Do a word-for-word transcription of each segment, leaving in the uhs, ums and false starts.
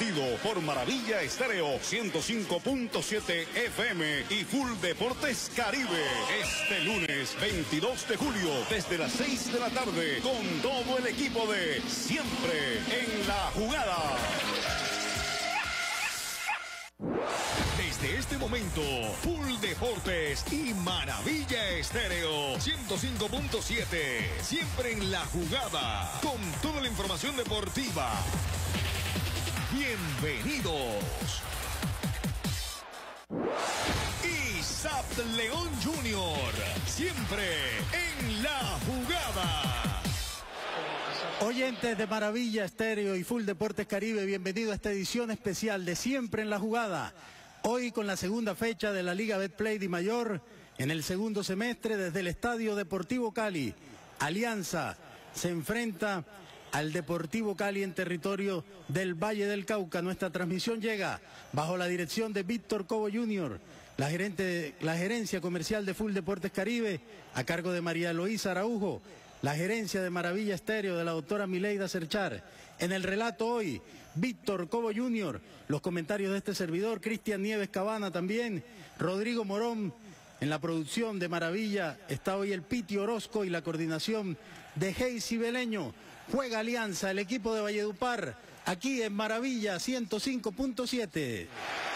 transmitido por Maravilla Estéreo ciento cinco punto siete F M y Full Deportes Caribe. Este lunes veintidós de julio, desde las seis de la tarde, con todo el equipo de Siempre en la Jugada. Desde este momento, Full Deportes y Maravilla Estéreo ciento cinco punto siete. Siempre en la Jugada, con toda la información deportiva. Bienvenidos. Isaac León junior, siempre en la Jugada. Oyentes de Maravilla Estéreo y Full Deportes Caribe, bienvenido a esta edición especial de Siempre en la Jugada. Hoy con la segunda fecha de la Liga Betplay Di Mayor, en el segundo semestre desde el Estadio Deportivo Cali. Alianza se enfrenta al Deportivo Cali en territorio del Valle del Cauca. Nuestra transmisión llega bajo la dirección de Víctor Cobo junior, la, gerente, la gerencia comercial de Full Deportes Caribe, a cargo de María Eloísa Araujo, la gerencia de Maravilla Estéreo de la doctora Mileida Cerchar. En el relato hoy, Víctor Cobo junior, los comentarios de este servidor, Cristian Nieves Cabana también, Rodrigo Morón. En la producción de Maravilla está hoy el Piti Orozco y la coordinación de Heisy Beleño. Juega Alianza, el equipo de Valledupar, aquí en Maravilla ciento cinco punto siete.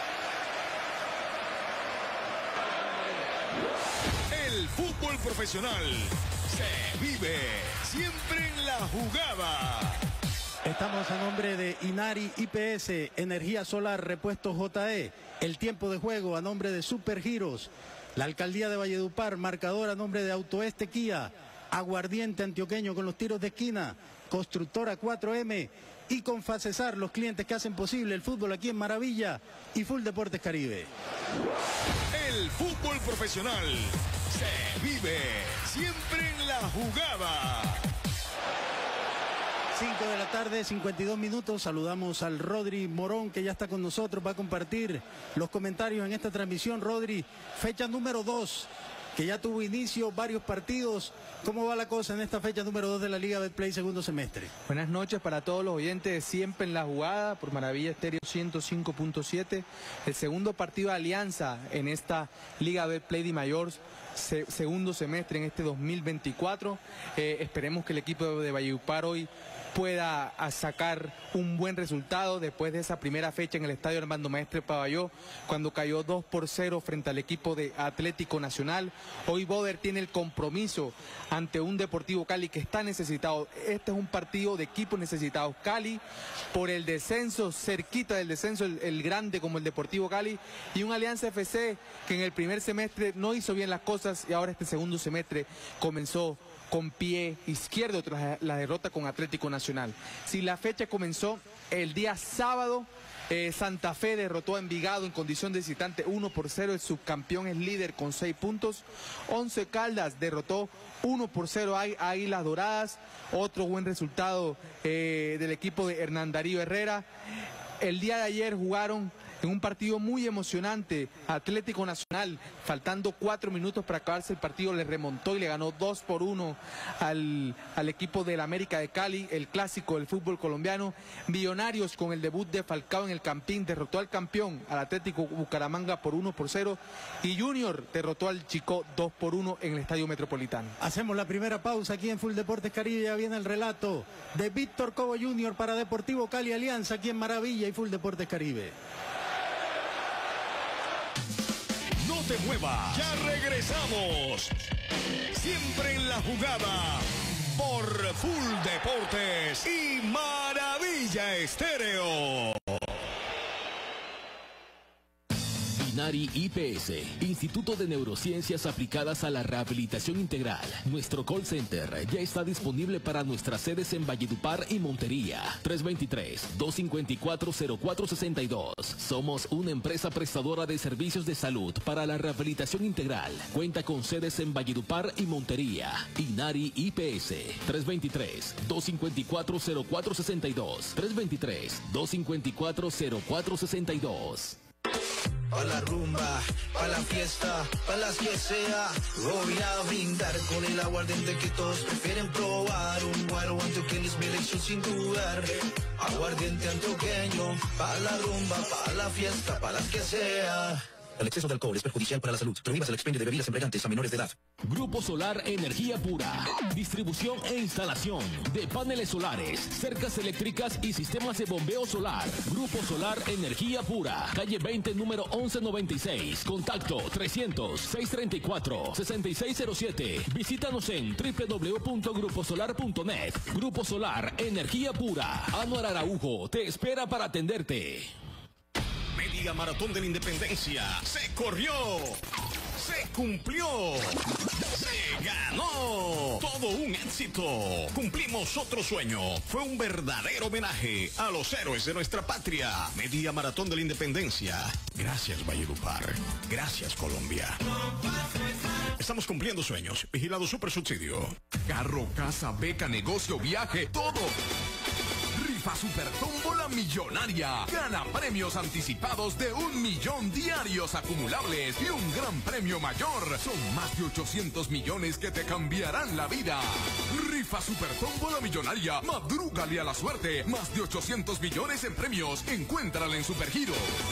El fútbol profesional se vive siempre en la Jugada. Estamos a nombre de Inari I P S, Energía Solar, Repuestos J E, el tiempo de juego a nombre de Super Giros, la Alcaldía de Valledupar, marcador a nombre de Autoeste Kia, Aguardiente Antioqueño con los tiros de esquina, Constructora cuatro M y con Facesar, los clientes que hacen posible el fútbol aquí en Maravilla y Full Deportes Caribe. El fútbol profesional se vive siempre en la Jugada. cinco de la tarde, cincuenta y dos minutos. Saludamos al Rodri Morón, que ya está con nosotros, va a compartir los comentarios en esta transmisión. Rodri, fecha número dos, que ya tuvo inicio, varios partidos. ¿Cómo va la cosa en esta fecha número dos de la Liga Betplay segundo semestre? Buenas noches para todos los oyentes de Siempre en la Jugada por Maravilla Estéreo ciento cinco punto siete. El segundo partido de Alianza en esta Liga Betplay Di Mayor, se, segundo semestre en este dos mil veinticuatro. Eh, esperemos que el equipo de Valledupar hoy pueda sacar un buen resultado después de esa primera fecha en el Estadio Armando Maestre Pavalló, cuando cayó dos por cero frente al equipo de Atlético Nacional. Hoy Boder tiene el compromiso ante un Deportivo Cali que está necesitado. Este es un partido de equipos necesitados. Cali por el descenso, cerquita del descenso, el, el grande como el Deportivo Cali, y un Alianza F C que en el primer semestre no hizo bien las cosas y ahora este segundo semestre comenzó con pie izquierdo tras la derrota con Atlético Nacional. Si la fecha comenzó el día sábado, eh, Santa Fe derrotó a Envigado en condición de visitante uno por cero, el subcampeón es líder con seis puntos. Once Caldas derrotó uno por cero a Águilas Doradas, otro buen resultado eh, del equipo de Hernán Darío Herrera. El día de ayer jugaron en un partido muy emocionante, Atlético Nacional, faltando cuatro minutos para acabarse el partido, le remontó y le ganó dos por uno al, al equipo del América de Cali, el clásico del fútbol colombiano. Millonarios, con el debut de Falcao en el Campín, derrotó al campeón, al Atlético Bucaramanga, por uno por cero, y Junior derrotó al Chico dos por uno en el Estadio Metropolitano. Hacemos la primera pausa aquí en Full Deportes Caribe. Ya viene el relato de Víctor Cobo junior para Deportivo Cali Alianza aquí en Maravilla y Full Deportes Caribe. No te muevas, ya regresamos. Siempre en la Jugada por Full Deportes y Maravilla Estéreo. Inari I P S, Instituto de Neurociencias Aplicadas a la Rehabilitación Integral. Nuestro call center ya está disponible para nuestras sedes en Valledupar y Montería. tres dos tres, dos cinco cuatro, cero cuatro seis dos. Somos una empresa prestadora de servicios de salud para la rehabilitación integral. Cuenta con sedes en Valledupar y Montería. Inari I P S, tres dos tres, dos cinco cuatro, cero cuatro seis dos. tres dos tres, dos cinco cuatro, cero cuatro seis dos. pa' la rumba, pa' la fiesta, pa' las que sea. Voy a brindar con el aguardiente que todos prefieren probar. Un guaro antioqueño es mi elección sin dudar. Aguardiente antioqueño, pa' la rumba, pa' la fiesta, pa' las que sea. El exceso de alcohol es perjudicial para la salud. Prohíbas el expendio de bebidas embriagantes a menores de edad. Grupo Solar Energía Pura. Distribución e instalación de paneles solares, cercas eléctricas y sistemas de bombeo solar. Grupo Solar Energía Pura. Calle veinte, número once noventa y seis. Contacto trescientos, seiscientos treinta y cuatro, sesenta y seis cero siete. Visítanos en doble u doble u doble u punto grupo solar punto net. Grupo Solar Energía Pura. Anuar Araujo te espera para atenderte. Media Maratón de la Independencia se corrió, se cumplió, se ganó. Todo un éxito. Cumplimos otro sueño. Fue un verdadero homenaje a los héroes de nuestra patria. Media Maratón de la Independencia. Gracias, Valledupar. Gracias, Colombia. Estamos cumpliendo sueños. Vigilado Super Subsidio. Carro, casa, beca, negocio, viaje, todo. Rifa Super Tómbola Millonaria. Gana premios anticipados de un millón diarios acumulables y un gran premio mayor. Son más de ochocientos millones que te cambiarán la vida. Rifa Super Tómbola Millonaria. Madrúgale a la suerte. Más de ochocientos millones en premios. Encuéntrala en Supergiro.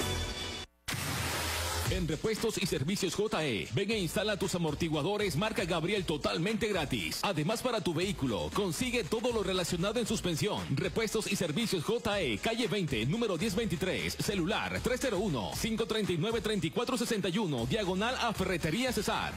En Repuestos y Servicios J E, ven e instala tus amortiguadores marca Gabriel totalmente gratis. Además, para tu vehículo, consigue todo lo relacionado en suspensión. Repuestos y Servicios J E, calle veinte, número diez veintitrés, celular tres cero uno, cinco tres nueve, tres cuatro seis uno, diagonal a Ferretería Cesar.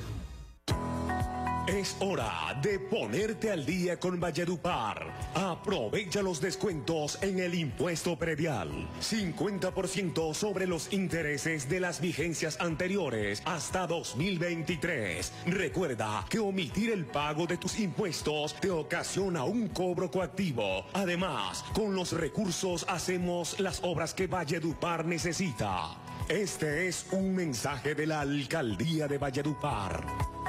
Es hora de ponerte al día con Valledupar. Aprovecha los descuentos en el impuesto predial. cincuenta por ciento sobre los intereses de las vigencias anteriores hasta dos mil veintitrés. Recuerda que omitir el pago de tus impuestos te ocasiona un cobro coactivo. Además, con los recursos hacemos las obras que Valledupar necesita. Este es un mensaje de la Alcaldía de Valledupar.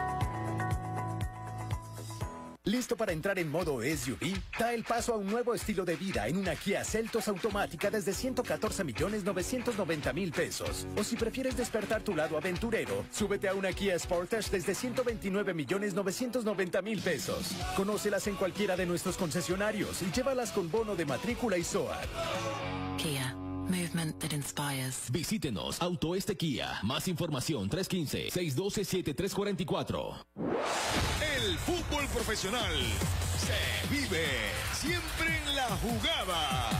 ¿Listo para entrar en modo S U V? Da el paso a un nuevo estilo de vida en una Kia Seltos automática desde ciento catorce millones novecientos noventa mil pesos. O si prefieres despertar tu lado aventurero, súbete a una Kia Sportage desde ciento veintinueve millones novecientos noventa mil pesos. Conócelas en cualquiera de nuestros concesionarios y llévalas con bono de matrícula y S O A T. Kia. Movement that inspires. Visítenos, Auto Este Kia. Más información, tres uno cinco, seis uno dos, siete tres cuatro cuatro. El fútbol profesional se vive siempre en la jugada.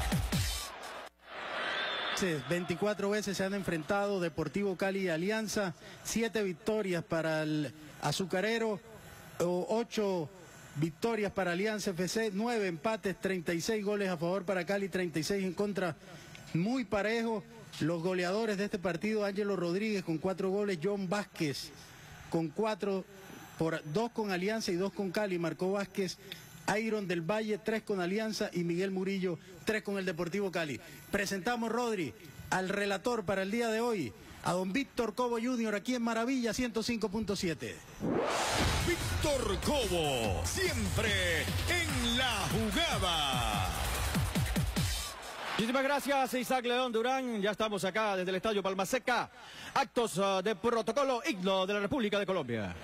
veinticuatro veces se han enfrentado Deportivo Cali y Alianza, siete victorias para el azucarero, ocho victorias para Alianza F C, nueve empates, treinta y seis goles a favor para Cali, treinta y seis en contra. Muy parejo. Los goleadores de este partido: Ángelo Rodríguez con cuatro goles, John Vázquez con cuatro, por dos con Alianza y dos con Cali, marcó Vázquez. Iron del Valle, tres con Alianza, y Miguel Murillo, tres con el Deportivo Cali. Presentamos, Rodri, al relator para el día de hoy, a don Víctor Cobo junior, aquí en Maravilla ciento cinco punto siete. Víctor Cobo, siempre en la jugada. Muchísimas gracias, Isaac León Durán. Ya estamos acá desde el Estadio Palma Seca. Actos uh, de protocolo, himno de la República de Colombia.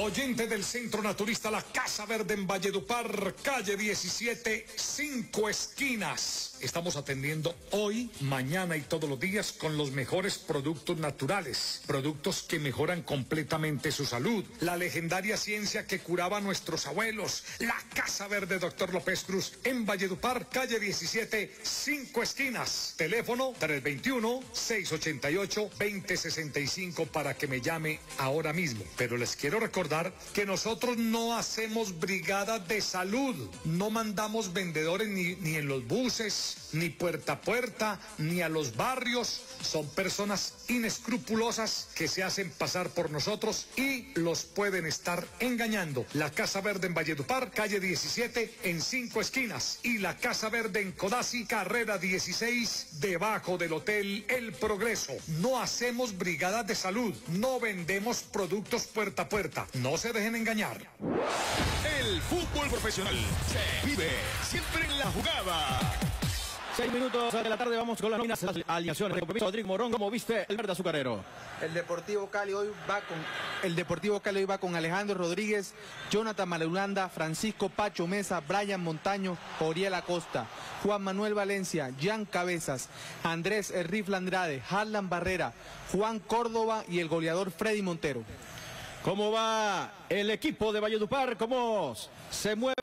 Oyente del Centro Naturista La Casa Verde en Valledupar, calle diecisiete, cinco esquinas. Estamos atendiendo hoy, mañana y todos los días con los mejores productos naturales, productos que mejoran completamente su salud. La legendaria ciencia que curaba a nuestros abuelos. La Casa Verde Doctor López Cruz en Valledupar, calle diecisiete, cinco esquinas. Teléfono tres dos uno, seis ocho ocho, dos cero seis cinco para que me llame ahora mismo. Pero les quiero recordar que nosotros no hacemos brigadas de salud, no mandamos vendedores ni, ni en los buses, ni puerta a puerta, ni a los barrios. Son personas inescrupulosas que se hacen pasar por nosotros y los pueden estar engañando. La Casa Verde en Valledupar, calle diecisiete, en cinco esquinas. Y la Casa Verde en Codazzi, carrera dieciséis, debajo del Hotel El Progreso. No hacemos brigadas de salud, no vendemos productos puerta a puerta. No se dejen engañar. El fútbol profesional se vive siempre en la jugada. Seis minutos de la tarde, vamos con las nóminas, las alineaciones de compromiso. Rodrigo Morón, ¿cómo viste el verde azucarero? El Deportivo Cali hoy va con el Deportivo Cali hoy va con Alejandro Rodríguez, Jonathan Malulanda, Francisco Pacho Mesa, Brian Montaño, Oriel Acosta, Juan Manuel Valencia, Jan Cabezas, Andrés Rifle Andrade, Harlan Barrera, Juan Córdoba y el goleador Freddy Montero. ¿Cómo va el equipo de Valledupar? ¿Cómo se mueve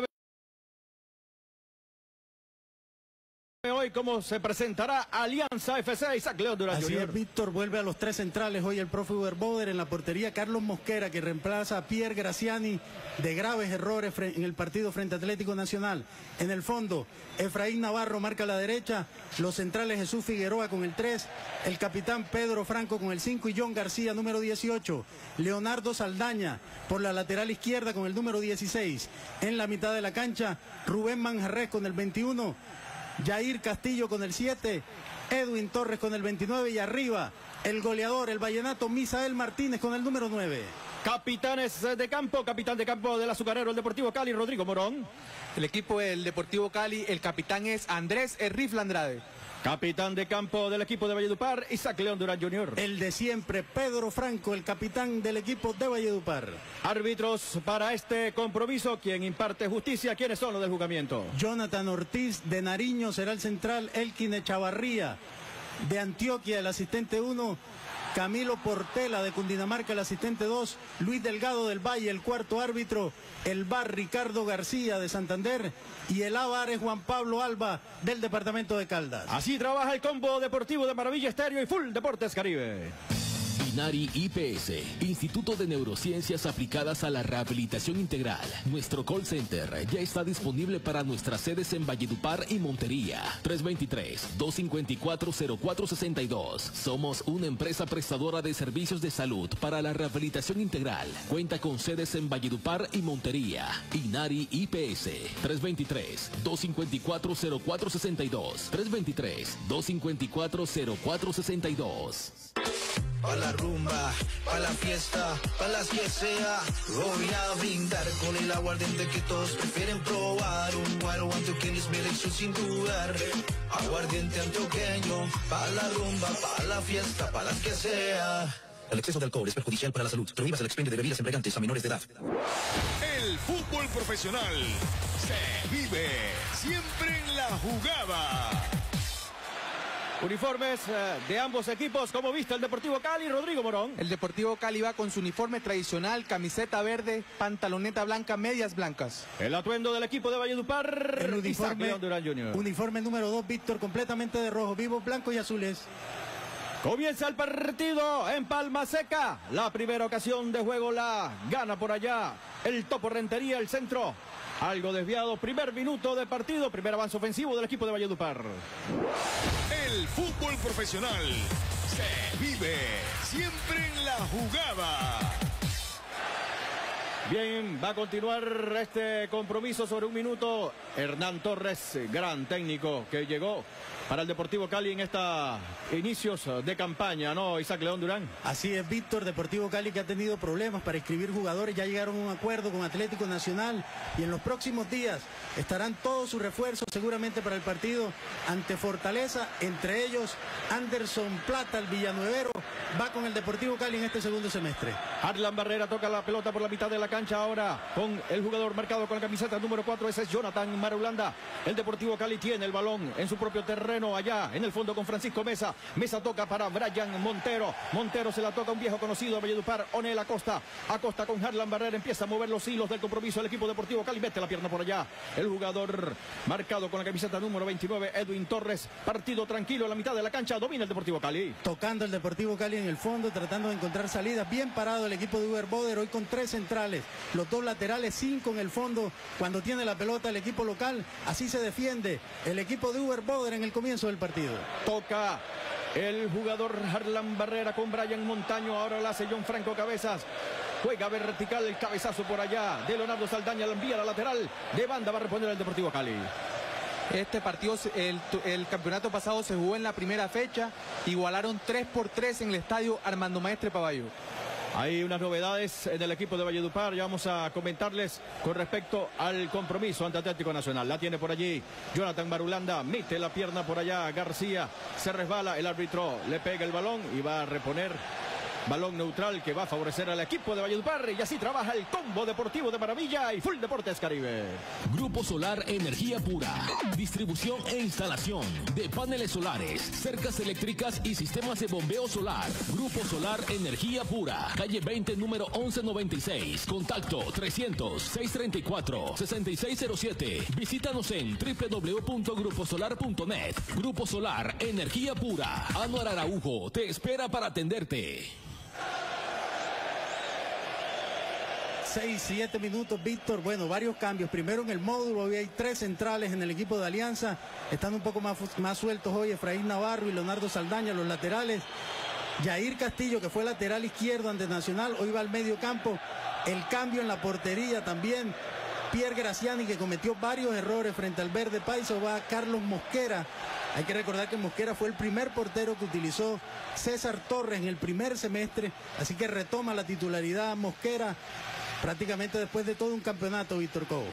hoy? ¿Cómo se presentará Alianza F C? Isaac León Durán Así Junior. es, Víctor, vuelve a los tres centrales hoy el profe Uberboder. En la portería Carlos Mosquera, que reemplaza a Pierre Graciani de graves errores en el partido frente a Atlético Nacional. En el fondo, Efraín Navarro marca la derecha, los centrales Jesús Figueroa con el tres, el capitán Pedro Franco con el cinco y John García número dieciocho. Leonardo Saldaña por la lateral izquierda con el número dieciséis. En la mitad de la cancha, Rubén Manjarres con el veintiuno. Jair Castillo con el siete, Edwin Torres con el veintinueve y arriba el goleador, el vallenato Misael Martínez con el número nueve. Capitanes de campo, capitán de campo del azucarero, el Deportivo Cali, Rodrigo Morón. El equipo del Deportivo Cali, el capitán es Andrés Rifle Andrade. Capitán de campo del equipo de Valledupar, Isaac León Durán Junior. El de siempre, Pedro Franco, el capitán del equipo de Valledupar. Árbitros para este compromiso, quien imparte justicia, ¿quiénes son los del juzgamiento? Jonathan Ortiz de Nariño será el central, Elkin Echavarría de Antioquia, el asistente uno, Camilo Portela de Cundinamarca, el asistente dos, Luis Delgado del Valle, el cuarto árbitro, el V A R Ricardo García de Santander y el A V A R es Juan Pablo Alba del departamento de Caldas. Así trabaja el combo deportivo de Maravilla Estéreo y Full Deportes Caribe. Inari I P S, Instituto de Neurociencias Aplicadas a la Rehabilitación Integral. Nuestro call center ya está disponible para nuestras sedes en Valledupar y Montería. tres dos tres, dos cinco cuatro, cero cuatro seis dos. Somos una empresa prestadora de servicios de salud para la rehabilitación integral. Cuenta con sedes en Valledupar y Montería. Inari I P S, tres dos tres, dos cinco cuatro, cero cuatro seis dos. tres dos tres, dos cinco cuatro, cero cuatro seis dos. Pa' la rumba, pa' la fiesta, pa' las que sea. Voy a brindar con el aguardiente que todos prefieren probar. Un guaro antioqueño es mi elección sin dudar. Aguardiente antioqueño, pa' la rumba, pa' la fiesta, pa' las que sea. El exceso de alcohol es perjudicial para la salud. Prohíbas el expendio de bebidas embriagantes a menores de edad. El fútbol profesional se vive siempre en la jugada. Uniformes eh, de ambos equipos, ¿cómo viste el Deportivo Cali, Rodrigo Morón? El Deportivo Cali va con su uniforme tradicional, camiseta verde, pantaloneta blanca, medias blancas. El atuendo del equipo de Valledupar, el uniforme, León Durán Junior. Uniforme número dos, Víctor, completamente de rojo, vivo, blanco y azules. Comienza el partido en Palma Seca. La primera ocasión de juego la gana por allá el Topo Rentería, el centro. Algo desviado, primer minuto de partido, primer avance ofensivo del equipo de Valledupar. El fútbol profesional se vive siempre en la jugada. Bien, va a continuar este compromiso sobre un minuto. Hernán Torres, gran técnico que llegó para el Deportivo Cali en estos inicios de campaña, ¿no, Isaac León Durán? Así es, Víctor. Deportivo Cali, que ha tenido problemas para inscribir jugadores, ya llegaron a un acuerdo con Atlético Nacional y en los próximos días estarán todos sus refuerzos seguramente para el partido ante Fortaleza, entre ellos Anderson Plata, el villanuevero, va con el Deportivo Cali en este segundo semestre. Harlan Barrera toca la pelota por la mitad de la cancha ahora con el jugador marcado con la camiseta número cuatro, ese es Jonathan Marulanda. El Deportivo Cali tiene el balón en su propio terreno allá en el fondo con Francisco Mesa. Mesa toca para Brian Montero. Montero se la toca a un viejo conocido de Valledupar, Onel Acosta. Acosta con Harlan Barrera empieza a mover los hilos del compromiso del equipo Deportivo Cali. Mete la pierna por allá. El jugador marcado con la camiseta número veintinueve, Edwin Torres. Partido tranquilo en la mitad de la cancha. Domina el Deportivo Cali. Tocando el Deportivo Cali en el fondo, tratando de encontrar salidas. Bien parado el equipo de Uber Boder, hoy con tres centrales. Los dos laterales, cinco en el fondo. Cuando tiene la pelota el equipo local, así se defiende el equipo de Uber Boder en el comienzo del partido. Toca el jugador Harlan Barrera con Brian Montaño. Ahora la hace John Franco Cabezas. Juega vertical, el cabezazo por allá de Leonardo Saldaña. La envía a la lateral de banda. Va a responder el Deportivo Cali. Este partido, el, el campeonato pasado se jugó en la primera fecha. Igualaron tres por tres en el estadio Armando Maestre Pavayo. Hay unas novedades en el equipo de Valledupar, ya vamos a comentarles con respecto al compromiso ante Atlético Nacional. La tiene por allí Jonathan Marulanda, mete la pierna por allá, García se resbala, el árbitro le pega el balón y va a reponer. Balón neutral que va a favorecer al equipo de Valledupar y así trabaja el combo deportivo de Maravilla y Full Deportes Caribe. Grupo Solar Energía Pura. Distribución e instalación de paneles solares, cercas eléctricas y sistemas de bombeo solar. Grupo Solar Energía Pura. Calle veinte, número once noventa y seis. Contacto trescientos, seiscientos treinta y cuatro, sesenta y seis cero siete. Visítanos en doble u doble u doble u punto grupo solar punto net. Grupo Solar Energía Pura. Anuar Araujo te espera para atenderte. seis, siete minutos, Víctor. Bueno, varios cambios. Primero en el módulo, hoy hay tres centrales en el equipo de Alianza. Están un poco más, más sueltos hoy Efraín Navarro y Leonardo Saldaña, los laterales. Yair Castillo, que fue lateral izquierdo ante Nacional, hoy va al medio campo. El cambio en la portería también. Pierre Graciani, que cometió varios errores frente al Verde Paisa, va Carlos Mosquera. Hay que recordar que Mosquera fue el primer portero que utilizó César Torres en el primer semestre, así que retoma la titularidad Mosquera prácticamente después de todo un campeonato, Víctor Cobo.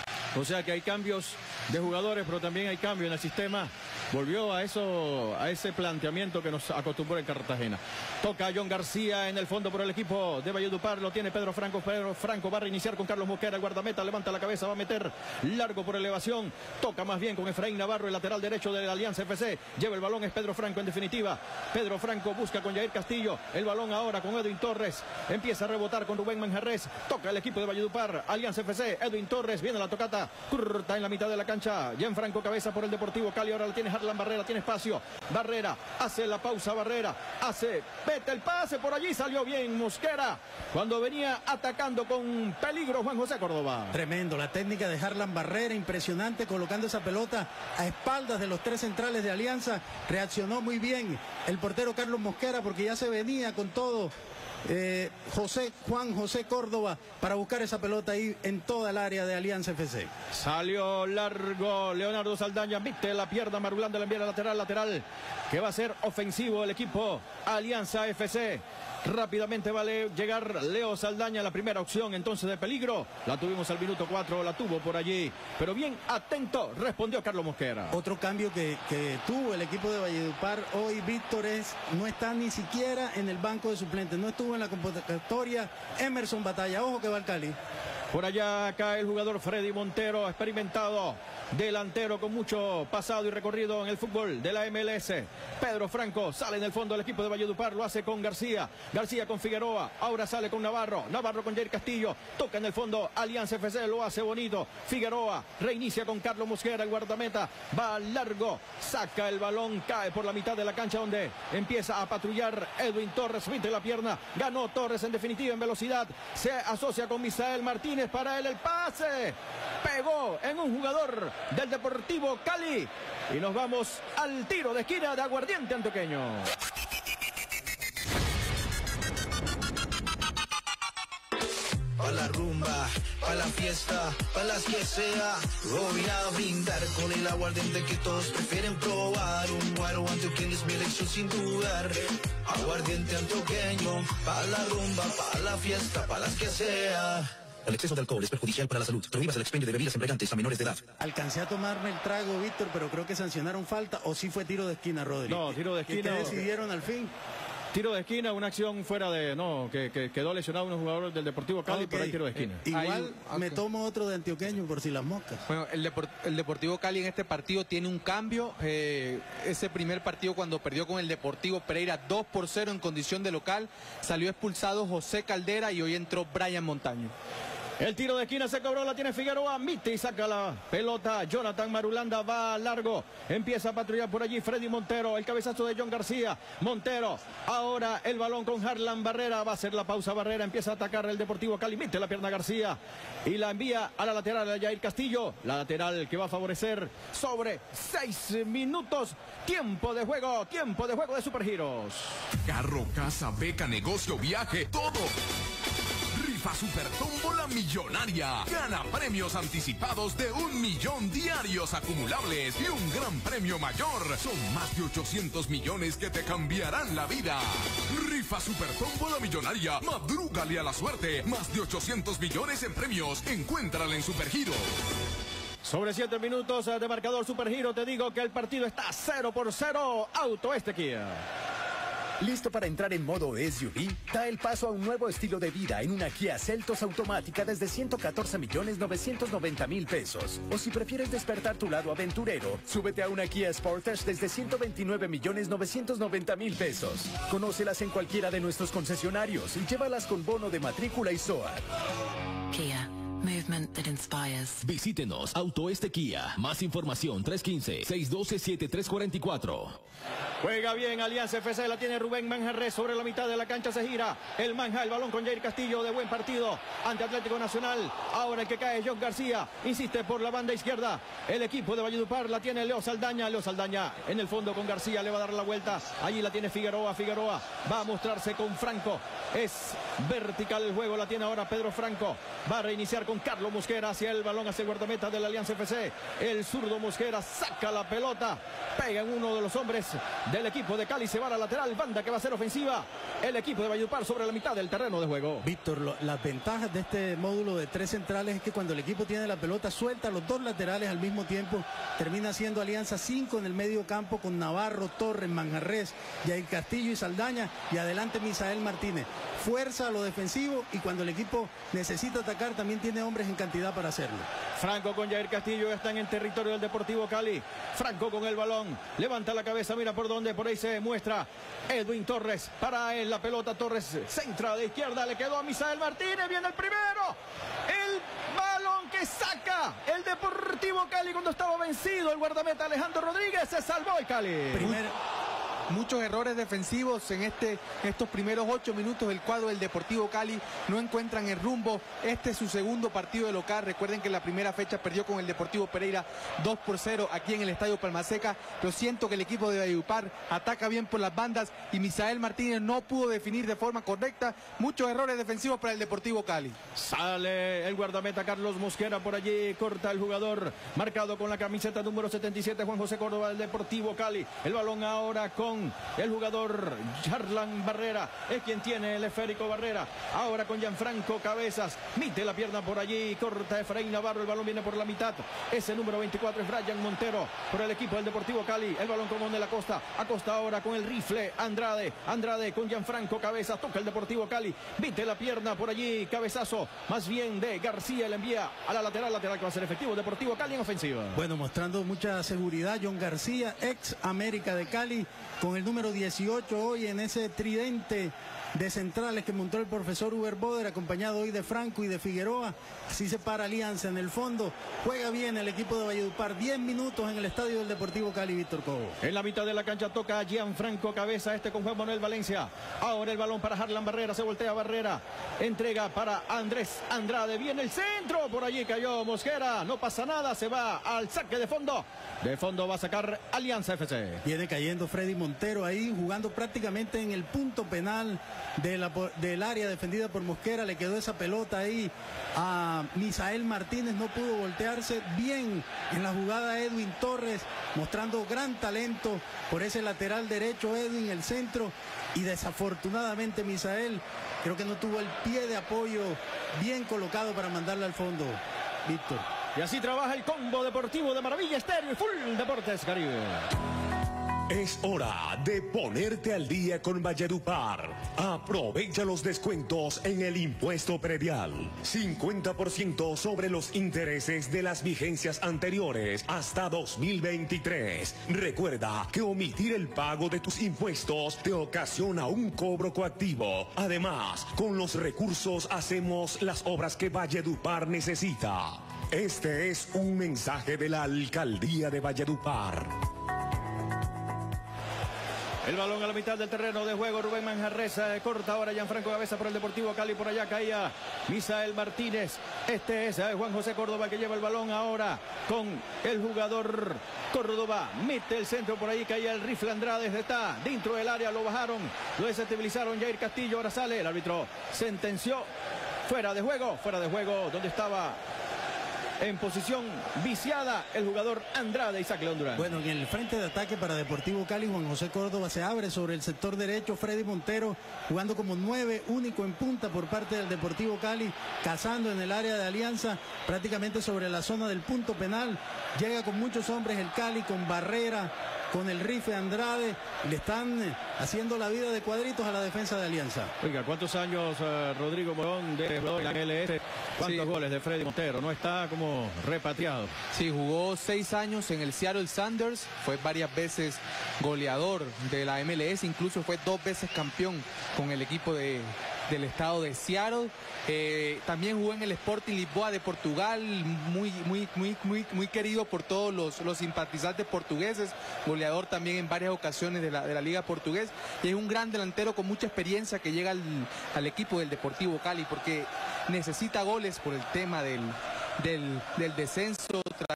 O sea que hay cambios de jugadores, pero también hay cambio en el sistema. Volvió a eso, a ese planteamiento que nos acostumbró en Cartagena. Toca a John García en el fondo por el equipo de Valledupar. Lo tiene Pedro Franco. Pedro Franco va a reiniciar con Carlos Mosquera, el guardameta. Levanta la cabeza, va a meter largo por elevación. Toca más bien con Efraín Navarro, el lateral derecho de la Alianza F C. Lleva el balón, es Pedro Franco en definitiva. Pedro Franco busca con Yair Castillo. El balón ahora con Edwin Torres. Empieza a rebotar con Rubén Manjarres. Toca el equipo de Valledupar. Alianza F C. Edwin Torres. Viene la tocata. Curta en la mitad de la cancha. Jean Franco cabeza por el Deportivo Cali. Ahora la tiene Harlan Barrera. Tiene espacio. Barrera. Hace la pausa Barrera. Hace. Vete el pase por allí. Salió bien Mosquera. Cuando venía atacando con peligro Juan José Córdoba. Tremendo. La técnica de Harlan Barrera. Impresionante. Colocando esa pelota a espaldas de los tres centrales de Alianza. Reaccionó muy bien el portero Carlos Mosquera porque ya se venía con todo. Eh, José, Juan José Córdoba para buscar esa pelota ahí en toda el área de Alianza F C. Salió largo Leonardo Saldaña, mete la pierna Marulanda, la envía lateral, lateral, que va a ser ofensivo el equipo Alianza F C. Rápidamente va a llegar Leo Saldaña, la primera opción entonces de peligro. La tuvimos al minuto cuatro, la tuvo por allí. Pero bien atento, respondió Carlos Mosquera. Otro cambio que, que tuvo el equipo de Valledupar hoy, Víctor, es no está ni siquiera en el banco de suplentes. No estuvo en la convocatoria Emerson Batalla. Ojo que va al Cali. Por allá acá el jugador Freddy Montero, experimentado, delantero con mucho pasado y recorrido en el fútbol de la M L S. Pedro Franco sale en el fondo del equipo de Valledupar, lo hace con García. García con Figueroa, ahora sale con Navarro. Navarro con Jair Castillo, toca en el fondo Alianza F C, lo hace bonito. Figueroa reinicia con Carlos Mosquera, el guardameta, va largo, saca el balón, cae por la mitad de la cancha donde empieza a patrullar Edwin Torres, mete la pierna, ganó Torres en definitiva en velocidad, se asocia con Misael Martínez, para él el pase, pegó en un jugador del Deportivo Cali y nos vamos al tiro de esquina de Aguardiente Antioqueño. pa' la rumba, pa' la fiesta, pa' las que sea. Voy a brindar con el aguardiente que todos prefieren probar. Un guaro antioqueño es mi elección sin dudar. Aguardiente antioqueño, pa' la rumba, pa' la fiesta, pa' las que sea. El exceso de alcohol es perjudicial para la salud. Prohíbas el expendio de bebidas embriagantes a menores de edad. Alcancé a tomarme el trago, Víctor, pero creo que sancionaron falta, o sí fue tiro de esquina, Rodri. No, tiro de esquina. ¿Y qué decidieron al fin? Tiro de esquina, una acción fuera de... No, que, que quedó lesionado unos jugadores del Deportivo Cali, Okay. pero hay tiro de esquina. Eh, igual Ahí, me okay. tomo otro de antioqueño por si las moscas. Bueno, el, Depor el Deportivo Cali en este partido tiene un cambio. Eh, ese primer partido cuando perdió con el Deportivo Pereira dos por cero en condición de local, salió expulsado José Caldera y hoy entró Brian Montaño. El tiro de esquina se cobró, la tiene Figueroa, Mite y saca la pelota. Jonathan Marulanda va largo, empieza a patrullar por allí Freddy Montero, el cabezazo de John García. Montero, ahora el balón con Harlan Barrera, va a hacer la pausa Barrera, empieza a atacar el Deportivo Cali, mete la pierna García y la envía a la lateral de Jair Castillo. La lateral que va a favorecer sobre seis minutos. Tiempo de juego, tiempo de juego de Supergiros. Carro, casa, beca, negocio, viaje, todo. Rifa Super Tómbola Millonaria. Gana premios anticipados de un millón diarios acumulables y un gran premio mayor. Son más de ochocientos millones que te cambiarán la vida. Rifa Super Tómbola Millonaria. Madrúgale a la suerte. Más de ochocientos millones en premios. Encuéntrala en Supergiro. Sobre siete minutos de marcador Supergiro, te digo que el partido está cero por cero. Auto Este Kia. ¿Listo para entrar en modo S U V? Da el paso a un nuevo estilo de vida en una Kia Seltos automática desde ciento catorce millones novecientos noventa mil pesos. O si prefieres despertar tu lado aventurero, súbete a una Kia Sportage desde ciento veintinueve millones novecientos noventa mil pesos. Conócelas en cualquiera de nuestros concesionarios y llévalas con bono de matrícula y S O A T. Kia. Movement that inspires. Visítenos, Auto Este Kia. Más información, tres uno cinco, seis uno dos, siete tres cuatro cuatro. Juega bien Alianza F C, la tiene Rubén Manjarres sobre la mitad de la cancha, se gira el Manja, el balón con Jair Castillo, de buen partido ante Atlético Nacional. Ahora el que cae John García, insiste por la banda izquierda. El equipo de Valledupar la tiene Leo Saldaña, Leo Saldaña en el fondo con García, le va a dar la vuelta. Allí la tiene Figueroa, Figueroa va a mostrarse con Franco. Es vertical el juego, la tiene ahora Pedro Franco. Va a reiniciar con Carlos Mosquera hacia el balón, hacia el guardameta de la Alianza F C. El zurdo Mosquera saca la pelota, pega en uno de los hombres del equipo de Cali, se va a la lateral, banda que va a ser ofensiva. El equipo de Valledupar sobre la mitad del terreno de juego. Víctor, lo, las ventajas de este módulo de tres centrales es que cuando el equipo tiene la pelota suelta a los dos laterales al mismo tiempo, termina siendo Alianza cinco en el medio campo con Navarro, Torres, Manjarres, Jair Castillo y Saldaña, y adelante Misael Martínez. Fuerza a lo defensivo y cuando el equipo necesita atacar también tiene hombres en cantidad para hacerlo. Franco con Jair Castillo están en territorio del Deportivo Cali. Franco con el balón, levanta la cabeza, mira por dónde, por ahí se muestra Edwin Torres, para él la pelota, Torres centra de izquierda, le quedó a Misael Martínez, viene el primero, el balón que saca el Deportivo Cali cuando estaba vencido el guardameta Alejandro Rodríguez, se salvó el Cali. Primera. Muchos errores defensivos en este, estos primeros ocho minutos del cuadro del Deportivo Cali. No encuentran el rumbo. Este es su segundo partido de local. Recuerden que en la primera fecha perdió con el Deportivo Pereira dos por cero aquí en el Estadio Palmaseca. Pero siento que el equipo de Valledupar ataca bien por las bandas y Misael Martínez no pudo definir de forma correcta. Muchos errores defensivos para el Deportivo Cali. Sale el guardameta Carlos Mosquera por allí, corta el jugador marcado con la camiseta número setenta y siete, Juan José Córdoba del Deportivo Cali. El balón ahora con el jugador Harlan Barrera, es quien tiene el esférico Barrera. Ahora con Gianfranco Cabezas, mete la pierna por allí, corta Efraín Navarro, el balón viene por la mitad. Ese número veinticuatro es Brian Montero por el equipo del Deportivo Cali. El balón con Onel Acosta, Acosta ahora con el rifle Andrade, Andrade con Gianfranco Cabezas, toca el Deportivo Cali, mete la pierna por allí, cabezazo más bien de García, le envía a la lateral, lateral que va a ser efectivo, Deportivo Cali en ofensiva. Bueno, mostrando mucha seguridad John García, ex América de Cali, con el número dieciocho hoy en ese tridente de centrales que montó el profesor Uber Boder, acompañado hoy de Franco y de Figueroa. Así se para Alianza en el fondo. Juega bien el equipo de Valledupar. diez minutos en el estadio del Deportivo Cali, Víctor Cobo. En la mitad de la cancha toca a Gianfranco Cabeza, este con Juan Manuel Valencia. Ahora el balón para Harlan Barrera, se voltea Barrera. Entrega para Andrés Andrade. Viene el centro, por allí cayó Mosquera. No pasa nada, se va al saque de fondo. De fondo va a sacar Alianza F C. Viene cayendo Freddy Montero ahí, jugando prácticamente en el punto penal de la, del área defendida por Mosquera, le quedó esa pelota ahí a Misael Martínez, no pudo voltearse. Bien en la jugada Edwin Torres, mostrando gran talento por ese lateral derecho. Edwin, el centro, y desafortunadamente Misael creo que no tuvo el pie de apoyo bien colocado para mandarla al fondo. Víctor. Y así trabaja el combo deportivo de Maravilla Estéreo y Full Deportes Caribe. Es hora de ponerte al día con Valledupar. Aprovecha los descuentos en el impuesto predial. cincuenta por ciento sobre los intereses de las vigencias anteriores hasta dos mil veintitrés. Recuerda que omitir el pago de tus impuestos te ocasiona un cobro coactivo. Además, con los recursos hacemos las obras que Valledupar necesita. Este es un mensaje de la Alcaldía de Valledupar. El balón a la mitad del terreno de juego. Rubén Manjarresa eh, corta ahora Gianfranco Cabeza por el Deportivo Cali. Por allá caía Misael Martínez. Este es eh, Juan José Córdoba, que lleva el balón ahora con el jugador Córdoba. Mete el centro, por ahí caía el rifle Andrade. Está dentro del área, lo bajaron, lo desestabilizaron. Jair Castillo, ahora sale. El árbitro sentenció fuera de juego. Fuera de juego, donde estaba en posición viciada el jugador Andrade, Isaac León Durán. Bueno, en el frente de ataque para Deportivo Cali, Juan José Córdoba se abre sobre el sector derecho. Freddy Montero jugando como nueve, único en punta por parte del Deportivo Cali, cazando en el área de Alianza, prácticamente sobre la zona del punto penal. Llega con muchos hombres el Cali, con Barrera, con el rifle Andrade, y le están haciendo la vida de cuadritos a la defensa de Alianza. Oiga, ¿cuántos años uh, Rodrigo Morón de la L S? ¿Cuántos sí. goles de Freddy Montero? No está como repatriado. Sí, jugó seis años en el Seattle Sounders, fue varias veces goleador de la M L S, incluso fue dos veces campeón con el equipo de, del estado de Seattle. Eh, también jugó en el Sporting Lisboa de Portugal, muy, muy, muy, muy, muy querido por todos los, los simpatizantes portugueses, goleador también en varias ocasiones de la, de la Liga Portuguesa, y es un gran delantero con mucha experiencia que llega al, al equipo del Deportivo Cali, porque necesita goles por el tema del, del, del descenso tras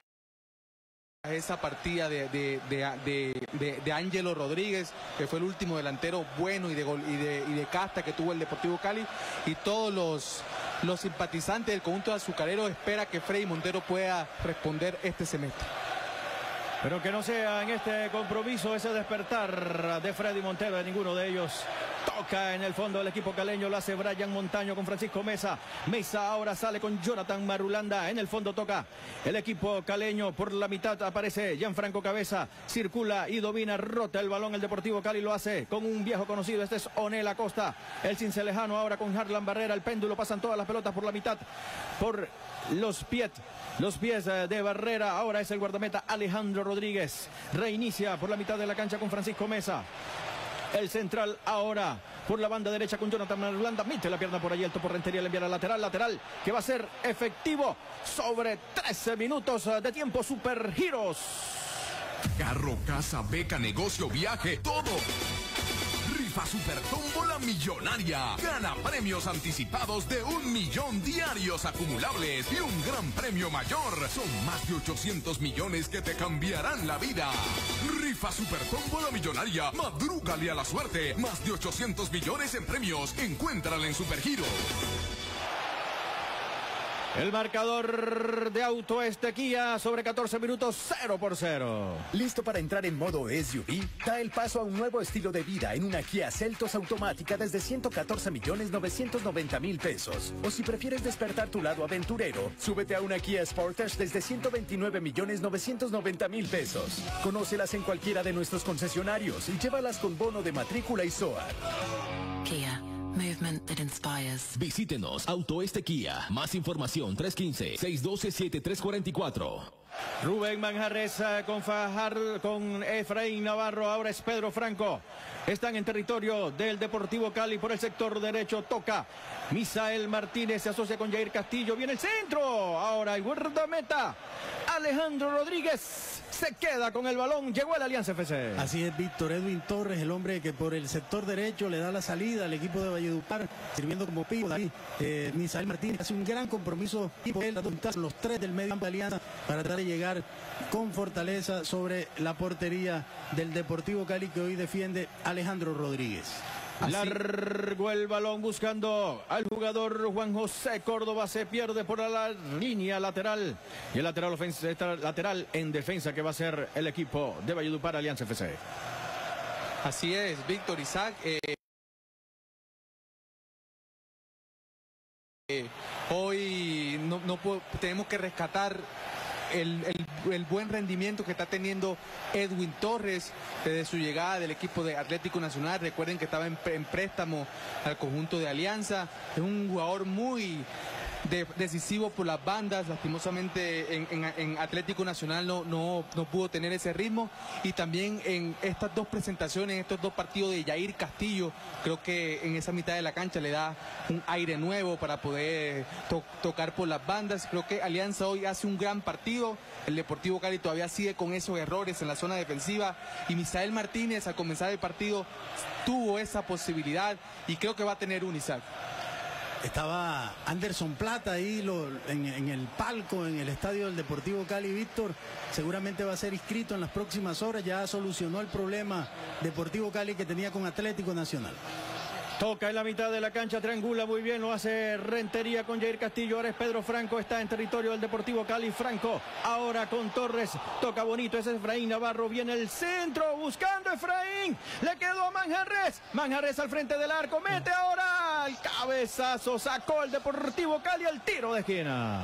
esa partida de, de, de, de, de, de Ángelo Rodríguez, que fue el último delantero bueno y de, gol, y, de, y de casta que tuvo el Deportivo Cali, y todos los, los simpatizantes del conjunto azucarero espera que Freddy Montero pueda responder este semestre. Pero que no sea en este compromiso ese despertar de Freddy Montero, de ninguno de ellos. Toca en el fondo del equipo caleño, lo hace Brian Montaño con Francisco Mesa. Mesa ahora sale con Jonathan Marulanda. En el fondo toca el equipo caleño. Por la mitad aparece Gianfranco Cabeza. Circula y domina, rota el balón el Deportivo Cali. Lo hace con un viejo conocido. Este es Onel Acosta. El cincelejano ahora con Harlan Barrera. El péndulo, pasan todas las pelotas por la mitad. Por los pies. Los pies de Barrera. Ahora es el guardameta Alejandro Rodríguez. Reinicia por la mitad de la cancha con Francisco Mesa. El central ahora por la banda derecha con Jonathan Marulanda. Mete la pierna por allí el Topo Rentería, le envía al lateral. Lateral que va a ser efectivo sobre trece minutos de tiempo. Super Giros. Carro, casa, beca, negocio, viaje, todo. Rifa Super Tómbola Millonaria. Gana premios anticipados de un millón diarios acumulables y un gran premio mayor. Son más de ochocientos millones que te cambiarán la vida. Rifa Super Tómbola Millonaria. Madrúgale a la suerte. Más de ochocientos millones en premios. Encuéntrala en Supergiro. El marcador de Auto Este Kia sobre catorce minutos, cero por cero. ¿Listo para entrar en modo S U V? Da el paso a un nuevo estilo de vida en una Kia Seltos automática desde ciento catorce millones novecientos noventa mil pesos. O si prefieres despertar tu lado aventurero, súbete a una Kia Sportage desde ciento veintinueve millones novecientos noventa mil pesos. Conócelas en cualquiera de nuestros concesionarios y llévalas con bono de matrícula y S O A. Kia. Movement that inspires. Visítenos, Auto Este Kia. Más información, tres uno cinco, seis uno dos, siete tres cuatro cuatro. Rubén Manjarresa con Fajar, con Efraín Navarro, ahora es Pedro Franco. Están en territorio del Deportivo Cali por el sector derecho. Toca Misael Martínez, se asocia con Jair Castillo. Viene el centro. Ahora el guardameta Alejandro Rodríguez se queda con el balón. Llegó el Alianza F C. Así es, Víctor. Edwin Torres, el hombre que por el sector derecho le da la salida al equipo de Valledupar, sirviendo como pivo. Eh, Misael Martínez hace un gran compromiso y por él los tres del medio campo de Alianza para tratar de llegar con fortaleza sobre la portería del Deportivo Cali, que hoy defiende Alejandro Rodríguez. Así. Largo el balón buscando al jugador Juan José Córdoba. Se pierde por la línea lateral. Y el lateral, ofensa, lateral en defensa que va a ser el equipo de Valledupar Alianza F C. Así es, Víctor Isaac. Eh... Eh, hoy no, no puedo, tenemos que rescatar el, el, el buen rendimiento que está teniendo Edwin Torres desde su llegada del equipo de Atlético Nacional. Recuerden que estaba en, en préstamo al conjunto de Alianza. Es un jugador muy de, decisivo por las bandas. Lastimosamente en, en, en Atlético Nacional no, no, no pudo tener ese ritmo. Y también en estas dos presentaciones, estos dos partidos de Yair Castillo, creo que en esa mitad de la cancha le da un aire nuevo para poder to tocar por las bandas. Creo que Alianza hoy hace un gran partido. El Deportivo Cali todavía sigue con esos errores en la zona defensiva. Y Misael Martínez al comenzar el partido tuvo esa posibilidad y creo que va a tener un Isaac. Estaba Anderson Plata ahí lo, en, en el palco, en el estadio del Deportivo Cali, Víctor. Seguramente va a ser inscrito en las próximas horas. Ya solucionó el problema Deportivo Cali que tenía con Atlético Nacional. Toca en la mitad de la cancha, triangula muy bien, lo hace Rentería con Jair Castillo. Ahora es Pedro Franco, está en territorio del Deportivo Cali. Franco, ahora con Torres, toca bonito, ese es Efraín Navarro. Viene el centro, buscando Efraín. Le quedó a Manjarres. Manjarres al frente del arco, mete ahora el cabezazo. Sacó el Deportivo Cali el tiro de esquina.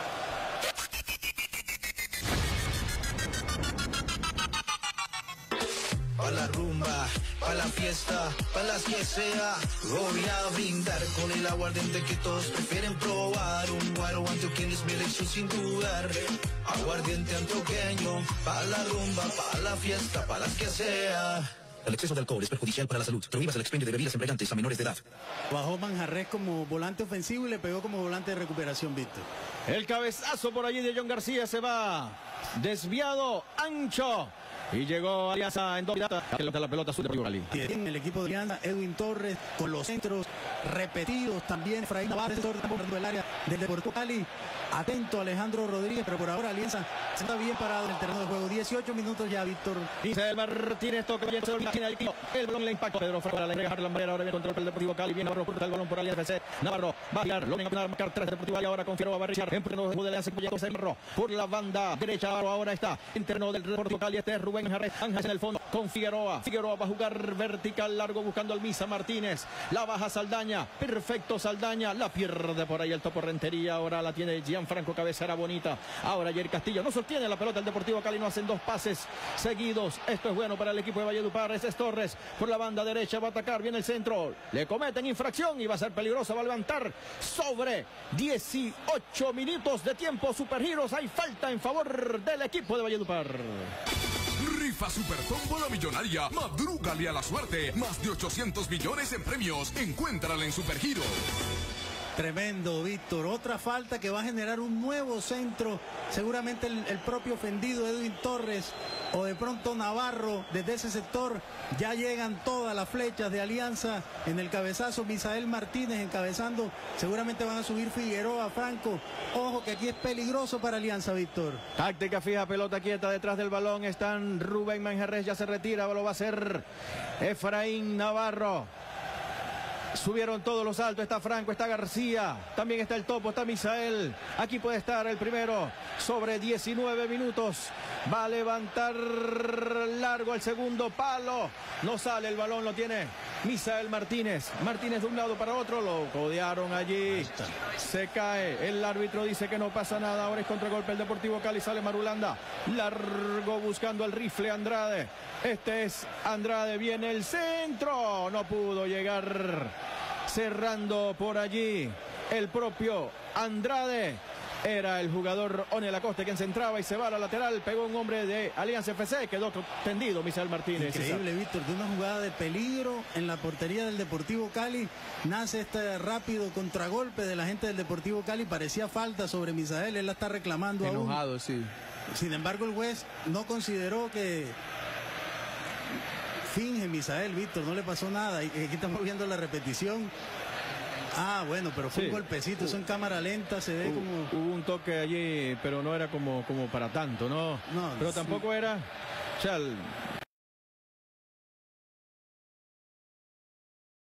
Pa' la rumba, pa' la fiesta, pa' las que sea. Voy a brindar con el aguardiente que todos prefieren probar. Un guaro antioqueño es mi elección sin dudar. Aguardiente antioqueño, pa' la rumba, pa' la fiesta, pa' las que sea. El exceso de alcohol es perjudicial para la salud. Prohíbas el expendio de bebidas embriagantes a menores de edad. Bajó Manjarres como volante ofensivo y le pegó como volante de recuperación, Víctor. El cabezazo por allí de John García se va desviado, ancho. Y llegó Alianza en doble data. La pelota azul de Cali. En el equipo de Alianza, Edwin Torres con los centros repetidos. También Efraín Navarro, por el área del Deportivo Cali. Atento Alejandro Rodríguez, pero por ahora Alianza está bien parado en el terreno de juego. dieciocho minutos ya, Víctor. Misael Martínez toca bien sobre la esquina del equipo. El balón le impacta. Pedro Franco para la entrega Harlan Barrera. Ahora viene control del Deportivo Cali. Viene Navarro, corta el balón por Alianza F C. Navarro va a tirar. Lo viene a marcar tres Deportivo Cali. Ahora con Fierro va a Richard. En pleno de Alianza por la banda derecha. Ahora está en terreno del Deportivo Cali. Este es Rubén Jarres. Ángeles en el fondo con Figueroa. Figueroa va a jugar vertical largo buscando al Misa Martínez. La baja Saldaña. Perfecto Saldaña. La pierde por ahí el Topo Rentería. Ahora la tiene Gianfranco Cabecera bonita. Ahora Jair Castillo no sostiene la pelota el Deportivo Cali. No hacen dos pases seguidos. Esto es bueno para el equipo de Valledupar. Ese es Torres por la banda derecha. Va a atacar. Viene el centro. Le cometen infracción y va a ser peligroso. Va a levantar sobre dieciocho minutos de tiempo. Supergiros. Hay falta en favor del equipo de Valledupar. Rifa Super Tómbola Millonaria. Madrúgale a la suerte. Más de ochocientos millones en premios. Encuéntrala en Supergiro. Tremendo, Víctor. Otra falta que va a generar un nuevo centro. Seguramente el, el propio ofendido Edwin Torres o de pronto Navarro desde ese sector. Ya llegan todas las flechas de Alianza en el cabezazo. Misael Martínez encabezando. Seguramente van a subir Figueroa, Franco. Ojo que aquí es peligroso para Alianza, Víctor. Táctica fija, pelota quieta detrás del balón. Están Rubén Manjarres, ya se retira. Lo va a hacer Efraín Navarro. Subieron todos los altos, está Franco, está García, también está el Topo, está Misael. Aquí puede estar el primero sobre diecinueve minutos. Va a levantar largo el segundo palo. No sale el balón, lo tiene Misael Martínez. Martínez de un lado para otro, lo codearon allí. Se cae, el árbitro dice que no pasa nada. Ahora es contragolpe el Deportivo Cali, sale Marulanda. Largo buscando el rifle Andrade. Este es Andrade, viene el centro. No pudo llegar. Cerrando por allí el propio Andrade. Era el jugador Onel Acosta quien se entraba y se va a la lateral. Pegó un hombre de Alianza F C. Quedó tendido Misael Martínez. Increíble, Víctor. De una jugada de peligro en la portería del Deportivo Cali. Nace este rápido contragolpe de la gente del Deportivo Cali. Parecía falta sobre Misael. Él la está reclamando aún. Enojado, sí. Sin embargo, el juez no consideró que... Finge Misael, Víctor, no le pasó nada. Y aquí estamos viendo la repetición. Ah, bueno, pero fue sí. un golpecito, eso en cámara lenta se ve hubo, como... Hubo un toque allí, pero no era como, como para tanto, ¿no? No, pero tampoco sí. era... O sea, el,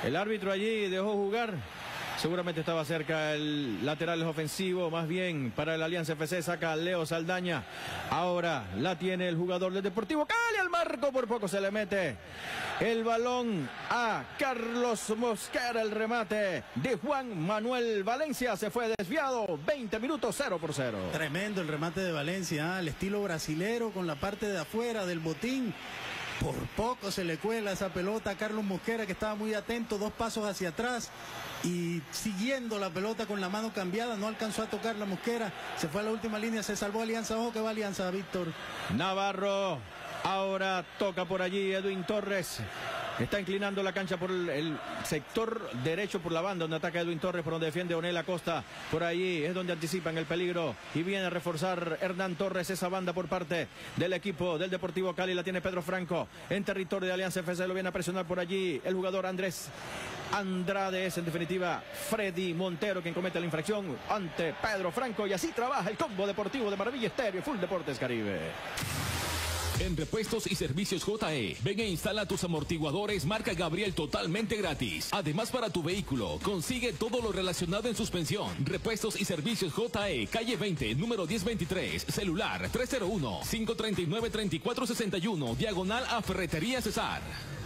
El árbitro allí dejó jugar. Seguramente estaba cerca el lateral ofensivo, más bien para el Alianza F C, saca Leo Saldaña. Ahora la tiene el jugador del Deportivo Cali, al marco, por poco se le mete el balón a Carlos Mosquera, el remate de Juan Manuel Valencia, se fue desviado, veinte minutos, cero por cero. Tremendo el remate de Valencia, ¿eh? El estilo brasilero con la parte de afuera del botín. Por poco se le cuela esa pelota a Carlos Mosquera, que estaba muy atento, dos pasos hacia atrás y siguiendo la pelota con la mano cambiada, no alcanzó a tocar la Mosquera, se fue a la última línea, se salvó Alianza. Ojo que va Alianza, Víctor. Navarro, ahora toca por allí Edwin Torres. Está inclinando la cancha por el, el sector derecho, por la banda donde ataca Edwin Torres, por donde defiende Onel Acosta. Por ahí es donde anticipan el peligro y viene a reforzar Hernán Torres esa banda por parte del equipo del Deportivo Cali. La tiene Pedro Franco en territorio de Alianza F C, lo viene a presionar por allí el jugador Andrés Andrade. Es en definitiva Freddy Montero quien comete la infracción ante Pedro Franco, y así trabaja el combo deportivo de Maravilla Estéreo, Full Deportes Caribe. En Repuestos y Servicios J E, ven e instala tus amortiguadores marca Gabriel totalmente gratis. Además, para tu vehículo, consigue todo lo relacionado en suspensión. Repuestos y Servicios J E, calle veinte, número diez veintitrés, celular tres cero uno, cinco tres nueve, tres cuatro seis uno, diagonal a Ferretería Cesar.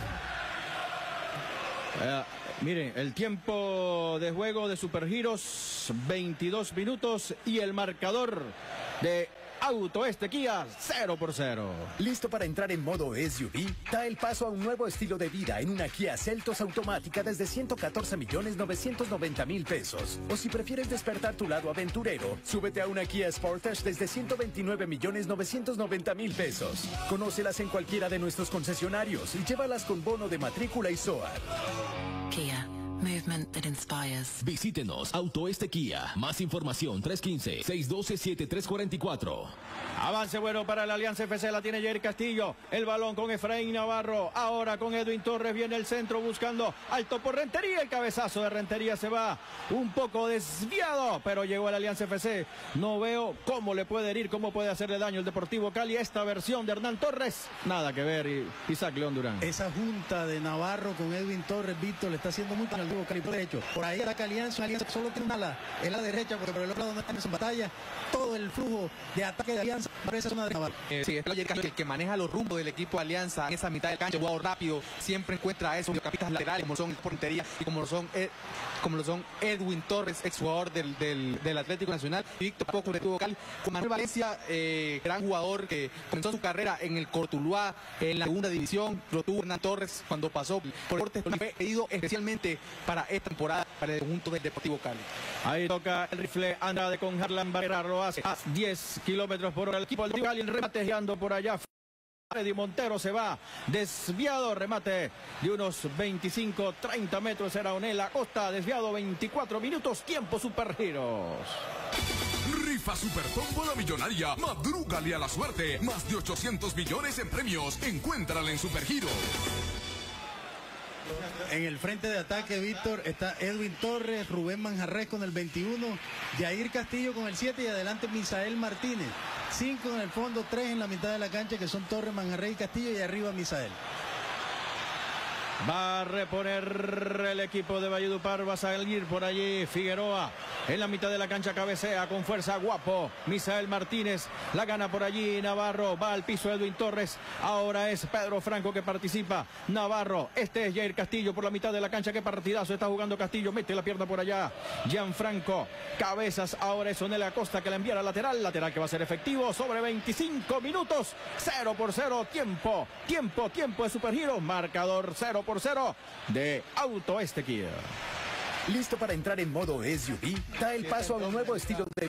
Uh, miren, el tiempo de juego de Supergiros, veintidós minutos, y el marcador de Auto Este Kia, cero por cero. ¿Listo para entrar en modo S U V? Da el paso a un nuevo estilo de vida en una Kia Seltos automática desde ciento catorce millones novecientos noventa mil pesos. O si prefieres despertar tu lado aventurero, súbete a una Kia Sportage desde ciento veintinueve millones novecientos noventa mil pesos. Conócelas en cualquiera de nuestros concesionarios y llévalas con bono de matrícula y S O A T. Kia. Movement that inspires. Visítenos, Auto Este Kia. Más información, tres uno cinco, seis uno dos, siete tres cuatro cuatro. Avance bueno para la Alianza F C, la tiene Jair Castillo. El balón con Efraín Navarro. Ahora con Edwin Torres, viene el centro buscando alto por Rentería. El cabezazo de Rentería se va un poco desviado, pero llegó a la Alianza F C. No veo cómo le puede herir, cómo puede hacerle daño el Deportivo Cali. Esta versión de Hernán Torres, nada que ver. Y Isaac León Durán. Esa junta de Navarro con Edwin Torres, Víctor, le está haciendo mucho al Cali. Por hecho, por ahí ataca Alianza, Alianza solo tiene una ala en la derecha, porque por el otro lado no estamos en batalla. Todo el flujo de ataque de Alianza para esa zona de Navarro. Eh, sí, es el que maneja los rumbos del equipo Alianza en esa mitad del cancha, jugador rápido, siempre encuentra a esos capitanes laterales, como son Portería y como lo son, Ed, como lo son Edwin Torres, exjugador del, del, del Atlético Nacional, y Víctor Poco le tuvo Cali. Con Manuel Valencia, eh, gran jugador que comenzó su carrera en el Cortuluá, en la segunda división, lo tuvo Hernán Torres cuando pasó por el Deportes, fue pedido especialmente para esta temporada para el conjunto del Deportivo Cali. Ahí toca el rifle Andrade con Harlan Barrera, lo hace a diez kilómetros por hora el equipo del Deportivo Cali, en remateando por allá. Freddy Montero se va desviado, remate de unos veinticinco, treinta metros, era Onel Acosta, desviado, veinticuatro minutos, tiempo Supergiros. Rifa Super Tómbola Millonaria, madrúgale a la suerte, más de ochocientos millones en premios, encuéntrala en Supergiros. En el frente de ataque, Víctor, está Edwin Torres, Rubén Manjarres con el veintiuno, Jair Castillo con el siete y adelante Misael Martínez. cinco en el fondo, tres en la mitad de la cancha, que son Torres, Manjarres y Castillo, y arriba Misael. Va a reponer el equipo de Valledupar, va a salir por allí Figueroa. En la mitad de la cancha cabecea con fuerza Guapo. Misael Martínez la gana por allí. Navarro va al piso Edwin Torres. Ahora es Pedro Franco que participa. Navarro, este es Jair Castillo por la mitad de la cancha. Qué partidazo está jugando Castillo. Mete la pierna por allá. Gianfranco Cabezas. Ahora es Onel Acosta que la envía a lateral. Lateral que va a ser efectivo sobre veinticinco minutos. cero por cero. Tiempo, tiempo, tiempo de Supergiros. Marcador cero por cero de Auto Este Kia. ¿Listo para entrar en modo S U V? Da el paso a un nuevo estilo de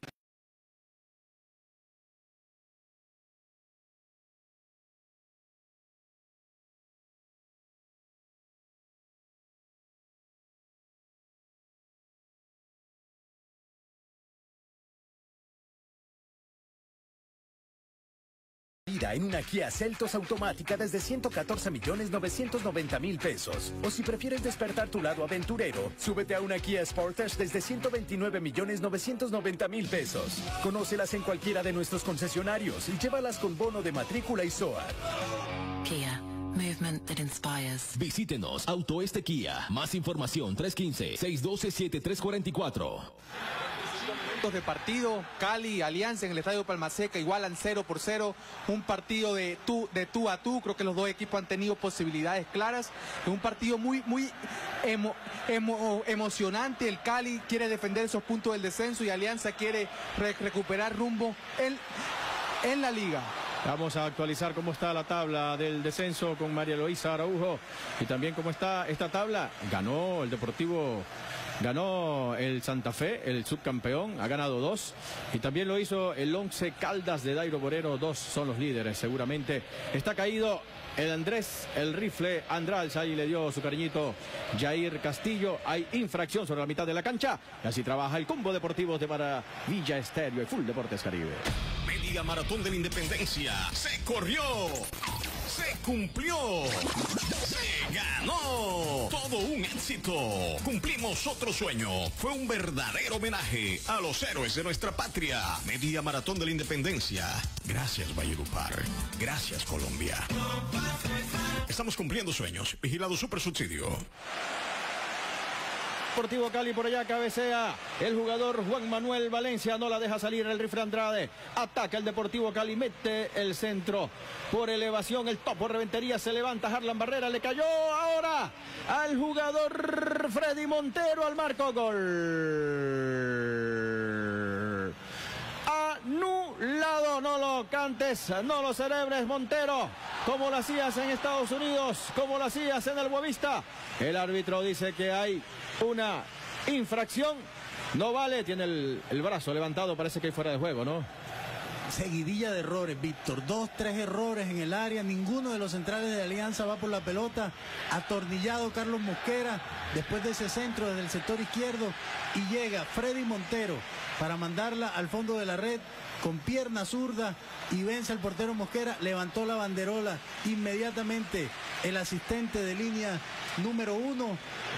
en una Kia Seltos automática desde ciento catorce millones novecientos noventa mil pesos. O si prefieres despertar tu lado aventurero, súbete a una Kia Sportage desde ciento veintinueve millones novecientos noventa mil pesos. Conócelas en cualquiera de nuestros concesionarios y llévalas con bono de matrícula y S O A T. Kia. Movement that inspires. Visítenos, Autoeste Kia. Más información, tres uno cinco, seis uno dos, siete tres cuatro cuatro. De partido, Cali, Alianza en el Estadio Palmaseca igualan cero por cero, un partido de tú, de tú a tú, creo que los dos equipos han tenido posibilidades claras, es un partido muy, muy emo, emo, emocionante. El Cali quiere defender esos puntos del descenso y Alianza quiere re recuperar rumbo en, en la liga. Vamos a actualizar cómo está la tabla del descenso con María Luisa Araujo y también cómo está esta tabla. Ganó el Deportivo, ganó el Santa Fe, el subcampeón, ha ganado dos y también lo hizo el Once Caldas de Dairo Borero, dos son los líderes seguramente. Está caído el Andrés, el rifle Andralza, ahí le dio su cariñito Jair Castillo. Hay infracción sobre la mitad de la cancha y así trabaja el combo deportivo de Maravilla Estéreo y Full Deportes Caribe. Media Maratón de la Independencia se corrió, se cumplió, se ganó. Todo un éxito. Cumplimos otro sueño. Fue un verdadero homenaje a los héroes de nuestra patria. Media Maratón de la Independencia. Gracias, Valledupar. Gracias, Colombia. Estamos cumpliendo sueños. Vigilado Super Subsidio. Deportivo Cali por allá cabecea el jugador Juan Manuel Valencia, no la deja salir el rifle Andrade, ataca el Deportivo Cali, mete el centro por elevación, el topo Reventería, se levanta Harlan Barrera, le cayó ahora al jugador Freddy Montero al marco, gol anulado. No lo cantes, no lo celebres, Montero, como lo hacías en Estados Unidos, como lo hacías en el Boavista. El árbitro dice que hay una infracción, no vale, tiene el, el brazo levantado, parece que hay fuera de juego, ¿no? Seguidilla de errores, Víctor, dos, tres errores en el área, ninguno de los centrales de Alianza va por la pelota, atornillado Carlos Mosquera, después de ese centro desde el sector izquierdo, y llega Freddy Montero para mandarla al fondo de la red, con pierna zurda, y vence al portero Mosquera, levantó la banderola inmediatamente el asistente de línea número uno,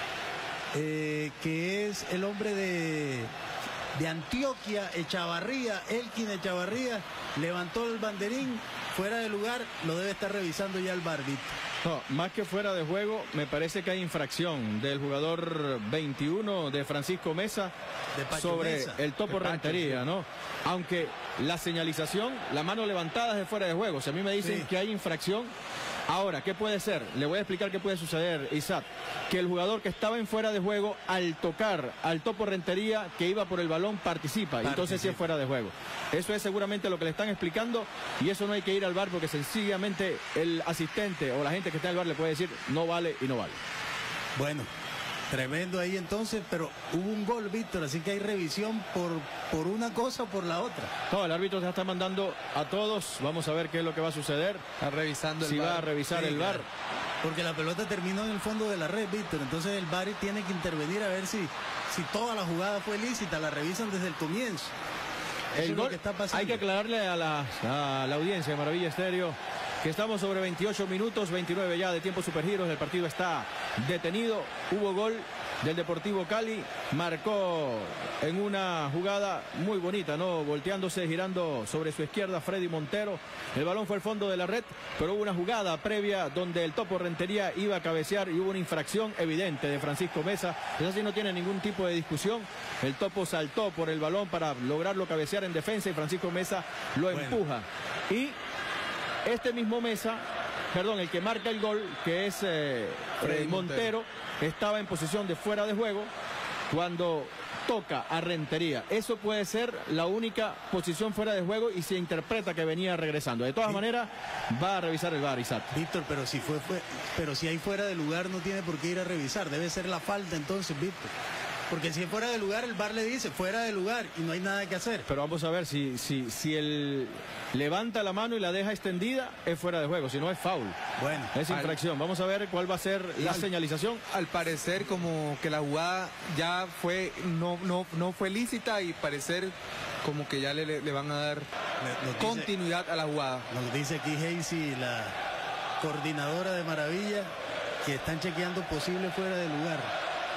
eh, que es el hombre de, de Antioquia, Echavarría, Elkin Echavarría, levantó el banderín, fuera de lugar, lo debe estar revisando ya el barbito. No, más que fuera de juego, me parece que hay infracción del jugador veintiuno de Francisco Mesa de sobre Mesa. el topo Pacho, Rentería, sí. ¿no? Aunque la señalización, la mano levantada es de fuera de juego. Si a mí me dicen Sí. que hay infracción, ahora, ¿qué puede ser? Le voy a explicar qué puede suceder, Isaac. Que el jugador que estaba en fuera de juego, al tocar al topo Rentería, que iba por el balón, participa. Participa. Entonces sí es fuera de juego. Eso es seguramente lo que le están explicando y eso no hay que ir al V A R porque sencillamente el asistente o la gente que está en el V A R le puede decir no vale y no vale. Bueno, tremendo ahí entonces, pero hubo un gol, Víctor, así que hay revisión por, por una cosa o por la otra. No, el árbitro se está mandando a todos, vamos a ver qué es lo que va a suceder. Está revisando el Si V A R. va a revisar Sí, el V A R. claro. Porque la pelota terminó en el fondo de la red, Víctor, entonces el V A R tiene que intervenir a ver si, si toda la jugada fue lícita, la revisan desde el comienzo. Eso El es lo gol, que está pasando. hay que aclararle a la, a la audiencia de Maravilla Estéreo que estamos sobre veintiocho minutos, veintinueve ya de tiempo supergiros, el partido está detenido, hubo gol del Deportivo Cali, marcó en una jugada muy bonita, ¿no? Volteándose, girando sobre su izquierda Freddy Montero, el balón fue al fondo de la red, pero hubo una jugada previa donde el topo Rentería iba a cabecear y hubo una infracción evidente de Francisco Mesa, eso sí no tiene ningún tipo de discusión, el topo saltó por el balón para lograrlo cabecear en defensa y Francisco Mesa lo Bueno. empuja. Y este mismo Mesa, perdón, el que marca el gol, que es eh, Freddy eh, Montero, estaba en posición de fuera de juego cuando toca a Rentería. Eso puede ser la única posición fuera de juego y se interpreta que venía regresando. De todas Sí. maneras, va a revisar el V A R, Isaac. Víctor, pero si fue, fue, pero si hay fuera de lugar no tiene por qué ir a revisar, debe ser la falta entonces, Víctor. Porque si es fuera de lugar, el V A R le dice fuera de lugar y no hay nada que hacer. Pero vamos a ver si, si, si él levanta la mano y la deja extendida, es fuera de juego, si no es foul. Bueno, Es infracción. Vamos a ver cuál va a ser la al- señalización. Al parecer como que la jugada ya fue, no, no, no fue lícita y parecer como que ya le, le- le van a dar nos dice- continuidad a la jugada. Nos dice aquí Heisy, la coordinadora de Maravilla, que están chequeando posible fuera de lugar.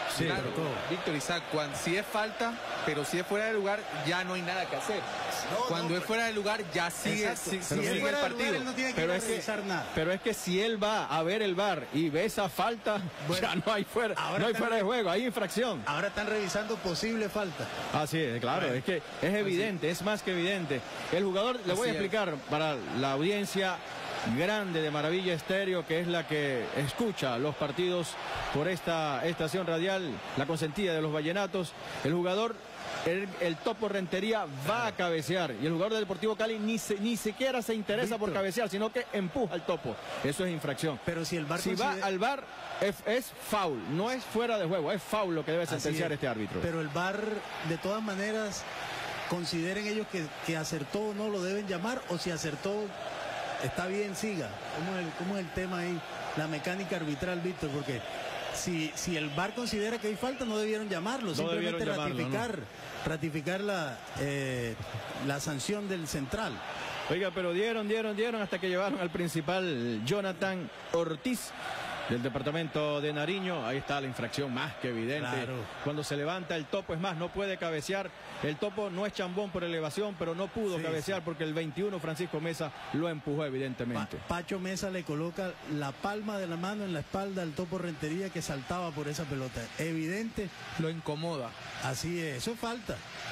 Sí, claro, Víctor Isaac, cuando, si es falta, pero si es fuera de lugar, ya no hay nada que hacer. No, cuando no, es fuera de lugar, ya sigue, si, si sigue el partido. Lugar, él no tiene que pero, ir a es revisar que, nada. pero es que si él va a ver el V A R y ve esa falta, bueno, ya no hay fuera, no hay fuera de juego, hay infracción. Ahora están revisando posible falta. Así es, claro, bueno, es que es evidente, es más que evidente. El jugador, le voy a explicar para la audiencia grande de Maravilla Estéreo, que es la que escucha los partidos por esta estación radial, la consentida de los vallenatos. El jugador, el, el Topo Rentería va a cabecear y el jugador del Deportivo Cali ni, se, ni siquiera se interesa Víctor. por cabecear, sino que empuja al Topo. Eso es infracción. Pero si el V A R si considera... va al V A R es, es foul, no es fuera de juego, es foul lo que debe sentenciar este árbitro. Pero el V A R, de todas maneras, consideren ellos que, que acertó o no, lo deben llamar, o si acertó, está bien, siga. ¿Cómo es el, cómo es el tema ahí? La mecánica arbitral, Víctor, porque si, si el V A R considera que hay falta, no debieron llamarlo, no simplemente debieron llamarlo, ratificar, ¿no? ratificar la, eh, la sanción del central. Oiga, pero dieron, dieron, dieron hasta que llevaron al principal Jonathan Ortiz del departamento de Nariño. Ahí está la infracción más que evidente. Claro. Cuando se levanta el Topo, es más, no puede cabecear. El Topo no es chambón por elevación, pero no pudo sí, cabecear sí. porque el veintiuno Francisco Mesa lo empujó evidentemente. Pa Pacho Mesa le coloca la palma de la mano en la espalda al Topo Rentería, que saltaba por esa pelota. Evidente. Lo incomoda. Así es, eso es falta.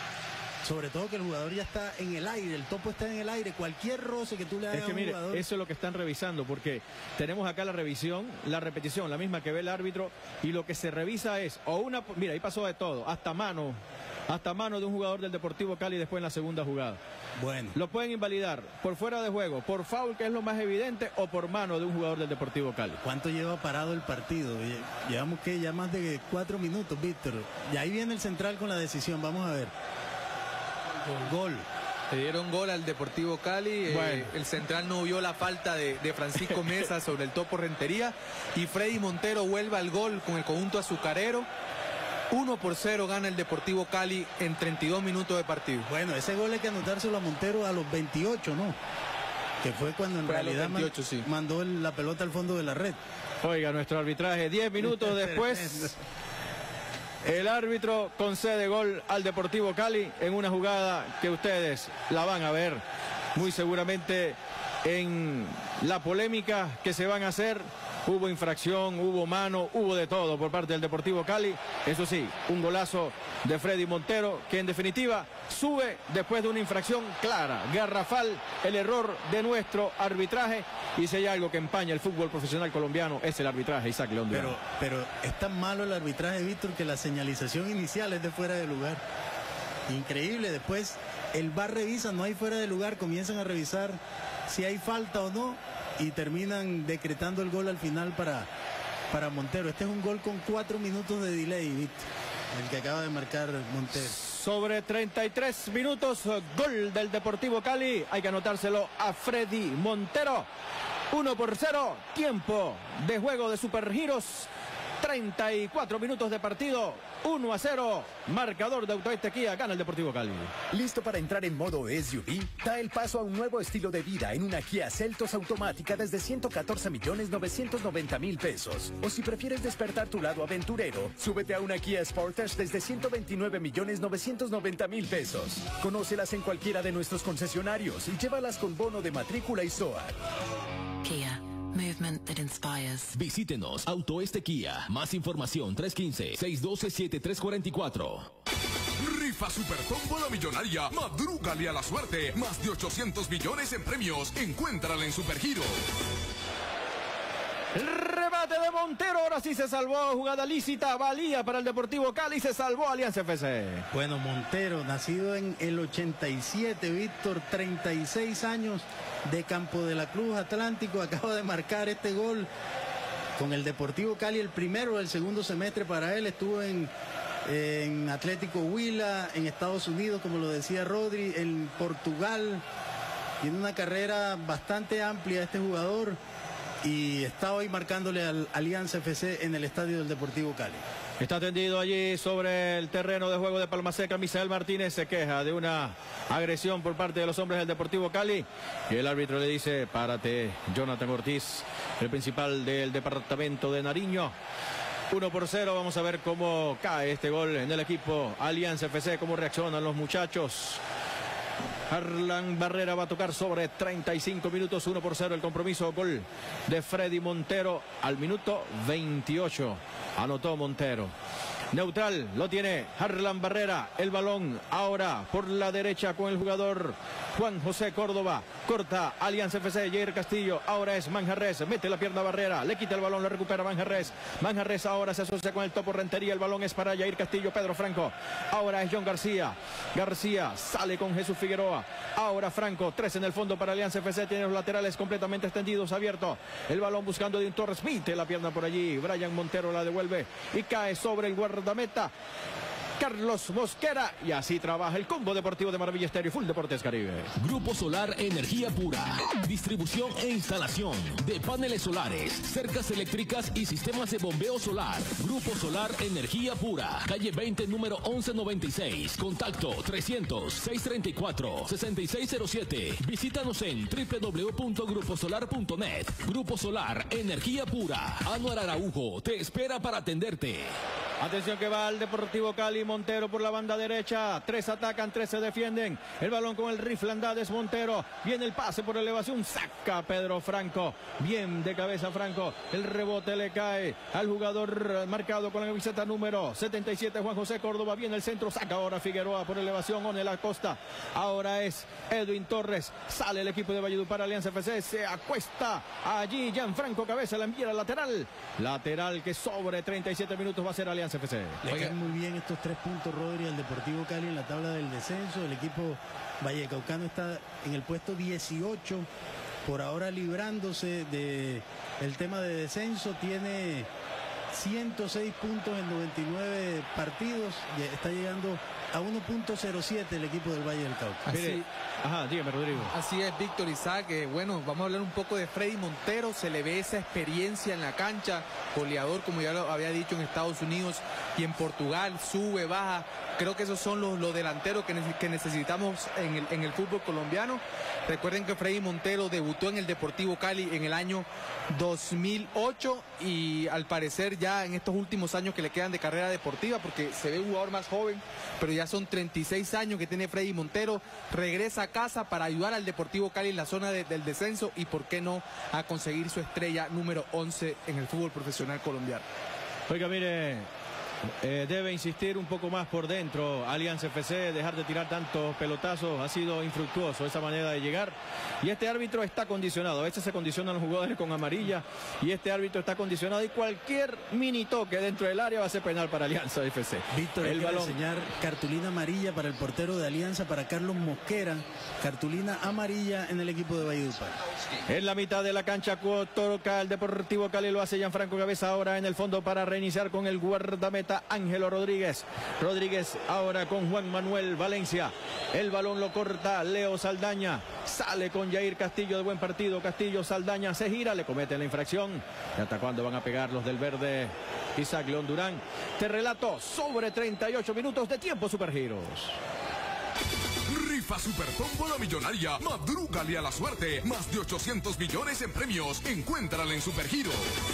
Sobre todo que el jugador ya está en el aire, el Topo está en el aire, cualquier roce que tú le hagas es que, a un mire, jugador... eso es lo que están revisando, porque tenemos acá la revisión, la repetición, la misma que ve el árbitro, y lo que se revisa es, o una, mira, ahí pasó de todo, hasta mano, hasta mano de un jugador del Deportivo Cali después en la segunda jugada. Bueno. Lo pueden invalidar por fuera de juego, por foul, que es lo más evidente, o por mano de un jugador del Deportivo Cali. ¿Cuánto lleva parado el partido? Llevamos que ya más de cuatro minutos, Víctor. Y ahí viene el central con la decisión, vamos a ver. Gol. Le dieron gol al Deportivo Cali. Bueno. Eh, el central no vio la falta de, de Francisco Mesa sobre el Topo Rentería. Y Freddy Montero vuelve al gol con el conjunto azucarero. uno por cero gana el Deportivo Cali en treinta y dos minutos de partido. Bueno, ese gol hay que anotárselo a Montero a los veintiocho, ¿no? Que fue cuando en fue realidad veintiocho, man, sí. mandó el, la pelota al fondo de la red. Oiga, nuestro arbitraje, diez minutos después. El árbitro concede gol al Deportivo Cali en una jugada que ustedes la van a ver muy seguramente en la polémica que se van a hacer. Hubo infracción, hubo mano, hubo de todo por parte del Deportivo Cali. Eso sí, un golazo de Freddy Montero, que en definitiva sube después de una infracción clara, garrafal, el error de nuestro arbitraje. Y si hay algo que empaña el fútbol profesional colombiano, es el arbitraje, Isaac León. Pero, pero es tan malo el arbitraje, Víctor, que la señalización inicial es de fuera de lugar. Increíble, después el V A R revisa, no hay fuera de lugar, comienzan a revisar si hay falta o no, y terminan decretando el gol al final para, para Montero. Este es un gol con cuatro minutos de delay, Víctor, el que acaba de marcar Montero. Sobre treinta y tres minutos, gol del Deportivo Cali. Hay que anotárselo a Freddy Montero. uno por cero, tiempo de juego de Supergiros. treinta y cuatro minutos de partido, uno a cero, marcador de Autoeste Kia, gana el Deportivo Cali. ¿Listo para entrar en modo S U V? Da el paso a un nuevo estilo de vida en una Kia Seltos automática desde ciento catorce millones novecientos noventa mil pesos. O si prefieres despertar tu lado aventurero, súbete a una Kia Sportage desde ciento veintinueve millones novecientos noventa mil pesos. Conócelas en cualquiera de nuestros concesionarios y llévalas con bono de matrícula y S O A. Kia. Movement that inspires. Visítenos, Autoeste Kia. Más información, tres uno cinco, seis uno dos, siete tres cuatro cuatro. Rifa Super Tómbola Millonaria. Madrúgale a la suerte. Más de ochocientos millones en premios. Encuéntrala en Supergiro. El remate de Montero, ahora sí se salvó, jugada lícita, valía para el Deportivo Cali, se salvó Alianza F C. Bueno, Montero, nacido en el ochenta y siete, Víctor, treinta y seis años, de Campo de la Cruz Atlántico, acaba de marcar este gol con el Deportivo Cali, el primero del segundo semestre para él. Estuvo en, en Atlético Huila, en Estados Unidos, como lo decía Rodri, en Portugal. Tiene una carrera bastante amplia este jugador y está hoy marcándole al Alianza F C en el estadio del Deportivo Cali. Está tendido allí sobre el terreno de juego de Palma Seca. Misael Martínez se queja de una agresión por parte de los hombres del Deportivo Cali. Y el árbitro le dice, párate, Jonathan Ortiz, el principal del departamento de Nariño. uno por cero, vamos a ver cómo cae este gol en el equipo Alianza F C, cómo reaccionan los muchachos. Harlan Barrera va a tocar sobre treinta y cinco minutos, uno por cero el compromiso. Gol de Freddy Montero al minuto veintiocho. Anotó Montero. Neutral, lo tiene Harlan Barrera. El balón ahora por la derecha con el jugador Juan José Córdoba. Corta Alianza F C, Jair Castillo. Ahora es Manjarres, mete la pierna a Barrera. Le quita el balón, lo recupera Manjarres. Manjarres ahora se asocia con el Topo Rentería. El balón es para Jair Castillo, Pedro Franco. Ahora es John García. García sale con Jesús Figueroa. Ahora Franco, tres en el fondo para Alianza F C. Tiene los laterales completamente extendidos, abierto. El balón buscando de un Torres. Mete la pierna por allí. Brian Montero la devuelve y cae sobre el guardameta Carlos Mosquera, y así trabaja el combo deportivo de Maravilla Estéreo y Full Deportes Caribe. Grupo Solar Energía Pura. Distribución e instalación de paneles solares, cercas eléctricas y sistemas de bombeo solar. Grupo Solar Energía Pura. Calle veinte, número once noventa y seis. Contacto trescientos, seiscientos treinta y cuatro, sesenta y seis cero siete. Visítanos en doble u doble u doble u punto grupo solar punto net. Grupo Solar Energía Pura. Anuar Araujo te espera para atenderte. Atención que va al Deportivo Cali. Montero por la banda derecha. Tres atacan, tres se defienden. El balón con el rifle Andades. Montero. Viene el pase por elevación. Saca Pedro Franco. Bien de cabeza Franco. El rebote le cae al jugador marcado con la camiseta número setenta y siete, Juan José Córdoba. Viene el centro. Saca ahora Figueroa por elevación. Onel Acosta. Ahora es Edwin Torres. Sale el equipo de Valledupar Alianza F C. Se acuesta allí Gianfranco Cabeza. La envía al lateral. Lateral que sobre treinta y siete minutos va a ser Alianza F C. Le caen muy bien estos tres puntos, Rodri, al Deportivo Cali en la tabla del descenso. El equipo vallecaucano está en el puesto dieciocho, por ahora librándose de el tema de descenso. Tiene ciento seis puntos en noventa y nueve partidos y está llegando a uno punto cero siete el equipo del Valle del Cauca. Así, Ajá, dígame, Rodrigo. Así es, Víctor Isaac. Eh, bueno, vamos a hablar un poco de Freddy Montero. Se le ve esa experiencia en la cancha, goleador, como ya lo había dicho, en Estados Unidos y en Portugal, sube, baja. Creo que esos son los, los delanteros que, ne que necesitamos en el, en el fútbol colombiano. Recuerden que Freddy Montero debutó en el Deportivo Cali en el año dos mil ocho y al parecer ya en estos últimos años que le quedan de carrera deportiva, porque se ve un jugador más joven, pero ya son treinta y seis años que tiene Freddy Montero. Regresa a casa para ayudar al Deportivo Cali en la zona de, del descenso y por qué no a conseguir su estrella número once en el fútbol profesional colombiano. Oiga, mire, Eh, debe insistir un poco más por dentro Alianza F C, dejar de tirar tantos pelotazos. Ha sido infructuoso esa manera de llegar y este árbitro está condicionado. A veces se condicionan los jugadores con amarilla y este árbitro está condicionado y cualquier mini toque dentro del área va a ser penal para Alianza F C. Víctor, el balón. Enseñar cartulina amarilla para el portero de Alianza, para Carlos Mosquera. Cartulina amarilla en el equipo de Valledupar. En la mitad de la cancha toca el Deportivo Cali, lo hace Gianfranco Cabeza ahora en el fondo para reiniciar con el guardameta Ángelo Rodríguez. Rodríguez ahora con Juan Manuel Valencia. El balón lo corta Leo Saldaña. Sale con Jair Castillo de buen partido. Castillo, Saldaña se gira, le comete la infracción. ¿Y hasta cuándo van a pegar los del verde? Isaac León Durán. Te relato sobre treinta y ocho minutos de tiempo Supergiros. Rifa Super Tómbola Millonaria. Madrúgale a la suerte. Más de ochocientos millones en premios. Encuéntrala en Supergiros.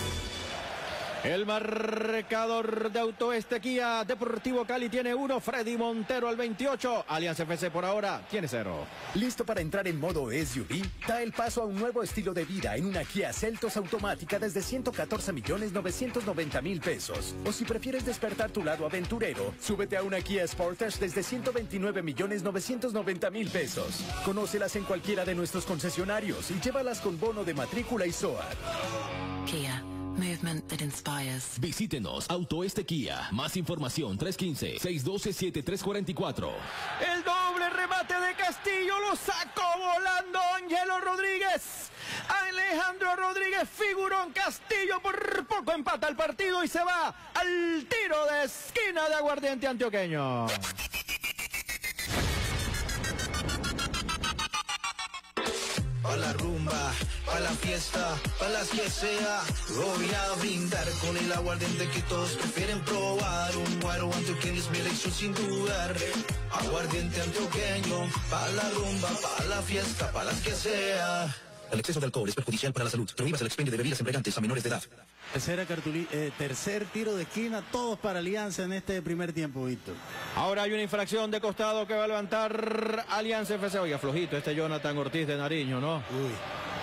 El marcador de Autoeste Kia Deportivo Cali tiene uno, Freddy Montero al veintiocho, Alianza F C por ahora tiene cero. ¿Listo para entrar en modo S U V? Da el paso a un nuevo estilo de vida en una Kia Seltos automática desde ciento catorce millones novecientos noventa mil pesos. O si prefieres despertar tu lado aventurero, súbete a una Kia Sportage desde ciento veintinueve millones novecientos noventa mil pesos. Conócelas en cualquiera de nuestros concesionarios y llévalas con bono de matrícula y S O A T. Kia. Movement that inspires. Visítenos, Autoeste Kia. Más información, tres uno cinco, seis uno dos, siete tres cuatro cuatro. El doble remate de Castillo lo sacó volando Ángelo Rodríguez. Alejandro Rodríguez, figurón. Castillo por poco empata el partido y se va al tiro de esquina de Aguardiente Antioqueño. Pa' la rumba, pa' la fiesta, pa' las que sea. Voy a brindar con el aguardiente que todos prefieren probar. Un guaro antioqueño es mi elección sin dudar. Aguardiente antioqueño, pa' la rumba, pa' la fiesta, pa' las que sea. El exceso de alcohol es perjudicial para la salud. Prohíbas el expendio de bebidas embriagantes a menores de edad. Tercera cartuli eh, tercer tiro de esquina, todos para Alianza en este primer tiempo, Víctor. Ahora hay una infracción de costado que va a levantar Alianza F C. Oiga, flojito este Jonathan Ortiz de Nariño, ¿no? Uy.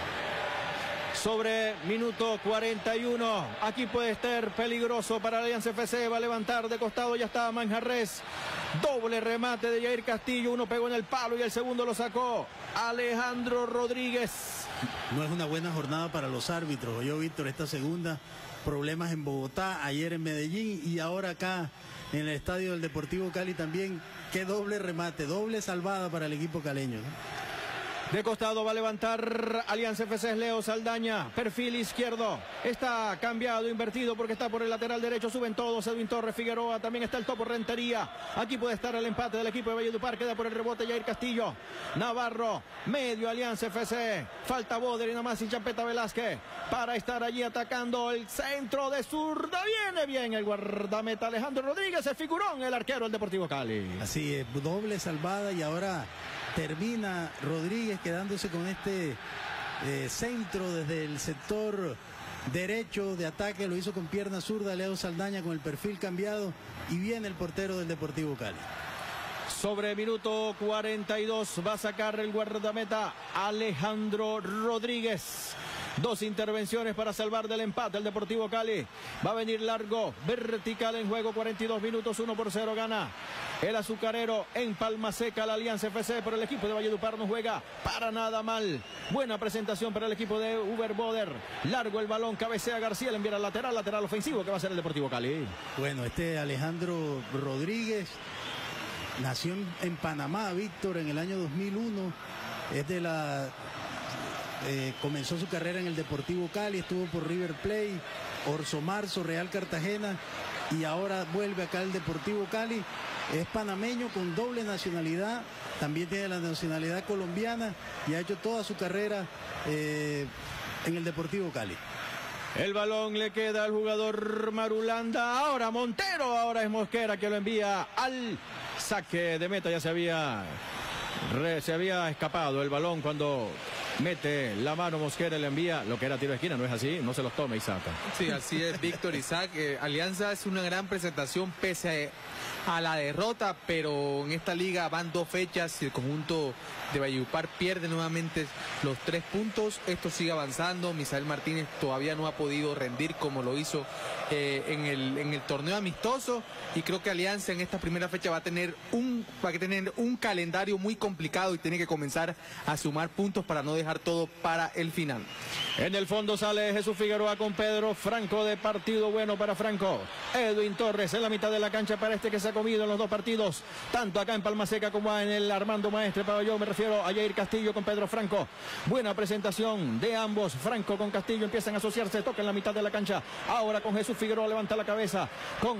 Sobre minuto cuarenta y uno. Aquí puede estar peligroso para Alianza F C. Va a levantar de costado. Ya está Manjarres. Doble remate de Jair Castillo. Uno pegó en el palo y el segundo lo sacó Alejandro Rodríguez. No es una buena jornada para los árbitros. Oyó, Víctor, esta segunda. Problemas en Bogotá, ayer en Medellín y ahora acá en el estadio del Deportivo Cali también. Qué doble remate, doble salvada para el equipo caleño, ¿no? De costado va a levantar Alianza F C, Leo Saldaña, perfil izquierdo, está cambiado, invertido porque está por el lateral derecho, suben todos, Edwin Torres, Figueroa, también está el Topo Rentería, aquí puede estar el empate del equipo de Valledupar, queda por el rebote Jair Castillo, Navarro, medio Alianza F C, falta Boder y nada más y Champeta Velázquez, para estar allí atacando el centro de zurda, viene bien el guardameta Alejandro Rodríguez, el figurón, el arquero del Deportivo Cali. Así es, doble salvada y ahora termina Rodríguez quedándose con este eh, centro desde el sector derecho de ataque, lo hizo con pierna zurda Leo Saldaña con el perfil cambiado y viene el portero del Deportivo Cali. Sobre minuto cuarenta y dos va a sacar el guardameta Alejandro Rodríguez. Dos intervenciones para salvar del empate el Deportivo Cali. Va a venir largo, vertical en juego, cuarenta y dos minutos, uno por cero gana el azucarero en Palma Seca, la Alianza F C, por el equipo de Valledupar no juega para nada mal. Buena presentación para el equipo de Uber Boder. Largo el balón, cabecea García, le envía al lateral, lateral ofensivo que va a ser el Deportivo Cali. Bueno, este Alejandro Rodríguez nació en, en Panamá, Víctor, en el año dos mil uno. Es de la... Eh, comenzó su carrera en el Deportivo Cali, estuvo por River Plate, Orso Marzo, Real Cartagena y ahora vuelve acá al Deportivo Cali. Es panameño con doble nacionalidad, también tiene la nacionalidad colombiana y ha hecho toda su carrera eh, en el Deportivo Cali. El balón le queda al jugador Marulanda, ahora Montero, ahora es Mosquera que lo envía al saque de meta. Ya se había, re, se había escapado el balón cuando mete la mano Mosquera, le envía lo que era tiro de esquina, ¿no es así? No se los tome Isaac. Sí, así es, Víctor Isaac. Eh, Alianza es una gran presentación pese a, a la derrota, pero en esta liga van dos fechas y el conjunto de Valledupar pierde nuevamente los tres puntos. Esto sigue avanzando. Misael Martínez todavía no ha podido rendir como lo hizo eh, en, el, en el torneo amistoso y creo que Alianza en esta primera fecha va a tener un, va a tener un calendario muy complicado y tiene que comenzar a sumar puntos para no dejar todo para el final. En el fondo sale Jesús Figueroa con Pedro Franco, de partido bueno para Franco. Edwin Torres en la mitad de la cancha para este que se ha comido en los dos partidos, tanto acá en Palma Seca como en el Armando Maestre Pabellón. Me refiero a Jair Castillo con Pedro Franco. Buena presentación de ambos. Franco con Castillo empiezan a asociarse, toca en la mitad de la cancha. Ahora con Jesús Figueroa levanta la cabeza con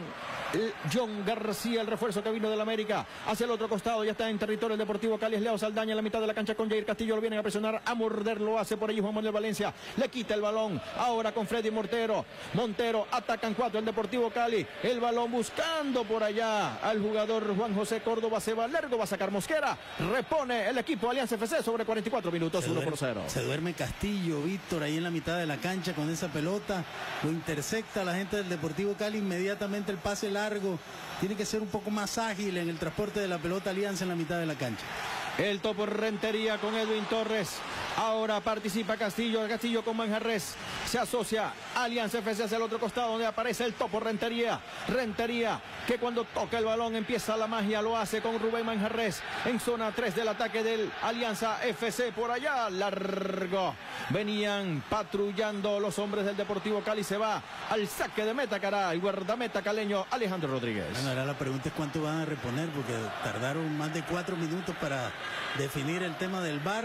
John García, el refuerzo que vino del América. Hacia el otro costado ya está en territorio el Deportivo Cali, es Leo Saldaña en la mitad de la cancha con Jair Castillo. Lo vienen a presionar, a morder, lo hace por allí Juan Manuel Valencia. Le quita el balón. Ahora con Freddy Montero. Montero, atacan cuatro el Deportivo Cali. El balón buscando por allá al jugador Juan José Córdoba. Se va largo, va a sacar Mosquera. Repone el equipo Alianza F C sobre cuarenta y cuatro minutos, uno por cero. Se duerme Castillo, Víctor, ahí en la mitad de la cancha con esa pelota. Lo intercepta la gente del Deportivo Cali. Inmediatamente el pase largo. Tiene que ser un poco más ágil en el transporte de la pelota Alianza en la mitad de la cancha. El Topo Rentería con Edwin Torres. Ahora participa Castillo. Castillo con Manjarres. Se asocia Alianza F C hacia el otro costado donde aparece el Topo Rentería. Rentería que cuando toca el balón empieza la magia. Lo hace con Rubén Manjarres en zona tres del ataque del Alianza F C. Por allá largo. Venían patrullando los hombres del Deportivo Cali. Se va al saque de meta, cara. El guardameta caleño Alejandro Rodríguez. Bueno, ahora la pregunta es cuánto van a reponer porque tardaron más de cuatro minutos para definir el tema del V A R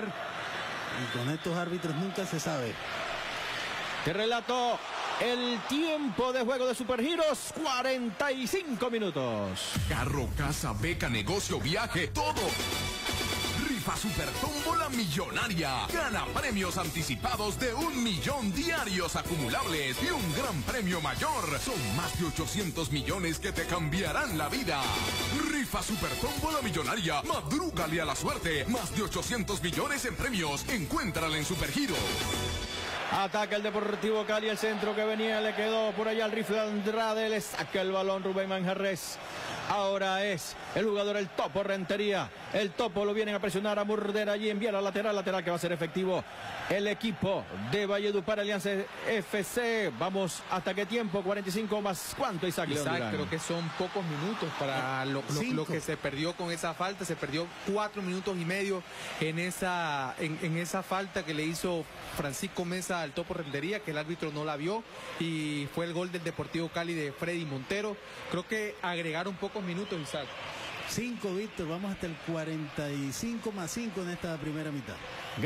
y con estos árbitros nunca se sabe. Te relato el tiempo de juego de Supergiros, cuarenta y cinco minutos. Carro, casa, beca, negocio, viaje, todo. Rifa Super Tómbola Millonaria. Gana premios anticipados de un millón diarios acumulables y un gran premio mayor. Son más de ochocientos millones que te cambiarán la vida. Rifa Super Tómbola Millonaria. Madrúgale a la suerte. Más de ochocientos millones en premios. Encuéntrala en Supergiro. Ataca el Deportivo Cali, el centro que venía, le quedó por allá el rifle Andrade, le saca el balón Rubén Manjarres. Ahora es el jugador, el Topo Rentería. El Topo lo vienen a presionar, a morder allí, enviar a lateral, lateral que va a ser efectivo. El equipo de Valledupar Alianza F C. Vamos, ¿hasta qué tiempo? cuarenta y cinco más ¿cuánto, Isaac? Isaac, creo que son pocos minutos para lo, lo, lo que se perdió con esa falta. Se perdió cuatro minutos y medio en esa, en, en esa falta que le hizo Francisco Mesa al Topo Rentería, que el árbitro no la vio, y fue el gol del Deportivo Cali de Freddy Montero. Creo que agregaron pocos minutos, Isaac. cinco, Víctor, vamos hasta el cuarenta y cinco más cinco en esta primera mitad.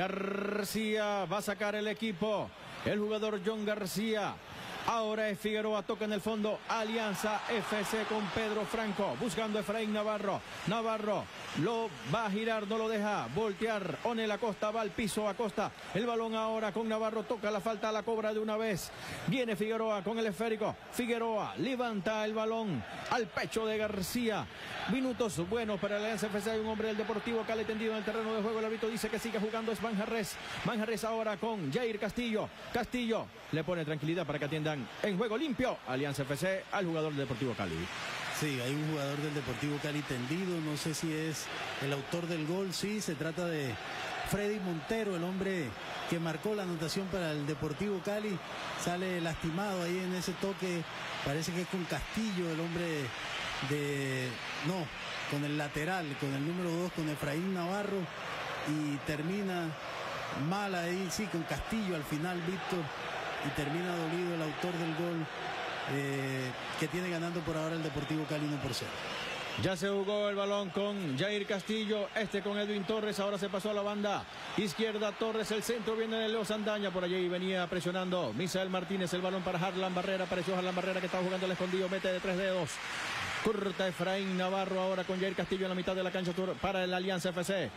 García va a sacar el equipo, el jugador John García. Ahora es Figueroa, toca en el fondo, Alianza F C con Pedro Franco, buscando a Efraín Navarro. Navarro lo va a girar, no lo deja voltear. Onel Acosta va al piso, Acosta. El balón ahora con Navarro, toca la falta, la cobra de una vez. Viene Figueroa con el esférico. Figueroa levanta el balón al pecho de García. Minutos buenos para la Alianza F C. Hay un hombre del Deportivo Cali tendido en el terreno de juego. El árbitro dice que sigue jugando, es Manjarres. Manjarres ahora con Jair Castillo. Castillo le pone tranquilidad para que atiendan en juego limpio Alianza F C al jugador del Deportivo Cali. Sí, hay un jugador del Deportivo Cali tendido, no sé si es el autor del gol. Sí, se trata de Freddy Montero, el hombre que marcó la anotación para el Deportivo Cali. Sale lastimado ahí en ese toque, parece que es con Castillo, el hombre de... no, con el lateral, con el número dos, con Efraín Navarro, y termina mal ahí, sí, con Castillo al final, Víctor, y termina dolido el autor del gol, eh, que tiene ganando por ahora el Deportivo Cali uno por cero. Ya se jugó el balón con Jair Castillo, este con Edwin Torres, ahora se pasó a la banda izquierda Torres, el centro viene de Leo Sandaña, por allí venía presionando Misael Martínez, el balón para Harlan Barrera, apareció Harlan Barrera que estaba jugando al escondido, mete de tres dedos, corta Efraín Navarro ahora con Jair Castillo en la mitad de la cancha para el Alianza F C.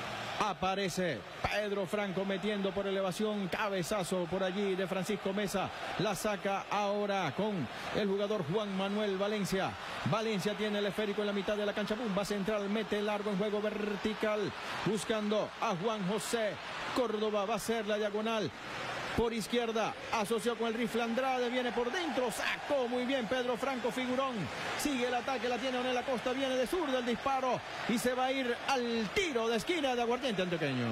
Aparece Pedro Franco metiendo por elevación, cabezazo por allí de Francisco Mesa, la saca ahora con el jugador Juan Manuel Valencia. Valencia tiene el esférico en la mitad de la cancha, bomba central, mete largo en juego vertical, buscando a Juan José Córdoba, va a ser la diagonal. Por izquierda, asoció con el rifle Andrade, viene por dentro, sacó muy bien Pedro Franco, figurón. Sigue el ataque, la tiene Onel Acosta, viene de zurda el disparo y se va a ir al tiro de esquina de Aguardiente Antioqueño.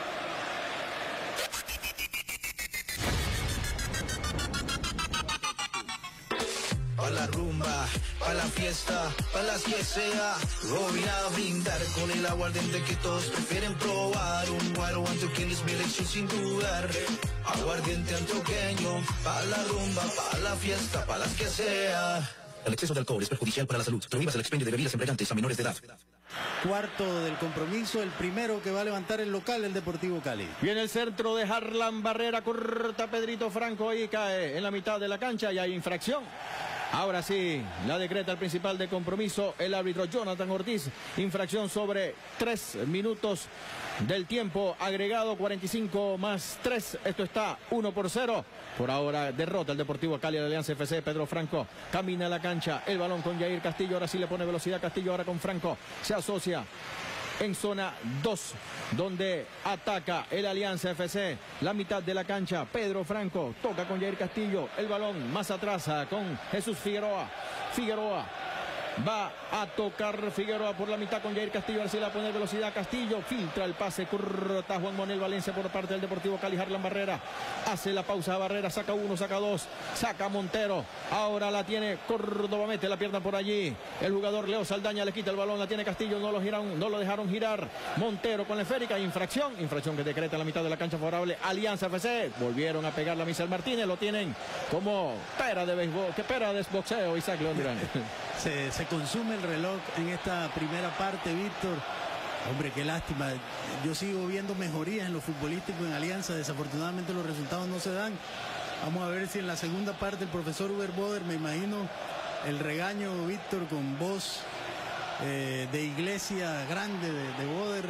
Pa' la rumba, pa' la fiesta, pa' las que sea. Voy a brindar con el aguardiente que todos prefieren probar. Un guaro antioqueño es mi elección sin dudar. Aguardiente antioqueño, pa' la rumba, pa' la fiesta, pa' las que sea. El exceso de alcohol es perjudicial para la salud. Prohíbas el expendio de bebidas embriagantes a menores de edad. Cuarto del compromiso, el primero que va a levantar el local, el Deportivo Cali. Viene el centro de Harlan Barrera, corta Pedrito Franco y cae en la mitad de la cancha y hay infracción. Ahora sí, la decreta el principal de compromiso, el árbitro Jonathan Ortiz. Infracción sobre tres minutos del tiempo agregado, cuarenta y cinco más tres. Esto está uno por cero. Por ahora derrota el Deportivo Cali de Alianza F C. Pedro Franco camina a la cancha. El balón con Jair Castillo. Ahora sí le pone velocidad Castillo. Ahora con Franco. Se asocia en zona dos, donde ataca el Alianza F C, la mitad de la cancha. Pedro Franco toca con Jair Castillo, el balón más atrás con Jesús Figueroa. Figueroa va a tocar Figueroa por la mitad con Jair Castillo, ahora sí la pone velocidad Castillo, filtra el pase, corta Juan Manuel Valencia por parte del Deportivo Cali. Harlan Barrera hace la pausa a Barrera, saca uno, saca dos, saca Montero, ahora la tiene Córdoba, mete la pierna por allí, el jugador Leo Saldaña le quita el balón, la tiene Castillo, no lo giraron, no lo dejaron girar. Montero con la esférica, infracción, infracción que decreta la mitad de la cancha favorable Alianza F C. Volvieron a pegarle a Misael Martínez, lo tienen como pera de béisbol, que pera de boxeo, Isaac Londrán. Se, se consume el reloj en esta primera parte, Víctor. Hombre, qué lástima. Yo sigo viendo mejorías en lo futbolístico en Alianza. Desafortunadamente los resultados no se dan. Vamos a ver si en la segunda parte el profesor Uber Boder, me imagino el regaño, Víctor, con voz eh, de iglesia grande de, de Boder para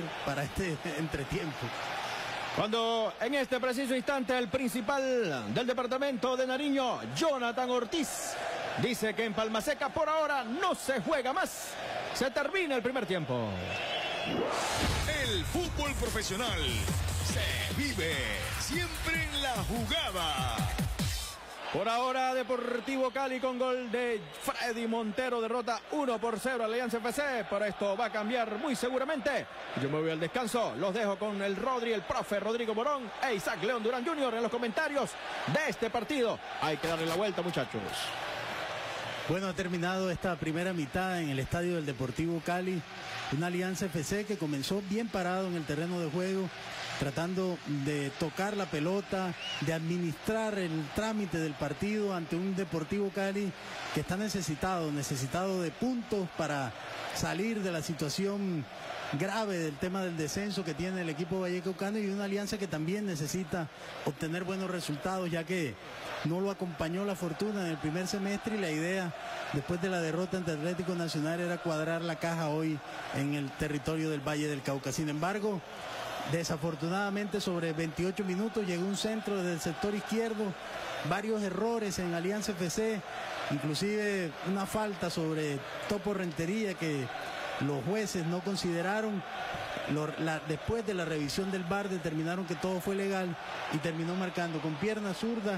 este entretiempo. Cuando en este preciso instante el principal del departamento de Nariño, Jonathan Ortiz, dice que en Palmaseca por ahora no se juega más. Se termina el primer tiempo. El fútbol profesional se vive siempre en la jugada. Por ahora Deportivo Cali con gol de Freddy Montero derrota uno por cero a Alianza F C, pero esto va a cambiar muy seguramente. Yo me voy al descanso, los dejo con el Rodri, el profe Rodrigo Morón e Isaac León Durán junior en los comentarios de este partido. Hay que darle la vuelta, muchachos. Bueno, ha terminado esta primera mitad en el estadio del Deportivo Cali. Una Alianza F C que comenzó bien parado en el terreno de juego, tratando de tocar la pelota, de administrar el trámite del partido ante un Deportivo Cali que está necesitado, necesitado de puntos para salir de la situación grave del tema del descenso que tiene el equipo vallecaucano, y una Alianza que también necesita obtener buenos resultados, ya que no lo acompañó la fortuna en el primer semestre, y la idea después de la derrota ante Atlético Nacional era cuadrar la caja hoy en el territorio del Valle del Cauca. Sin embargo, desafortunadamente sobre veintiocho minutos llegó un centro desde el sector izquierdo, varios errores en Alianza F C, inclusive una falta sobre Topo Rentería que los jueces no consideraron. Lo, la, después de la revisión del V A R determinaron que todo fue legal y terminó marcando con pierna zurda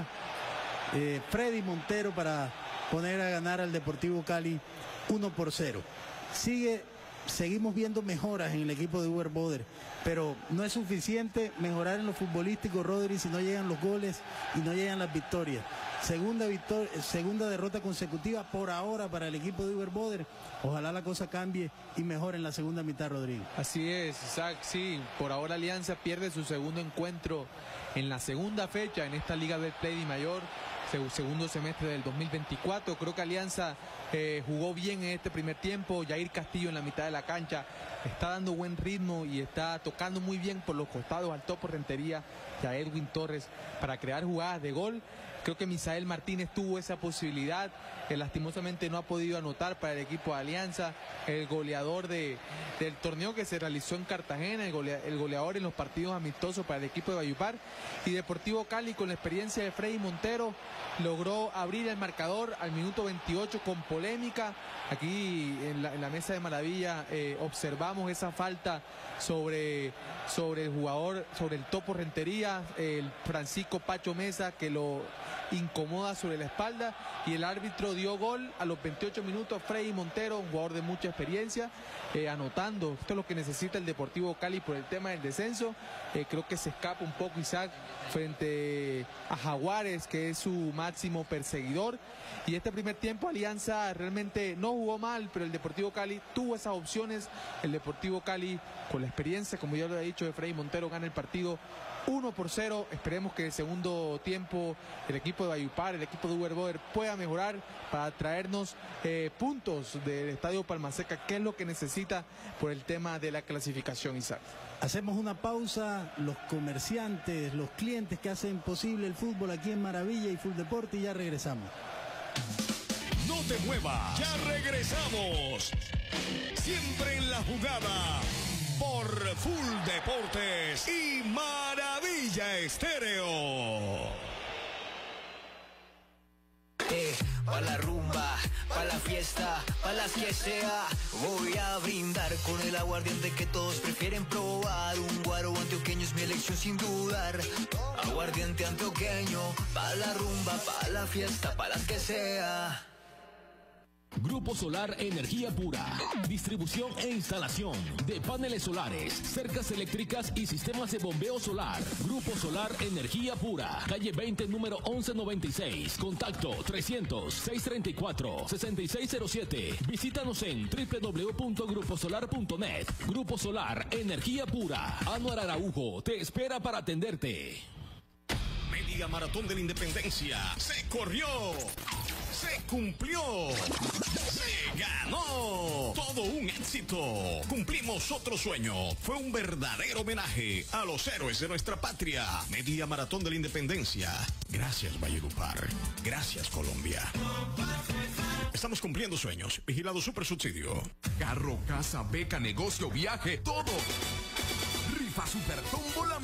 eh, Freddy Montero para poner a ganar al Deportivo Cali uno por cero. Sigue, seguimos viendo mejoras en el equipo de Uber Boder, pero no es suficiente mejorar en lo futbolístico, Rodri, si no llegan los goles y no llegan las victorias. Segunda victoria, segunda derrota consecutiva por ahora para el equipo de Uber Boder. Ojalá la cosa cambie y mejore en la segunda mitad, Rodrigo. Así es, Isaac, sí, por ahora Alianza pierde su segundo encuentro en la segunda fecha en esta Liga Betplay Mayor, segundo semestre del dos mil veinticuatro. Creo que Alianza eh, jugó bien en este primer tiempo. Jair Castillo en la mitad de la cancha está dando buen ritmo y está tocando muy bien por los costados al Topo Rentería y a Edwin Torres para crear jugadas de gol. Creo que Misael Martínez tuvo esa posibilidad, eh, lastimosamente no ha podido anotar para el equipo de Alianza. El goleador de, del torneo que se realizó en Cartagena, el, golea, el goleador en los partidos amistosos para el equipo de Valledupar. Y Deportivo Cali, con la experiencia de Freddy Montero, logró abrir el marcador al minuto veintiocho con polémica. Aquí en la, en la mesa de Maravilla eh, observamos esa falta sobre, sobre el jugador, sobre el Topo Rentería, el Francisco Pacho Mesa, que lo incomoda sobre la espalda, y el árbitro dio gol a los veintiocho minutos. Freddy Montero, un jugador de mucha experiencia, eh, anotando. Esto es lo que necesita el Deportivo Cali por el tema del descenso. Eh, creo que se escapa un poco Isaac frente a Jaguares, que es su máximo perseguidor. Y este primer tiempo Alianza realmente no jugó mal, pero el Deportivo Cali tuvo esas opciones. El Deportivo Cali, con la experiencia, como ya lo he dicho, de Freddy Montero, gana el partido uno por cero. Esperemos que en el segundo tiempo el equipo de Valledupar, el equipo de Uber Boder pueda mejorar para traernos eh, puntos del Estadio Palmaseca, que es lo que necesita por el tema de la clasificación, Isaac. Hacemos una pausa, los comerciantes, los clientes que hacen posible el fútbol aquí en Maravilla y Full Deporte, y ya regresamos. No te muevas, ya regresamos. Siempre en la jugada por Full Deportes y Maravilla Estéreo. Eh, pa' la rumba, pa' la fiesta, pa' las que sea. Voy a brindar con el aguardiente que todos prefieren probar. Un guaro antioqueño es mi elección sin dudar. Aguardiente antioqueño, pa' la rumba, pa' la fiesta, pa' las que sea. Grupo Solar Energía Pura. Distribución e instalación de paneles solares, cercas eléctricas y sistemas de bombeo solar. Grupo Solar Energía Pura. Calle veinte, número once noventa y seis. Contacto trescientos, seiscientos treinta y cuatro, sesenta y seis cero siete. Visítanos en doble u doble u doble u punto grupo solar punto net. Grupo Solar Energía Pura. Anuar Araujo te espera para atenderte. Media Maratón de la Independencia se corrió, se cumplió, se ganó. Todo un éxito. Cumplimos otro sueño. Fue un verdadero homenaje a los héroes de nuestra patria. Media Maratón de la Independencia. Gracias, Valledupar. Gracias, Colombia. Estamos cumpliendo sueños. Vigilado Super Subsidio. Carro, casa, beca, negocio, viaje, todo.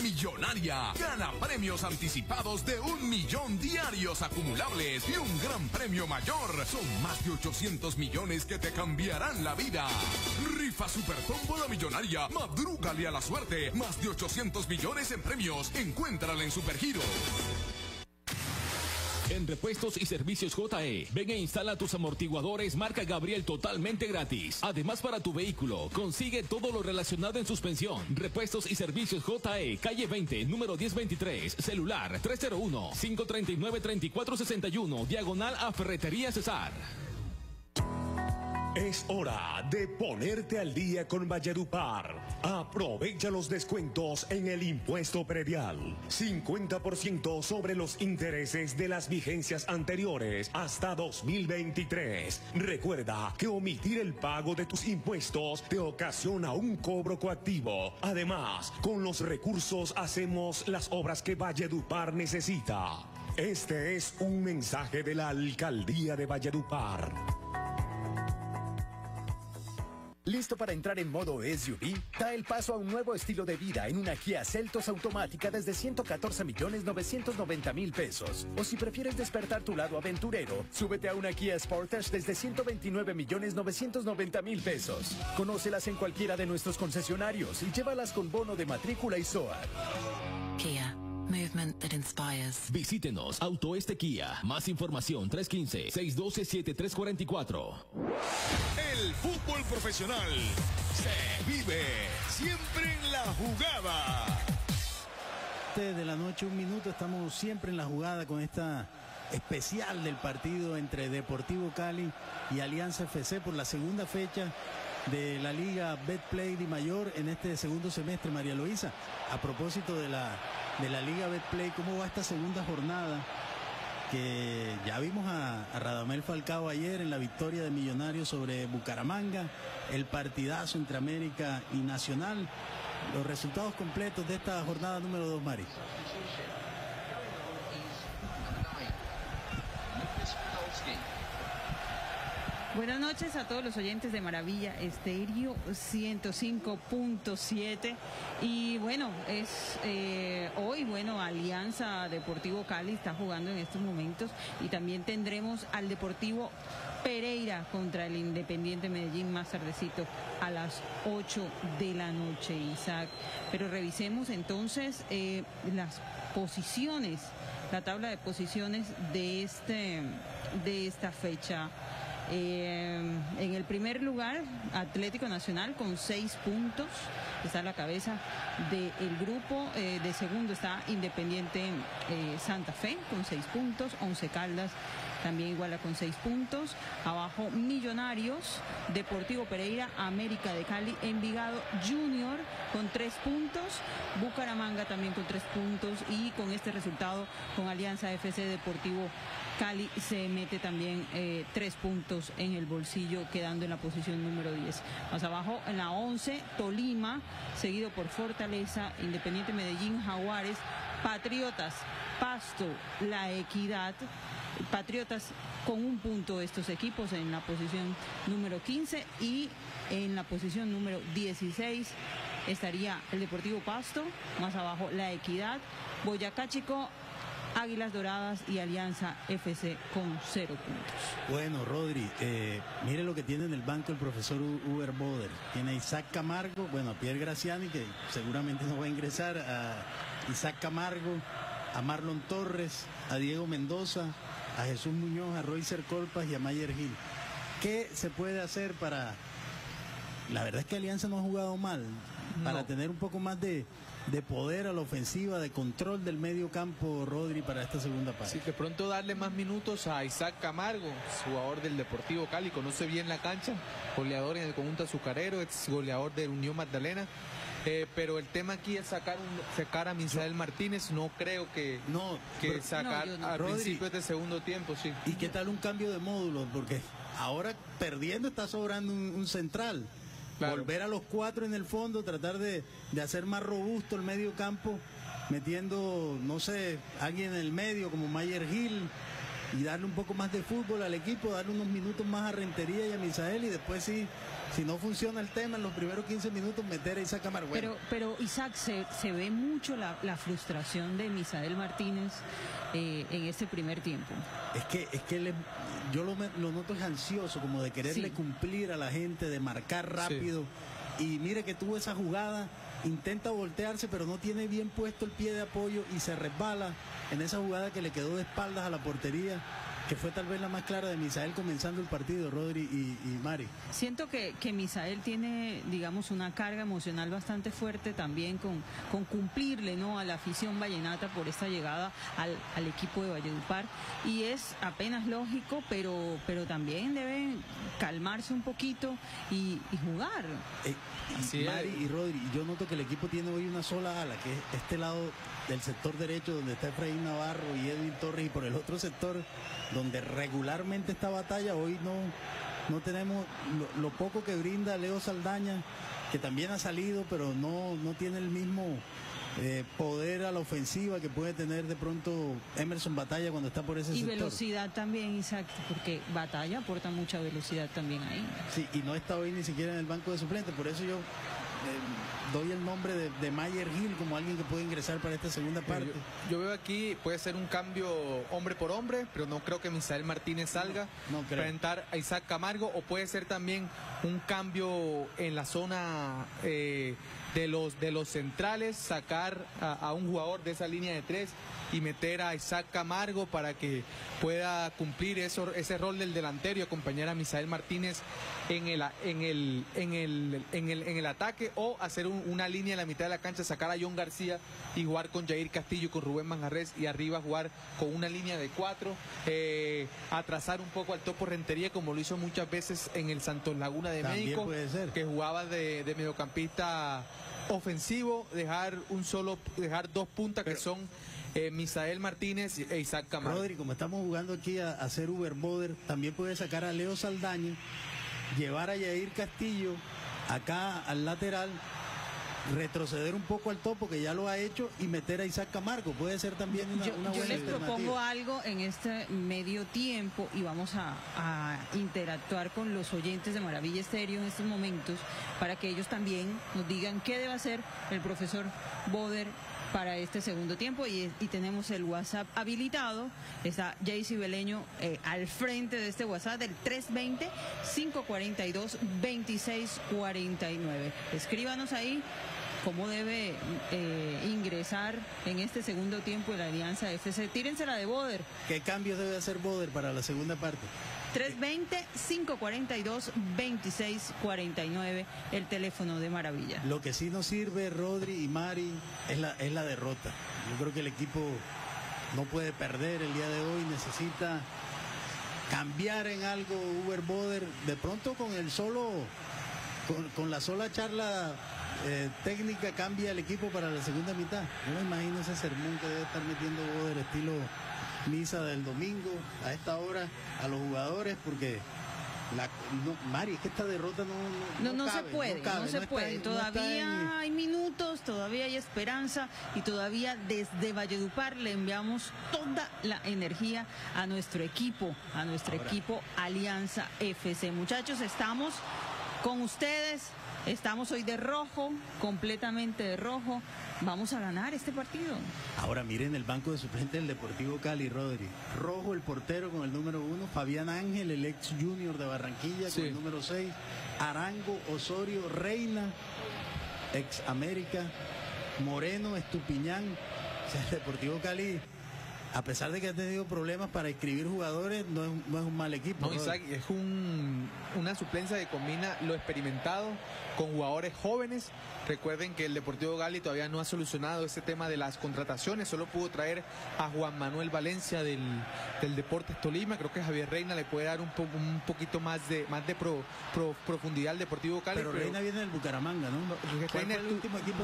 millonaria. Gana premios anticipados de un millón diarios acumulables y un gran premio mayor. Son más de ochocientos millones que te cambiarán la vida. Rifa Super Tómbola Millonaria. Madrúgale a la suerte. Más de ochocientos millones en premios. Encuéntrala en Supergiro. En Repuestos y Servicios J E, ven e instala tus amortiguadores marca Gabriel totalmente gratis. Además, para tu vehículo, consigue todo lo relacionado en suspensión. Repuestos y Servicios J E, calle veinte, número diez veintitrés, celular tres cero uno, cinco tres nueve, tres cuatro seis uno, diagonal a Ferretería Cesar. Es hora de ponerte al día con Valledupar. Aprovecha los descuentos en el impuesto predial. cincuenta por ciento sobre los intereses de las vigencias anteriores hasta dos mil veintitrés. Recuerda que omitir el pago de tus impuestos te ocasiona un cobro coactivo. Además, con los recursos hacemos las obras que Valledupar necesita. Este es un mensaje de la Alcaldía de Valledupar. ¿Listo para entrar en modo S U V? Da el paso a un nuevo estilo de vida en una Kia Seltos automática desde ciento catorce millones novecientos noventa mil pesos. O si prefieres despertar tu lado aventurero, súbete a una Kia Sportage desde ciento veintinueve millones novecientos noventa mil pesos. Conócelas en cualquiera de nuestros concesionarios y llévalas con bono de matrícula y S O A R. Kia. Movement that inspires. Visítenos, Auto Este Kia. Más información, tres uno cinco, seis uno dos, siete tres cuatro cuatro. El fútbol profesional se vive siempre en la jugada. De la noche, un minuto, estamos siempre en la jugada con esta especial del partido entre Deportivo Cali y Alianza F C por la segunda fecha de la Liga Betplay Di Mayor en este segundo semestre. María Luisa, a propósito de la, de la Liga Betplay, ¿cómo va esta segunda jornada? Que ya vimos a, a Radamel Falcao ayer en la victoria de Millonarios sobre Bucaramanga, el partidazo entre América y Nacional. Los resultados completos de esta jornada número dos, Mari. Buenas noches a todos los oyentes de Maravilla Estéreo ciento cinco punto siete. Y bueno, es eh, hoy, bueno, Alianza Deportivo Cali está jugando en estos momentos y también tendremos al Deportivo Pereira contra el Independiente Medellín más tardecito a las ocho de la noche, Isaac. Pero revisemos entonces eh, las posiciones, la tabla de posiciones de, este, de esta fecha. Eh, en el primer lugar, Atlético Nacional con seis puntos, está a la cabeza del grupo. Eh, de segundo está Independiente eh, Santa Fe con seis puntos, Once Caldas también iguala con seis puntos. Abajo Millonarios, Deportivo Pereira, América de Cali, Envigado Junior con tres puntos, Bucaramanga también con tres puntos, y con este resultado, con Alianza F C, Deportivo Cali se mete también eh, tres puntos en el bolsillo, quedando en la posición número diez. Más abajo, en la once, Tolima, seguido por Fortaleza, Independiente Medellín, Jaguares, Patriotas, Pasto, La Equidad. Patriotas con un punto estos equipos en la posición número quince, y en la posición número dieciséis estaría el Deportivo Pasto, más abajo La Equidad, Boyacá Chico, Águilas Doradas y Alianza F C con cero puntos. Bueno, Rodri, eh, mire lo que tiene en el banco el profesor Uber Boder. Tiene a Isaac Camargo, bueno, a Pierre Graciani, que seguramente no va a ingresar, a Isaac Camargo, a Marlon Torres, a Diego Mendoza, a Jesús Muñoz, a Roycer Colpas y a Mayer Gil. ¿Qué se puede hacer para...? La verdad es que Alianza no ha jugado mal, no. Para tener un poco más de, de poder a la ofensiva, de control del medio campo, Rodri, para esta segunda parte. Sí, de pronto darle más minutos a Isaac Camargo, jugador del Deportivo Cali, conoce bien la cancha, goleador en el conjunto azucarero, ex goleador de Unión Magdalena. Eh, pero el tema aquí es sacar, un, sacar a Misael no. Martínez, no creo que, no, que pero, sacar no, no. a Rodri, principios de segundo tiempo, sí. ¿Y qué tal un cambio de módulos? Porque ahora perdiendo está sobrando un, un central. Claro. Volver a los cuatro en el fondo, tratar de, de hacer más robusto el medio campo, metiendo, no sé, alguien en el medio como Mayer Gil, y darle un poco más de fútbol al equipo, darle unos minutos más a Rentería y a Misael, y después sí si no funciona el tema en los primeros quince minutos, meter a Isaac Camargo. Pero, pero Isaac, se, se ve mucho la, la frustración de Misael Martínez eh, en este primer tiempo. Es que, es que le, yo lo, lo noto es ansioso, como de quererle sí. cumplir a la gente, de marcar rápido. Sí. Y mire que tuvo esa jugada, intenta voltearse, pero no tiene bien puesto el pie de apoyo y se resbala en esa jugada que le quedó de espaldas a la portería, que fue tal vez la más clara de Misael comenzando el partido, Rodri y, y Mari. Siento que, que Misael tiene, digamos, una carga emocional bastante fuerte también con, con cumplirle, ¿no?, a la afición vallenata por esta llegada al, al equipo de Valledupar, y es apenas lógico, pero, pero también deben calmarse un poquito y, y jugar. Eh, y Mari es. y Rodri, yo noto que el equipo tiene hoy una sola ala, que es este lado del sector derecho donde está Efraín Navarro y Edwin Torres, y por el otro sector donde regularmente está Batalla, hoy no, no tenemos lo, lo poco que brinda Leo Saldaña, que también ha salido, pero no, no tiene el mismo eh, poder a la ofensiva que puede tener de pronto Emerson Batalla cuando está por ese y sector. Y velocidad también, Isaac, porque Batalla aporta mucha velocidad también ahí. Sí, y no está hoy ni siquiera en el banco de suplentes, por eso yo Eh, doy el nombre de, de Mayer Gil como alguien que puede ingresar para esta segunda parte. Yo, yo veo aquí, puede ser un cambio hombre por hombre, pero no creo que Misael Martínez salga no, no para entrar a Isaac Camargo, o puede ser también un cambio en la zona eh, de los de los centrales, sacar a, a un jugador de esa línea de tres y meter a Isaac Camargo para que pueda cumplir eso, ese rol del delantero y acompañar a Misael Martínez en el en el en el en el en el ataque, o hacer un, una línea en la mitad de la cancha, sacar a John García y jugar con Jair Castillo y con Rubén Manjarres, y arriba jugar con una línea de cuatro, eh, atrasar un poco al Topo Rentería como lo hizo muchas veces en el Santos Laguna de También México, puede ser. que jugaba de, de mediocampista ofensivo, dejar un solo dejar dos puntas Pero, que son Eh, Misael Martínez e Isaac Camargo. Rodri, como estamos jugando aquí a, a hacer Uber Boder, también puede sacar a Leo Saldaña, llevar a Jair Castillo acá al lateral, retroceder un poco al Topo, que ya lo ha hecho, y meter a Isaac Camargo. Puede ser también una, yo, una yo buena les propongo algo en este medio tiempo, y vamos a, a interactuar con los oyentes de Maravilla Estéreo en estos momentos, para que ellos también nos digan qué debe hacer el profesor Boder para este segundo tiempo, y, y tenemos el WhatsApp habilitado. Está Jaycee Beleño eh, al frente de este WhatsApp, del tres veinte, cinco cuarenta y dos, veintiséis cuarenta y nueve. Escríbanos ahí cómo debe eh, ingresar en este segundo tiempo de la Alianza F C. Tírensela de Boder. ¿Qué cambios debe hacer Boder para la segunda parte? tres veinte, cinco cuarenta y dos, veintiséis cuarenta y nueve, el teléfono de Maravilla. Lo que sí nos sirve, Rodri y Mari, es la, es la derrota. Yo creo que el equipo no puede perder el día de hoy, necesita cambiar en algo Uber Boder, de pronto con el solo, con, con la sola charla eh, técnica cambia el equipo para la segunda mitad. Yo me imagino ese sermón que debe estar metiendo Boder estilo misa del domingo a esta hora a los jugadores, porque la, no, Mari, es que esta derrota no no, no, no cabe, se puede, no, cabe, no se no puede, en, todavía no en... hay minutos, todavía hay esperanza, y todavía desde Valledupar le enviamos toda la energía a nuestro equipo, a nuestro Ahora. equipo Alianza F C. Muchachos, estamos con ustedes, estamos hoy de rojo, completamente de rojo. Vamos a ganar este partido. Ahora miren el banco de suplentes del Deportivo Cali, Rodri. Rojo el portero con el número uno, Fabián Ángel, el ex junior de Barranquilla, sí, con el número seis, Arango, Osorio, Reina, ex América, Moreno, Estupiñán. O sea, el Deportivo Cali, a pesar de que ha tenido problemas para inscribir jugadores, no es, no es un mal equipo. No, Isaac, es un, una suplencia que combina lo experimentado con jugadores jóvenes. Recuerden que el Deportivo Cali todavía no ha solucionado ese tema de las contrataciones, solo pudo traer a Juan Manuel Valencia del, del Deportes Tolima. Creo que Javier Reina le puede dar un, po, un poquito más de más de pro, pro, profundidad al Deportivo Cali. Pero, pero Reina viene del Bucaramanga, ¿no? Reina fue el último equipo de Reina? De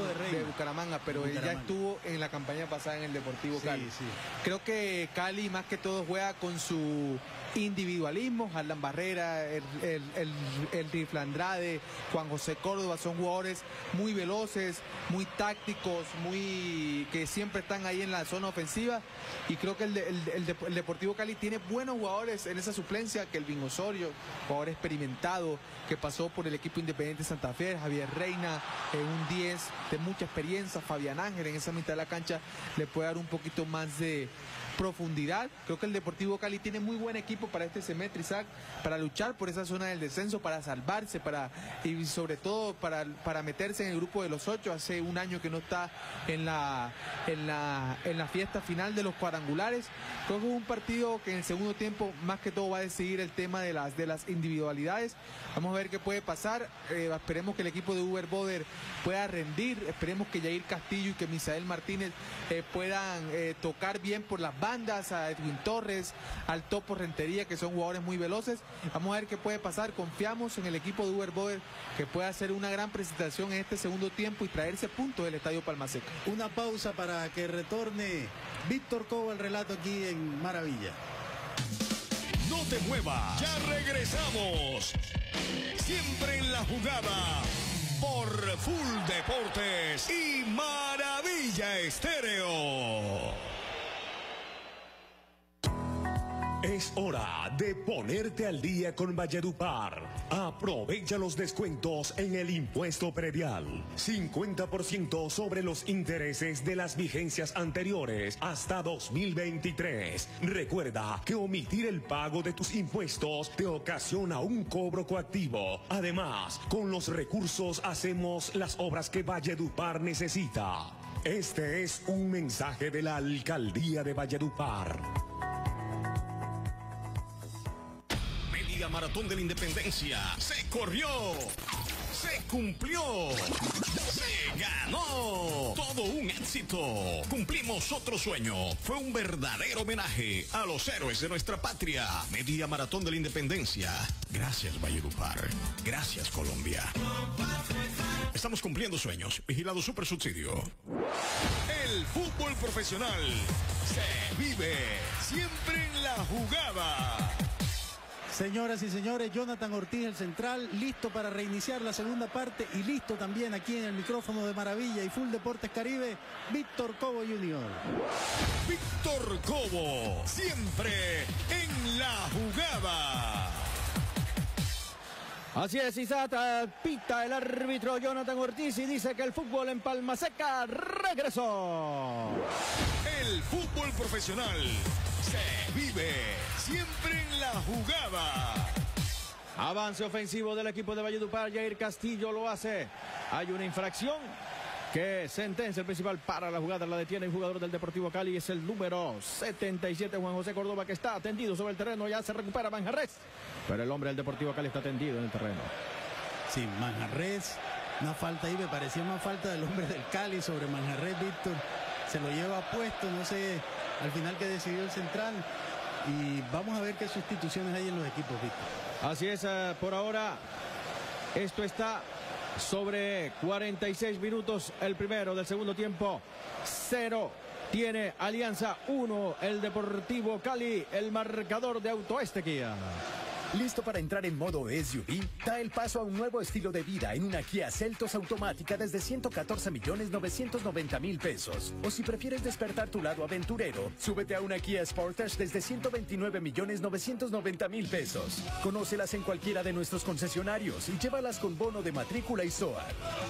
Bucaramanga, pero él ya estuvo en la campaña pasada en el Deportivo Sí, Cali. sí. Creo que Cali más que todo juega con su individualismo. Alan Barrera, el, el, el, el Rifle Andrade, Juan José Córdoba, son jugadores muy veloces, muy tácticos, muy que siempre están ahí en la zona ofensiva, y creo que el, el, el, el Deportivo Cali tiene buenos jugadores en esa suplencia. Kelvin Osorio, jugador experimentado que pasó por el equipo Independiente Santa Fe, Javier Reina, eh, un diez de mucha experiencia, Fabián Ángel en esa mitad de la cancha le puede dar un poquito más de profundidad. Creo que el Deportivo Cali tiene muy buen equipo para este semestre, Isaac, para luchar por esa zona del descenso, para salvarse, para y sobre todo para, para meterse en el grupo de los ocho. Hace un año que no está en la, en la, en la fiesta final de los cuadrangulares. Creo que es un partido que en el segundo tiempo más que todo va a decidir el tema de las, de las individualidades. Vamos a ver qué puede pasar. Eh, esperemos que el equipo de Uber Boder pueda rendir, esperemos que Yair Castillo y que Misael Martínez eh, puedan eh, tocar bien por las bandas, a Edwin Torres, al Topo Rentería, que son jugadores muy veloces. Vamos a ver qué puede pasar. Confiamos en el equipo de Uber Boder que pueda hacer una gran presentación en este segundo tiempo y traerse puntos del Estadio Palmaseca. Una pausa para que retorne Víctor Cobo al relato aquí en Maravilla. No te muevas, ya regresamos. Siempre en la jugada por Full Deportes y Maravilla Estéreo. Es hora de ponerte al día con Valledupar. Aprovecha los descuentos en el impuesto predial. cincuenta por ciento sobre los intereses de las vigencias anteriores hasta dos mil veintitrés. Recuerda que omitir el pago de tus impuestos te ocasiona un cobro coactivo. Además, con los recursos hacemos las obras que Valledupar necesita. Este es un mensaje de la Alcaldía de Valledupar. Maratón de la Independencia se corrió, se cumplió, se ganó. Todo un éxito. Cumplimos otro sueño. Fue un verdadero homenaje a los héroes de nuestra patria. Media Maratón de la Independencia. Gracias, Valledupar. Gracias, Colombia. Estamos cumpliendo sueños. Vigilado Super Subsidio. El fútbol profesional se vive siempre en la jugada. Señoras y señores, Jonathan Ortiz, el central, listo para reiniciar la segunda parte y listo también aquí en el micrófono de Maravilla y Full Deportes Caribe, Víctor Cobo junior Víctor Cobo, siempre en la jugada. Así es, Isata, pita el árbitro Jonathan Ortiz y dice que el fútbol en Palmaseca regresó. El fútbol profesional se vive siempre en la jugada. Avance ofensivo del equipo de Valledupar, Yair Castillo lo hace. Hay una infracción que sentencia el principal para la jugada, la detiene el jugador del Deportivo Cali, es el número setenta y siete, Juan José Córdoba, que está atendido sobre el terreno, ya se recupera Manjarres, pero el hombre del Deportivo Cali está atendido en el terreno. Sí, Manjarres, una falta ahí, me parecía más falta del hombre del Cali sobre Manjarres, Víctor, se lo lleva puesto, no sé al final que decidió el central, y vamos a ver qué sustituciones hay en los equipos, Víctor. Así es, uh, por ahora esto está sobre cuarenta y seis minutos, el primero del segundo tiempo. Cero tiene Alianza, uno el Deportivo Cali, el marcador de Autoeste Kia. ¿Listo para entrar en modo S U V? Da el paso a un nuevo estilo de vida en una Kia Seltos automática desde ciento catorce millones novecientos noventa mil pesos. O si prefieres despertar tu lado aventurero, súbete a una Kia Sportage desde ciento veintinueve millones novecientos noventa mil pesos. Conócelas en cualquiera de nuestros concesionarios y llévalas con bono de matrícula y S O A.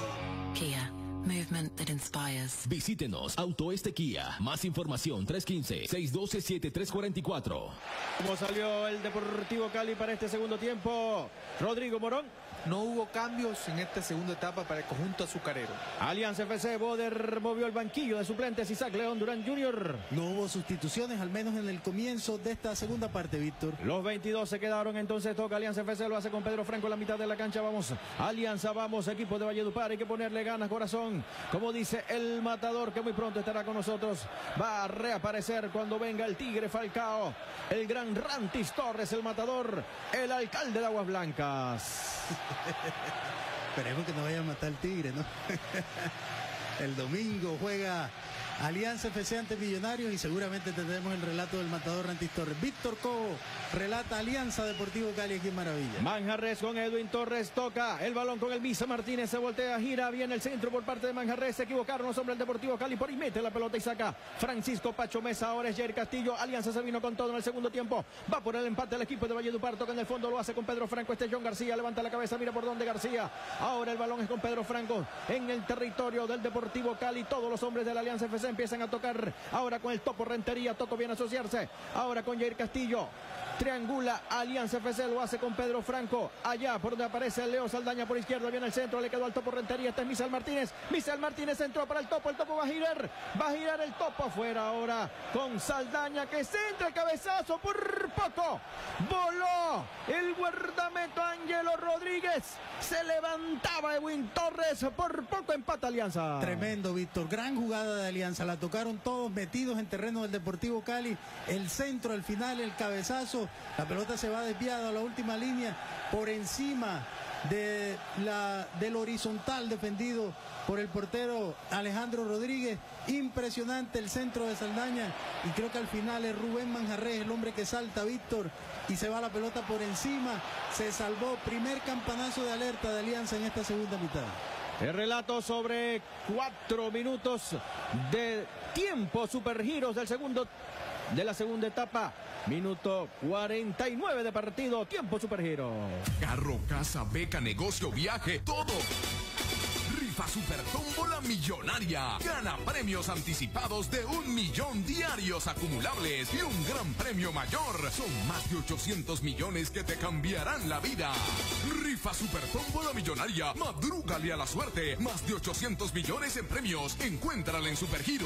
Kia. Movement that inspires. Visítenos, Autoeste Kia. Más información, tres uno cinco, seis uno dos, siete tres cuatro cuatro. ¿Cómo salió el Deportivo Cali para este segundo tiempo? Rodrigo Morón. No hubo cambios en esta segunda etapa para el conjunto azucarero. Alianza F C, Boder movió el banquillo de suplentes, Isaac León Durán junior No hubo sustituciones, al menos en el comienzo de esta segunda parte, Víctor. Los veintidós se quedaron, entonces toca Alianza F C, lo hace con Pedro Franco en la mitad de la cancha. Vamos, Alianza, vamos, equipo de Valledupar, hay que ponerle ganas, corazón. Como dice el matador, que muy pronto estará con nosotros. Va a reaparecer cuando venga el Tigre Falcao, el gran Rantis Torres, el matador, el alcalde de Aguas Blancas. Esperemos que no vaya a matar el Tigre, ¿no? El domingo juega Alianza F C ante Millonarios y seguramente tendremos el relato del matador Rantis Torres. Víctor Cobo relata Alianza Deportivo Cali aquí en Maravilla. Manjarres con Edwin Torres, toca el balón con el Misa Martínez, se voltea, gira, viene el centro por parte de Manjarres, se equivocaron los hombres del Deportivo Cali, por ahí mete la pelota y saca Francisco Pacho Mesa, ahora es Jair Castillo. Alianza se vino con todo en el segundo tiempo, va por el empate el equipo de Valledupar, toca en el fondo, lo hace con Pedro Franco, este John García, levanta la cabeza, mira por dónde García, ahora el balón es con Pedro Franco en el territorio del Deportivo Cali, todos los hombres de la Alianza F C empiezan a tocar, ahora con el Topo Rentería, Toco viene a asociarse, ahora con Jair Castillo, triangula Alianza F C, lo hace con Pedro Franco, allá por donde aparece Leo Saldaña por izquierda, viene el centro, le quedó al Topo Rentería, este es Misael Martínez, Misael Martínez entró para el Topo, el Topo va a girar, va a girar el Topo afuera ahora con Saldaña que centra el cabezazo, por poco voló el guardameta Ángelo Rodríguez, se levantaba Edwin Torres, por poco empata Alianza. Tremendo, Víctor, gran jugada de Alianza, la tocaron todos metidos en terreno del Deportivo Cali, el centro al final, el cabezazo, la pelota se va desviada a la última línea, por encima de la, del horizontal defendido por el portero Alejandro Rodríguez. Impresionante el centro de Saldaña y creo que al final es Rubén Manjarres el hombre que salta, Víctor, y se va la pelota por encima. Se salvó, primer campanazo de alerta de Alianza en esta segunda mitad. El relato sobre cuatro minutos de tiempo, supergiros del segundo de la segunda etapa. Minuto cuarenta y nueve de partido, tiempo supergiro. Carro, casa, beca, negocio, viaje, todo. Rifa Super Tómbola Millonaria. Gana premios anticipados de un millón diarios acumulables y un gran premio mayor. Son más de ochocientos millones que te cambiarán la vida. Rifa Super Tómbola Millonaria. Madrúgale a la suerte. Más de ochocientos millones en premios. Encuéntrala en Supergiro.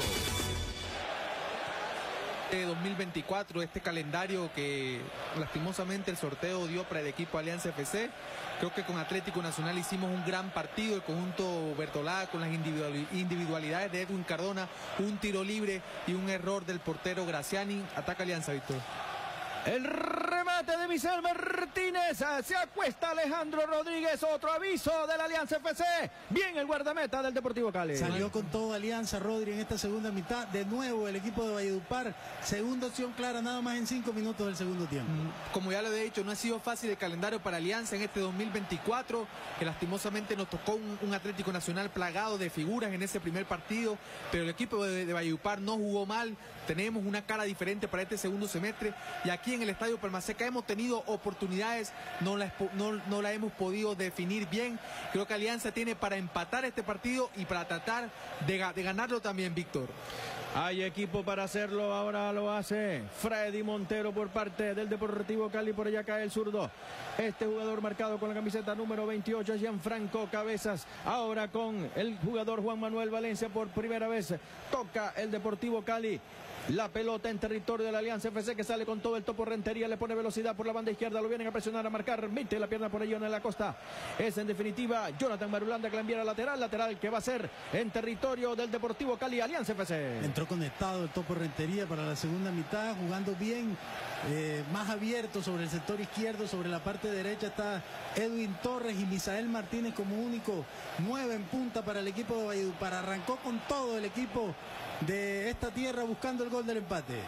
dos mil veinticuatro, este calendario que lastimosamente el sorteo dio para el equipo Alianza F C. Creo que con Atlético Nacional hicimos un gran partido, el conjunto Bertolá con las individualidades de Edwin Cardona, un tiro libre y un error del portero Graciani. Ataca Alianza, Víctor. El remate de Misael Martínez, se acuesta Alejandro Rodríguez, otro aviso de la Alianza F C, bien el guardameta del Deportivo Cali. Salió con todo Alianza Rodri en esta segunda mitad, de nuevo el equipo de Valledupar, segunda opción clara nada más en cinco minutos del segundo tiempo. Como ya lo he dicho, no ha sido fácil el calendario para Alianza en este dos mil veinticuatro, que lastimosamente nos tocó un, un Atlético Nacional plagado de figuras en ese primer partido, pero el equipo de, de Valledupar no jugó mal, tenemos una cara diferente para este segundo semestre y aquí en el Estadio Palmaseca hemos tenido oportunidades, no la, no, no la hemos podido definir bien. Creo que Alianza tiene para empatar este partido y para tratar de, de ganarlo también, Víctor. Hay equipo para hacerlo, ahora lo hace Freddy Montero por parte del Deportivo Cali, por allá cae el zurdo. Este jugador marcado con la camiseta número veintiocho, Gianfranco Cabezas, ahora con el jugador Juan Manuel Valencia por primera vez, toca el Deportivo Cali. La pelota en territorio de la Alianza F C que sale con todo el Topo Rentería, le pone velocidad por la banda izquierda, lo vienen a presionar, a marcar, mete la pierna por ahí en la costa. Es en definitiva Jonathan Marulanda que la envía a lateral, lateral que va a ser en territorio del Deportivo Cali, Alianza F C. Entró conectado el Topo Rentería para la segunda mitad, jugando bien, eh, más abierto sobre el sector izquierdo, sobre la parte derecha está Edwin Torres y Misael Martínez como único nueve en punta para el equipo de Valledupar. Arrancó con todo el equipo de esta tierra buscando el gol del empate.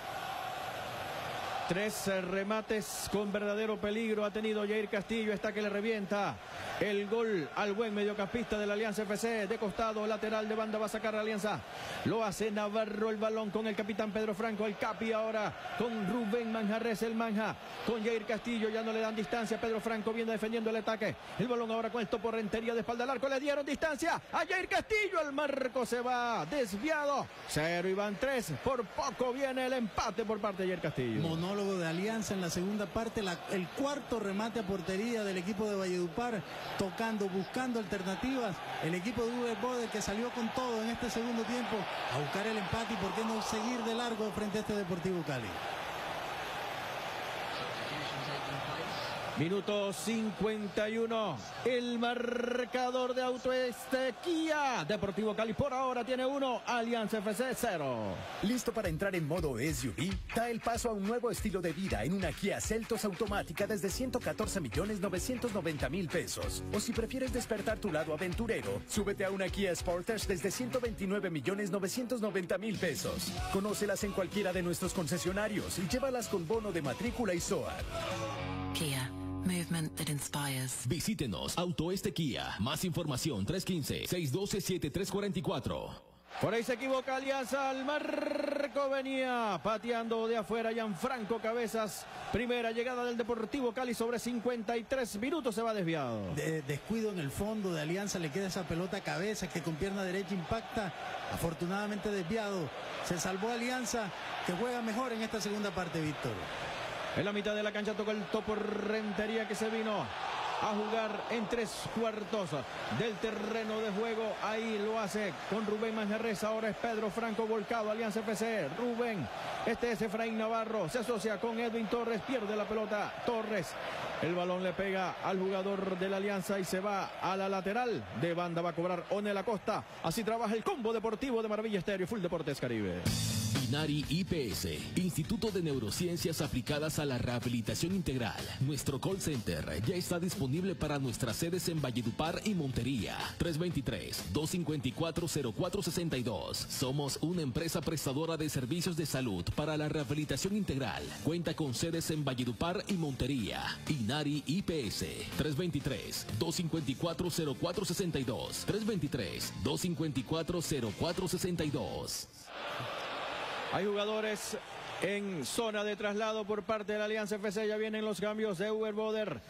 Tres remates con verdadero peligro ha tenido Jair Castillo, está que le revienta el gol al buen mediocampista de la Alianza F C, de costado, lateral de banda, va a sacar la Alianza, lo hace Navarro, el balón con el capitán Pedro Franco, el Capi ahora con Rubén Manjarres, el Manja, con Jair Castillo, ya no le dan distancia, Pedro Franco viene defendiendo el ataque, el balón ahora con el Topo Rentería de espalda al arco, le dieron distancia a Jair Castillo, el marco se va desviado, cero y van tres, por poco viene el empate por parte de Jair Castillo. Monólogo de Alianza en la segunda parte, la, el cuarto remate a portería del equipo de Valledupar, tocando, buscando alternativas, el equipo de Uber Boder que salió con todo en este segundo tiempo a buscar el empate y por qué no seguir de largo frente a este Deportivo Cali. Minuto cincuenta y uno. El marcador de Auto Este Kia. Deportivo Cali por ahora tiene uno. Alianza F C cero. ¿Listo para entrar en modo S U V? Da el paso a un nuevo estilo de vida en una Kia Seltos automática desde ciento catorce millones novecientos noventa mil pesos. O si prefieres despertar tu lado aventurero, súbete a una Kia Sportage desde ciento veintinueve millones novecientos noventa mil pesos. Conócelas en cualquiera de nuestros concesionarios y llévalas con bono de matrícula y S O A T. Kia. Movement that inspires. Visítenos, Auto Este Kia. Más información, tres uno cinco, seis uno dos, siete tres cuatro cuatro. Por ahí se equivoca Alianza, al marco venía pateando de afuera Gianfranco Cabezas. Primera llegada del Deportivo Cali sobre cincuenta y tres minutos, se va desviado. De, descuido en el fondo de Alianza, le queda esa pelota a Cabezas que con pierna derecha impacta. Afortunadamente desviado. Se salvó Alianza, que juega mejor en esta segunda parte, Víctor. En la mitad de la cancha toca el Topo Rentería, que se vino a jugar en tres cuartos del terreno de juego. Ahí lo hace con Rubén Manjarres. Ahora es Pedro Franco volcado. Alianza F C. Rubén. Este es Efraín Navarro. Se asocia con Edwin Torres. Pierde la pelota Torres. El balón le pega al jugador de la Alianza y se va a la lateral. De banda va a cobrar Onel Acosta. Así trabaja el combo deportivo de Maravilla Estéreo y Full Deportes Caribe. Inari I P S, Instituto de Neurociencias Aplicadas a la Rehabilitación Integral. Nuestro call center ya está disponible para nuestras sedes en Valledupar y Montería. tres dos tres, dos cinco cuatro, cero cuatro seis dos. Somos una empresa prestadora de servicios de salud para la rehabilitación integral. Cuenta con sedes en Valledupar y Montería. Inari I P S, tres dos tres, dos cinco cuatro, cero cuatro seis dos. tres dos tres, dos cinco cuatro, cero cuatro seis dos. Hay jugadores en zona de traslado por parte de la Alianza F C. Ya vienen los cambios de Uber Boder.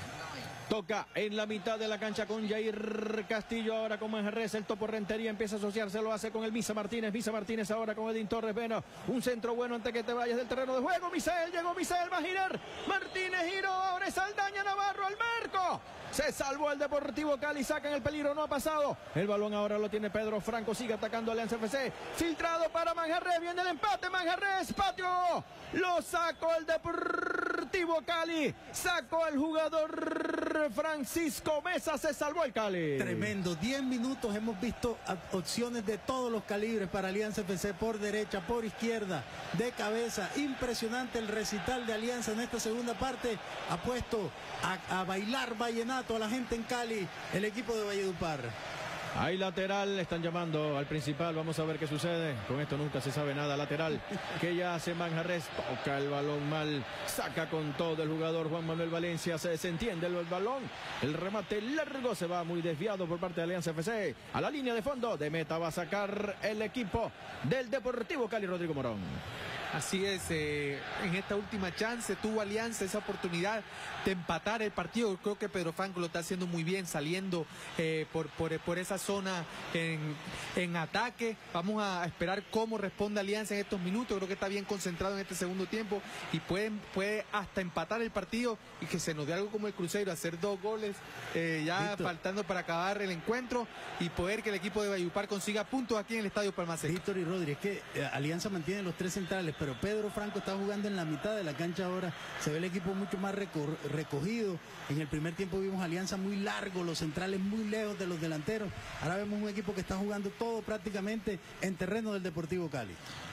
Toca en la mitad de la cancha con Jair Castillo, ahora con Manjarres. El Topo Rentería empieza a asociarse, lo hace con el Misa Martínez. Misa Martínez ahora con Edwin Torres. Bueno, un centro bueno antes que te vayas del terreno de juego. Misael, llegó Misael, va a girar. Martínez giró, ahora es Saldaña Navarro al marco. Se salvó el Deportivo Cali, sacan el peligro, no ha pasado. El balón ahora lo tiene Pedro Franco, sigue atacando Alianza F C. Filtrado para Manjarres, viene el empate, Manjarres, patio. Lo sacó el Deportivo Cali, sacó el jugador Francisco Mesa, se salvó el Cali. Tremendo, diez minutos hemos visto opciones de todos los calibres para Alianza F C, por derecha, por izquierda, de cabeza. Impresionante el recital de Alianza en esta segunda parte. Ha puesto a, a bailar vallenato a la gente en Cali, el equipo de Valledupar. Hay lateral, están llamando al principal, vamos a ver qué sucede. Con esto nunca se sabe nada. Lateral que ya hace Manjarres, toca el balón mal, saca con todo el jugador Juan Manuel Valencia, se desentiende el balón, el remate largo se va muy desviado por parte de Alianza F C. A la línea de fondo de meta va a sacar el equipo del Deportivo Cali, Rodrigo Morón. Así es, eh, en esta última chance tuvo Alianza esa oportunidad de empatar el partido. Creo que Pedro Franco lo está haciendo muy bien, saliendo eh, por, por, por esa zona en, en ataque. Vamos a esperar cómo responde Alianza en estos minutos. Creo que está bien concentrado en este segundo tiempo y puede, puede hasta empatar el partido y que se nos dé algo como el Cruzeiro, hacer dos goles eh, ya Víctor, faltando para acabar el encuentro y poder que el equipo de Valledupar consiga puntos aquí en el Estadio Palma Seca. Víctor y Rodri, es que eh, Alianza mantiene los tres centrales, pero Pedro Franco está jugando en la mitad de la cancha ahora. Se ve el equipo mucho más recor recogido. En el primer tiempo vimos Alianza muy largo, los centrales muy lejos de los delanteros. Ahora vemos un equipo que está jugando todo prácticamente en terreno del Deportivo Cali.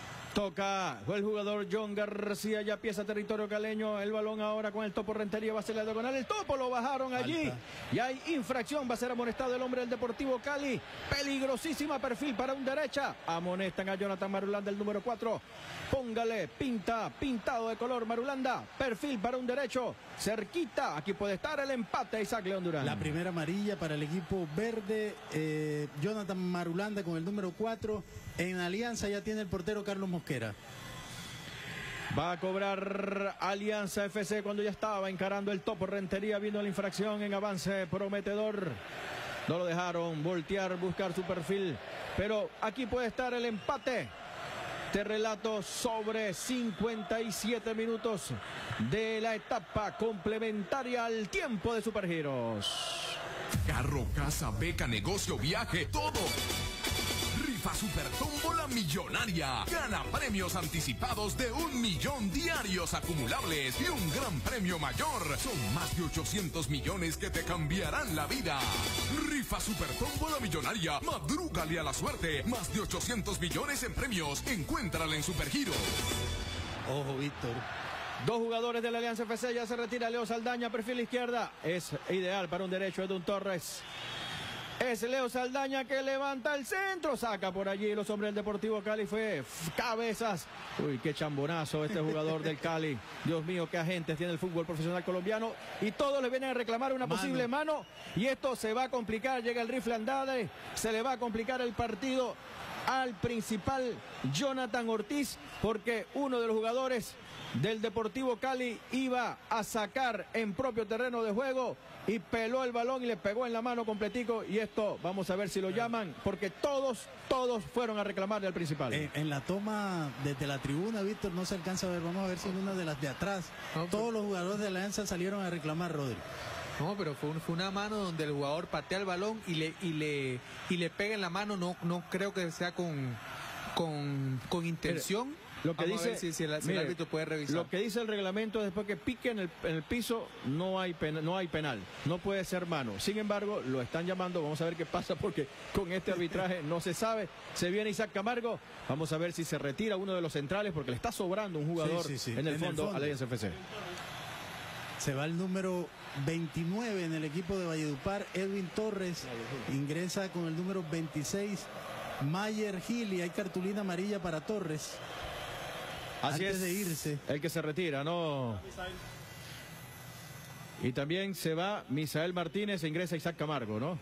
Toca el jugador John García, ya pieza territorio caleño. El balón ahora con el Topo Rentería, va a ser la diagonal. El Topo lo bajaron allí. Alta. Y hay infracción, va a ser amonestado el hombre del Deportivo Cali. Peligrosísima, perfil para un derecha. Amonestan a Jonathan Marulanda, el número cuatro. Póngale, pinta, pintado de color Marulanda. Perfil para un derecho. Cerquita, aquí puede estar el empate, Isaac León Durán. La primera amarilla para el equipo verde. Eh, Jonathan Marulanda con el número cuatro. En Alianza ya tiene el portero Carlos Mosquera. Va a cobrar Alianza F C cuando ya estaba encarando el Topo Rentería, viendo la infracción en avance prometedor. No lo dejaron voltear, buscar su perfil, pero aquí puede estar el empate. Te relato sobre cincuenta y siete minutos de la etapa complementaria al tiempo de Supergiros. Carro, casa, beca, negocio, viaje, todo. Rifa Super Tómbola Millonaria. Gana premios anticipados de un millón diarios acumulables y un gran premio mayor. Son más de ochocientos millones que te cambiarán la vida. Rifa Super Tómbola Millonaria. Madrúgale a la suerte. Más de ochocientos millones en premios. Encuéntrala en Supergiro. Ojo, Víctor. Dos jugadores de la Alianza F C, ya se retira Leo Saldaña, perfil izquierda. Es ideal para un derecho, Edwin Torres. Es Leo Saldaña que levanta el centro, saca por allí los hombres del Deportivo Cali, fue cabezas. Uy, qué chambonazo este jugador del Cali. Dios mío, qué agentes tiene el fútbol profesional colombiano. Y todos le vienen a reclamar una mano. posible mano. Y esto se va a complicar, llega el rifle Andrade, se le va a complicar el partido al principal Jonathan Ortiz, porque uno de los jugadores del Deportivo Cali iba a sacar en propio terreno de juego y peló el balón y le pegó en la mano completico, y esto vamos a ver si lo llaman, porque todos, todos fueron a reclamarle al principal. En, en la toma desde la tribuna, Víctor, no se alcanza a ver, vamos a ver si en una de las de atrás, no, todos los jugadores de la Alianza salieron a reclamar, Rodri. No, pero fue, un, fue una mano donde el jugador patea el balón y le, y le, y le pega en la mano, no, no creo que sea con, con, con intención. Pero lo que Vamos dice, a ver si, si el, si mire, el árbitro puede revisar. Lo que dice el reglamento, después que pique en el, en el piso, no hay, pena, no hay penal, no puede ser mano. Sin embargo, lo están llamando, vamos a ver qué pasa, porque con este arbitraje no se sabe. Se viene Isaac Camargo, vamos a ver si se retira uno de los centrales, porque le está sobrando un jugador sí, sí, sí. en el en fondo, el fondo. a la Alianza F C. Se va el número veintinueve en el equipo de Valledupar, Edwin Torres, ingresa con el número veintiséis, Mayer Gil, y hay cartulina amarilla para Torres. Así antes es, de irse. El que se retira, ¿no? Y también se va Misael Martínez e ingresa Isaac Camargo, ¿no?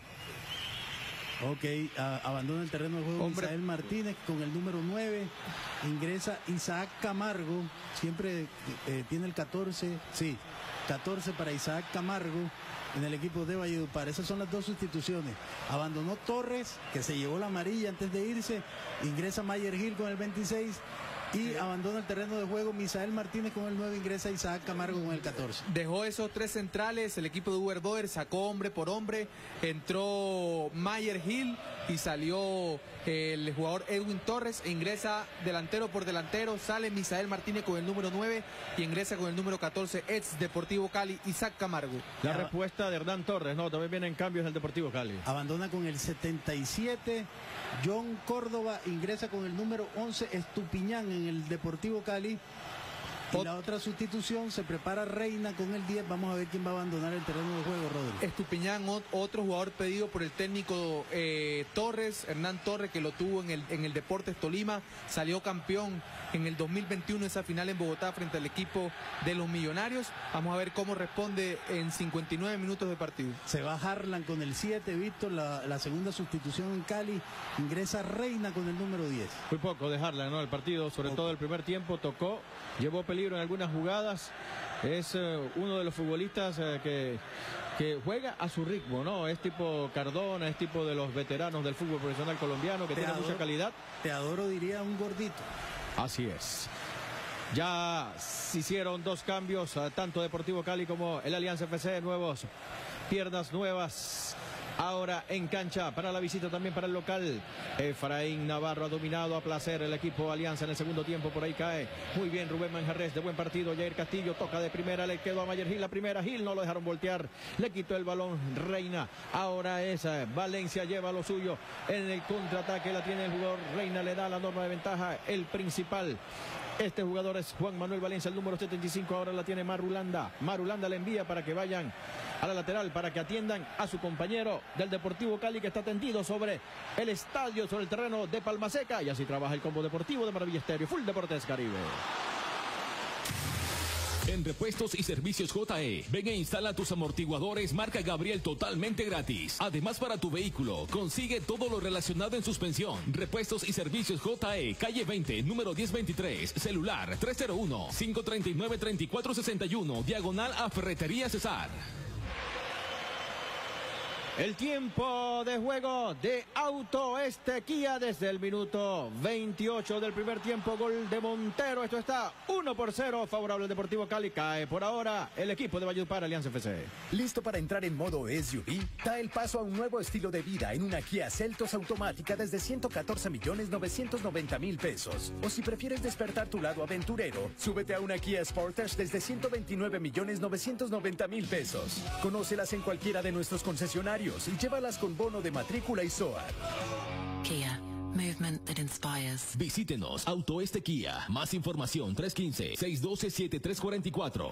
Ok, a, abandona el terreno de juego Hombre. Misael Martínez con el número nueve, ingresa Isaac Camargo, siempre eh, tiene el catorce, sí, catorce para Isaac Camargo en el equipo de Valledupar. Esas son las dos sustituciones. Abandonó Torres, que se llevó la amarilla antes de irse, ingresa Mayer Gil con el veintiséis. Y abandona el terreno de juego Misael Martínez con el nueve, ingresa Isaac Camargo con el catorce. Dejó esos tres centrales, el equipo de Uber Boer sacó hombre por hombre, entró Mayer Gil y salió el jugador Edwin Torres, e ingresa delantero por delantero, sale Misael Martínez con el número nueve y ingresa con el número catorce, ex Deportivo Cali, Isaac Camargo. La Ab respuesta de Hernán Torres, no, también vienen cambios en el Deportivo Cali. Abandona con el setenta y siete, John Córdoba, ingresa con el número once, Estupiñán en el Deportivo Cali. Y la otra sustitución, se prepara Reina con el diez. Vamos a ver quién va a abandonar el terreno de juego, Rodrigo. Estupiñán, otro jugador pedido por el técnico eh, Torres, Hernán Torres, que lo tuvo en el, en el Deportes Tolima. Salió campeón en el dos mil veintiuno, esa final en Bogotá frente al equipo de los Millonarios. Vamos a ver cómo responde en cincuenta y nueve minutos de partido. Se va Harlan con el siete, Víctor, la, la segunda sustitución en Cali. Ingresa Reina con el número diez. Muy poco de Harlan, ¿no? El partido, sobre okay. todo el primer tiempo, tocó, llevó peligro en algunas jugadas. Es uh, uno de los futbolistas uh, que, que juega a su ritmo, ¿no? Es tipo Cardona, es tipo de los veteranos del fútbol profesional colombiano, que te tiene adoro, mucha calidad. Te adoro, diría un gordito. Así es. Ya se hicieron dos cambios, uh, tanto Deportivo Cali como el Alianza F C, nuevos, piernas nuevas. Ahora en cancha para la visita, también para el local. Efraín Navarro ha dominado a placer el equipo Alianza en el segundo tiempo. Por ahí cae muy bien Rubén Manjarres, de buen partido. Jair Castillo toca de primera, le quedó a Mayer Gil la primera. Gil no lo dejaron voltear, le quitó el balón Reina. Ahora esa Valencia lleva lo suyo en el contraataque, la tiene el jugador Reina, le da la norma de ventaja el principal. Este jugador es Juan Manuel Valencia, el número setenta y cinco, ahora la tiene Marulanda. Marulanda le envía para que vayan a la lateral, para que atiendan a su compañero del Deportivo Cali, que está tendido sobre el estadio, sobre el terreno de Palmaseca, y así trabaja el combo deportivo de Maravilla Estéreo, Full Deportes Caribe. En Repuestos y Servicios J E, ven e instala tus amortiguadores marca Gabriel totalmente gratis. Además, para tu vehículo, consigue todo lo relacionado en suspensión. Repuestos y Servicios J E, calle veinte, número diez veintitrés, celular tres cero uno, cinco tres nueve, tres cuatro seis uno, diagonal a Ferretería Cesar. El tiempo de juego de Auto Estequía desde el minuto veintiocho del primer tiempo. Gol de Montero. Esto está uno por cero favorable al Deportivo Cali. Cae por ahora el equipo de Valledupar Alianza F C. ¿Listo para entrar en modo S U V? Da el paso a un nuevo estilo de vida en una Kia Seltos automática desde ciento catorce millones novecientos noventa mil pesos. O si prefieres despertar tu lado aventurero, súbete a una Kia Sportage desde ciento veintinueve millones novecientos noventa mil pesos. Conócelas en cualquiera de nuestros concesionarios y llévalas con bono de matrícula y S O A. Kia, movement that inspires. Visítenos, Auto Este Kia. Más información, tres uno cinco, seis uno dos, siete tres cuatro cuatro.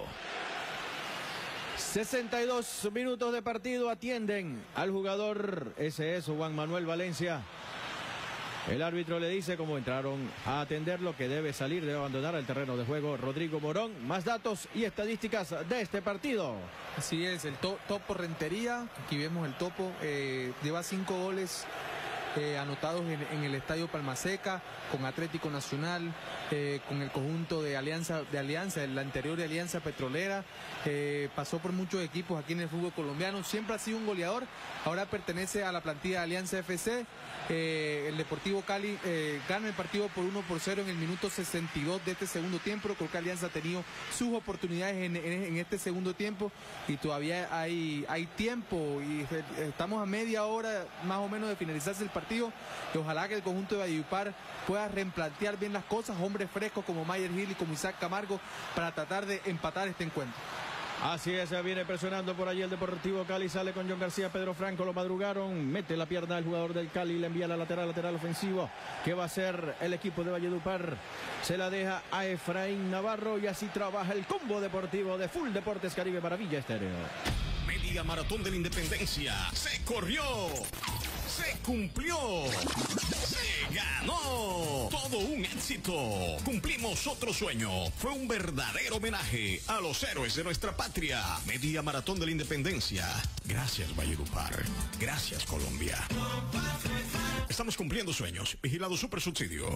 sesenta y dos minutos de partido. Atienden al jugador ese es Juan Manuel Valencia. El árbitro le dice cómo entraron a atenderlo, que debe salir, debe abandonar el terreno de juego Rodrigo Morón. Más datos y estadísticas de este partido. Así es, el to Topo Rentería, aquí vemos el Topo, eh, lleva cinco goles eh, anotados en, en el Estadio Palmaseca, con Atlético Nacional, eh, con el conjunto de Alianza, de Alianza, la anterior de Alianza Petrolera, eh, pasó por muchos equipos aquí en el fútbol colombiano, siempre ha sido un goleador, ahora pertenece a la plantilla de Alianza F C. Eh, el Deportivo Cali eh, gana el partido por uno por cero en el minuto sesenta y dos de este segundo tiempo. Creo que Alianza ha tenido sus oportunidades en, en, en este segundo tiempo y todavía hay, hay tiempo y estamos a media hora más o menos de finalizarse el partido y ojalá que el conjunto de Valledupar pueda replantear bien las cosas, hombres frescos como Mayer Hill y como Isaac Camargo para tratar de empatar este encuentro. Así es, viene presionando por allí el Deportivo Cali, sale con John García, Pedro Franco, lo madrugaron, mete la pierna al jugador del Cali, le envía la lateral, lateral ofensivo, que va a ser el equipo de Valledupar, se la deja a Efraín Navarro y así trabaja el combo deportivo de Full Deportes Caribe Maravilla Estéreo. Media Maratón de la Independencia se corrió, se cumplió, se ganó. Todo un éxito. Cumplimos otro sueño. Fue un verdadero homenaje a los héroes de nuestra patria. Media Maratón de la Independencia. Gracias, Valledupar. Gracias, Colombia. Estamos cumpliendo sueños. Vigilado Super Subsidio.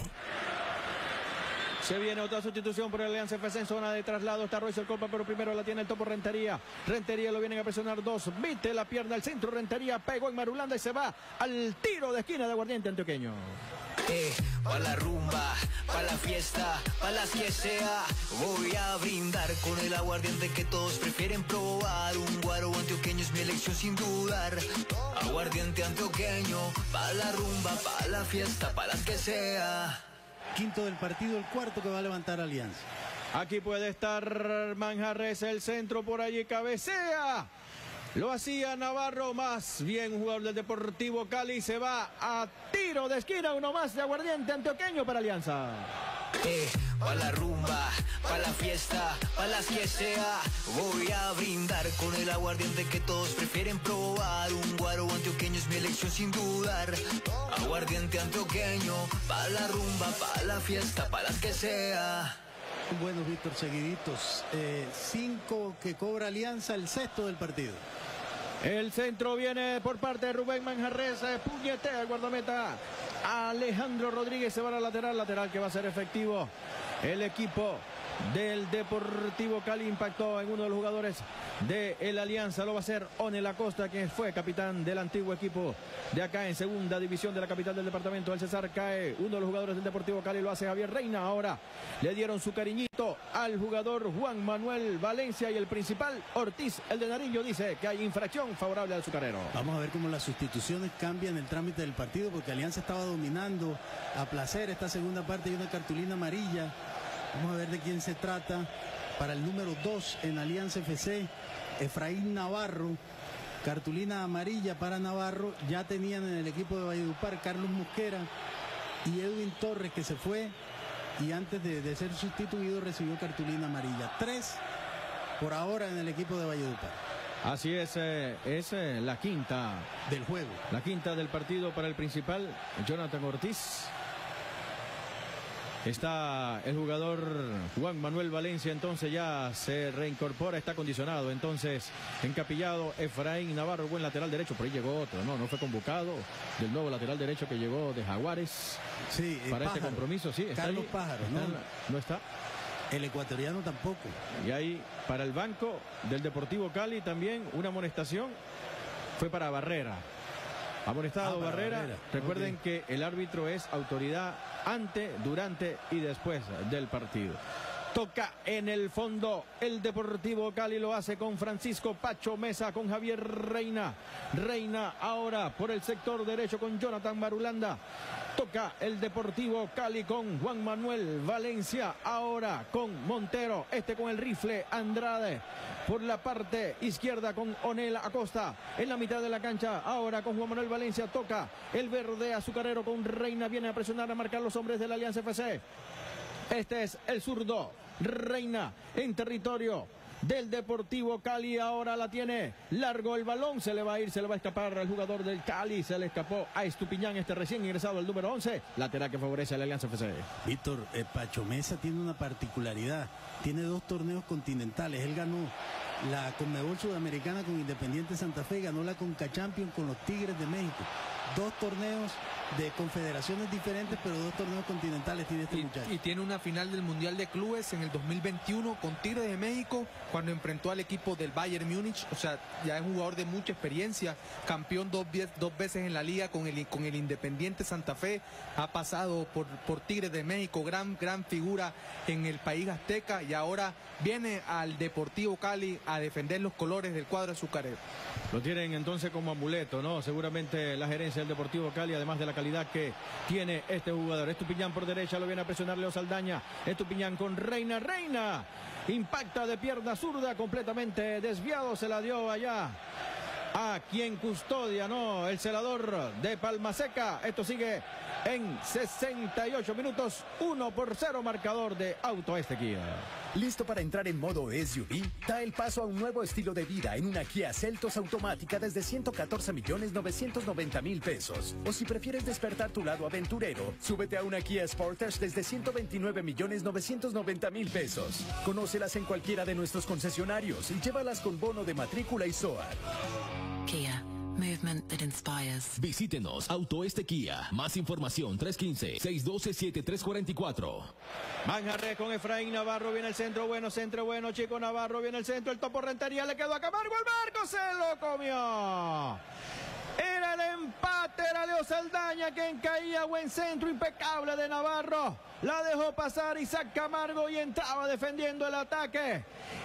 Se viene otra sustitución por el Alianza F C en zona de traslado. Está Royce el Copa, pero primero la tiene el Topo Rentería. Rentería lo vienen a presionar dos. Mete la pierna al centro. Rentería pegó en Marulanda y se va al tiro de esquina de Aguardiente Antioqueño. Eh, pa' la rumba, pa' la fiesta, pa' las que sea. Voy a brindar con el aguardiente que todos prefieren probar. Un guaro antioqueño es mi elección sin dudar. Aguardiente antioqueño, pa' la rumba, pa' la fiesta, pa' las que sea. Quinto del partido, el cuarto que va a levantar Alianza. Aquí puede estar Manjarres, el centro por allí, cabecea. Lo hacía Navarro, más bien un jugador del Deportivo Cali, se va a tiro de esquina, uno más de Aguardiente Antioqueño para Alianza. Eh, pa' la rumba, pa' la fiesta, pa' las que sea. Voy a brindar con el aguardiente que todos prefieren probar. Un guaro antioqueño es mi elección sin dudar. Aguardiente antioqueño, pa' la rumba, pa' la fiesta, pa' las que sea. Buenos, Víctor, seguiditos. Eh, cinco que cobra Alianza, el sexto del partido. El centro viene por parte de Rubén Manjarres, eh, puñetea el guardameta Alejandro Rodríguez, se va a la lateral, lateral que va a ser efectivo. El equipo del Deportivo Cali impactó en uno de los jugadores de el Alianza, lo va a hacer Onel Acosta, que fue capitán del antiguo equipo de acá en segunda división de la capital del departamento del Cesar. Cae uno de los jugadores del Deportivo Cali, lo hace Javier Reina. Ahora le dieron su cariñito al jugador Juan Manuel Valencia y el principal Ortiz, el de Nariño, dice que hay infracción favorable al azucarero. Vamos a ver cómo las sustituciones cambian el trámite del partido, porque Alianza estaba dominando a placer esta segunda parte y una cartulina amarilla. Vamos a ver de quién se trata. Para el número dos en Alianza F C, Efraín Navarro. Cartulina amarilla para Navarro. Ya tenían en el equipo de Valledupar Carlos Mosquera y Edwin Torres, que se fue y antes de, de ser sustituido recibió cartulina amarilla. Tres por ahora en el equipo de Valledupar. Así es, eh, es eh, la quinta del juego. La quinta del partido para el principal, Jonathan Ortiz. Está el jugador Juan Manuel Valencia, entonces ya se reincorpora, está condicionado, entonces encapillado Efraín Navarro, buen lateral derecho, por ahí llegó otro, no, no fue convocado, del nuevo lateral derecho que llegó de Jaguares, sí, para Pájaro, este compromiso, sí, está Carlos ahí, Pájaro, está ¿no? En la, no está. El ecuatoriano tampoco. Y ahí para el banco del Deportivo Cali también una amonestación fue para Barrera. Amonestado Ah, Barrera. Barrera. Recuerden Ok. que el árbitro es autoridad ante, durante y después del partido. Toca en el fondo el Deportivo Cali, lo hace con Francisco Pacho Mesa, con Javier Reina. Reina ahora por el sector derecho con Jonathan Marulanda. Toca el Deportivo Cali con Juan Manuel Valencia, ahora con Montero, este con el rifle Andrade. Por la parte izquierda con Onel Acosta, en la mitad de la cancha, ahora con Juan Manuel Valencia, toca el verde azucarero con Reina, viene a presionar, a marcar los hombres de la Alianza F C. Este es el zurdo, Reina, en territorio del Deportivo Cali, ahora la tiene largo el balón, se le va a ir, se le va a escapar al jugador del Cali, se le escapó a Estupiñán, este recién ingresado, el número once, lateral que favorece a la Alianza F C. Víctor, eh, Pacho Mesa tiene una particularidad, tiene dos torneos continentales, él ganó la Conmebol Sudamericana con Independiente Santa Fe, ganó la Conca Champions con los Tigres de México, dos torneos de confederaciones diferentes, pero dos torneos continentales tiene este y, muchacho. y tiene una final del Mundial de Clubes en el dos mil veintiuno con Tigres de México, cuando enfrentó al equipo del Bayern Múnich. O sea, ya es un jugador de mucha experiencia, campeón dos, dos veces en la liga con el, con el Independiente Santa Fe, ha pasado por, por Tigres de México, gran, gran figura en el país azteca, y ahora viene al Deportivo Cali a defender los colores del cuadro azucarero. Lo tienen entonces como amuleto, ¿no? Seguramente la gerencia del Deportivo Cali, además de la calidad que tiene este jugador. Estupiñán por derecha, lo viene a presionar Leo Saldaña. Estupiñán con Reina, Reina. Impacta de pierna zurda, completamente desviado, se la dio allá a quien custodia, ¿no? El celador de Palmaseca. Esto sigue en sesenta y ocho minutos, uno por cero, marcador de Auto Este Kia. ¿Listo para entrar en modo S U V? Da el paso a un nuevo estilo de vida en una Kia Seltos automática desde ciento catorce millones novecientos noventa mil pesos. O si prefieres despertar tu lado aventurero, súbete a una Kia Sportage desde ciento veintinueve millones novecientos noventa mil pesos. Conócelas en cualquiera de nuestros concesionarios y llévalas con bono de matrícula y S O A R. Kia. Movement that inspires. Visítenos, Auto Este Kia. Más información, tres uno cinco, seis uno dos, siete tres cuatro cuatro. Manjarre con Efraín Navarro, viene el centro, bueno, centro, bueno, Chico Navarro, viene el centro, el topo Rentería, le quedó a Camargo, el marco se lo comió. Era el empate, era Leo Saldaña quien caía, buen centro, impecable de Navarro. La dejó pasar Isaac Camargo y entraba defendiendo el ataque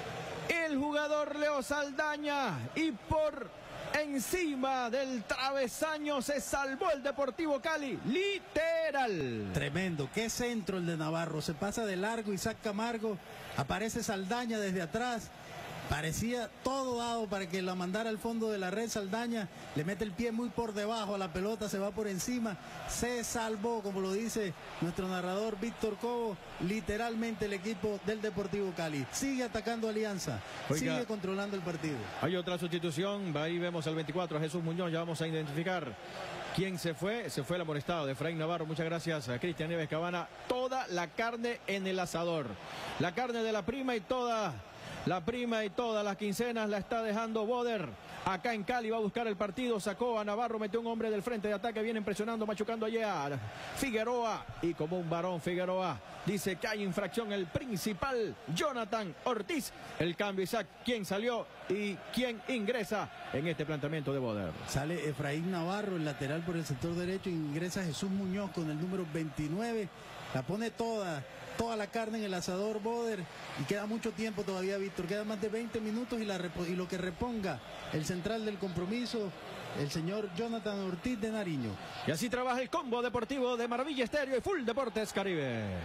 el jugador Leo Saldaña, y por encima del travesaño se salvó el Deportivo Cali, literal. Tremendo, qué centro el de Navarro, se pasa de largo Isaac Camargo, aparece Saldaña desde atrás, parecía todo dado para que la mandara al fondo de la red. Saldaña le mete el pie muy por debajo a la pelota, se va por encima, se salvó, como lo dice nuestro narrador Víctor Cobo, literalmente el equipo del Deportivo Cali. Sigue atacando Alianza, Oiga, sigue controlando el partido. Hay otra sustitución, ahí vemos al veinticuatro, Jesús Muñoz, ya vamos a identificar quién se fue. Se fue el amonestado de Efraín Navarro, muchas gracias a Cristian Nieves Cabana. Toda la carne en el asador, la carne de la prima y toda... La prima y todas las quincenas la está dejando Boder. Acá en Cali va a buscar el partido. Sacó a Navarro, metió un hombre del frente de ataque. Vienen presionando, machucando allá a Figueroa. Y como un varón, Figueroa dice que hay infracción. El principal, Jonathan Ortiz. El cambio, Isaac. ¿Quién salió y quién ingresa en este planteamiento de Boder? Sale Efraín Navarro, el lateral por el sector derecho. Ingresa Jesús Muñoz con el número veintinueve. La pone toda. Toda la carne en el asador Boder, y queda mucho tiempo todavía, Víctor, queda más de veinte minutos y, la y lo que reponga el central del compromiso, el señor Jonathan Ortiz de Nariño. Y así trabaja el combo deportivo de Maravilla Estéreo y Full Deportes Caribe.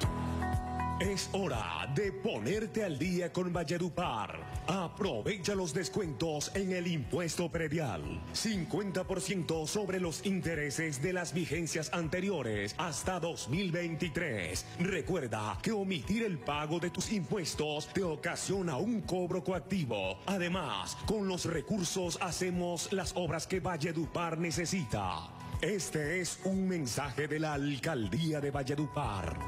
Es hora de ponerte al día con Valledupar. Aprovecha los descuentos en el impuesto predial. cincuenta por ciento sobre los intereses de las vigencias anteriores hasta dos mil veintitrés. Recuerda que omitir el pago de tus impuestos te ocasiona un cobro coactivo. Además, con los recursos hacemos las obras que Valledupar necesita. Este es un mensaje de la Alcaldía de Valledupar.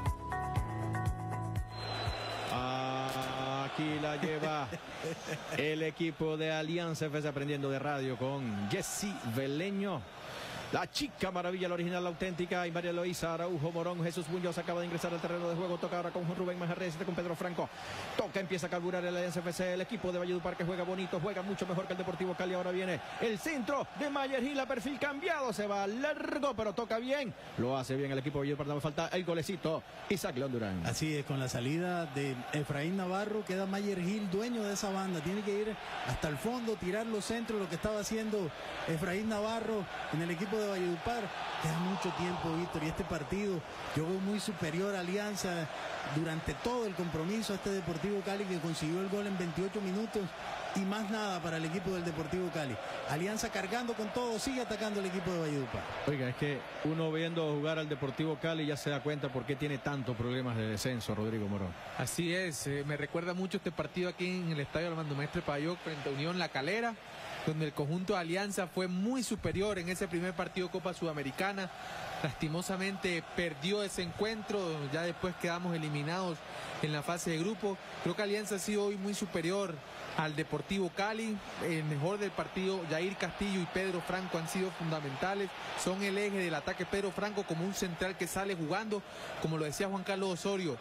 Aquí la lleva el equipo de Alianza F C, aprendiendo de radio con Jesse Veleño. La chica maravilla, la original, la auténtica. Y María Eloísa Araujo Morón. Jesús Muñoz acaba de ingresar al terreno de juego. Toca ahora con Rubén Manjarres, con Pedro Franco. Toca, empieza a carburar el Alianza F C. El equipo de Valledupar que juega bonito, juega mucho mejor que el Deportivo Cali. Ahora viene el centro de Mayer Gil, a perfil cambiado. Se va largo, pero toca bien. Lo hace bien el equipo de Valledupar. Me falta el golecito. Isaac León Durán. Así es, con la salida de Efraín Navarro queda Mayer Gil dueño de esa banda. Tiene que ir hasta el fondo, tirar los centros, lo que estaba haciendo Efraín Navarro en el equipo de Valledupar. Queda mucho tiempo, Víctor, y este partido yo veo muy superior a Alianza durante todo el compromiso a este Deportivo Cali, que consiguió el gol en veintiocho minutos y más nada para el equipo del Deportivo Cali. Alianza cargando con todo, sigue atacando el equipo de Valledupar. Oiga, es que uno viendo jugar al Deportivo Cali ya se da cuenta por qué tiene tantos problemas de descenso, Rodrigo Morón. Así es, eh, me recuerda mucho este partido aquí en el estadio Armando Mestre Payoc frente a Unión La Calera, donde el conjunto de Alianza fue muy superior en ese primer partido Copa Sudamericana. Lastimosamente perdió ese encuentro, ya después quedamos eliminados en la fase de grupo. Creo que Alianza ha sido hoy muy superior al Deportivo Cali. El mejor del partido, Jair Castillo y Pedro Franco, han sido fundamentales. Son el eje del ataque. Pedro Franco como un central que sale jugando, como lo decía Juan Carlos Osorio,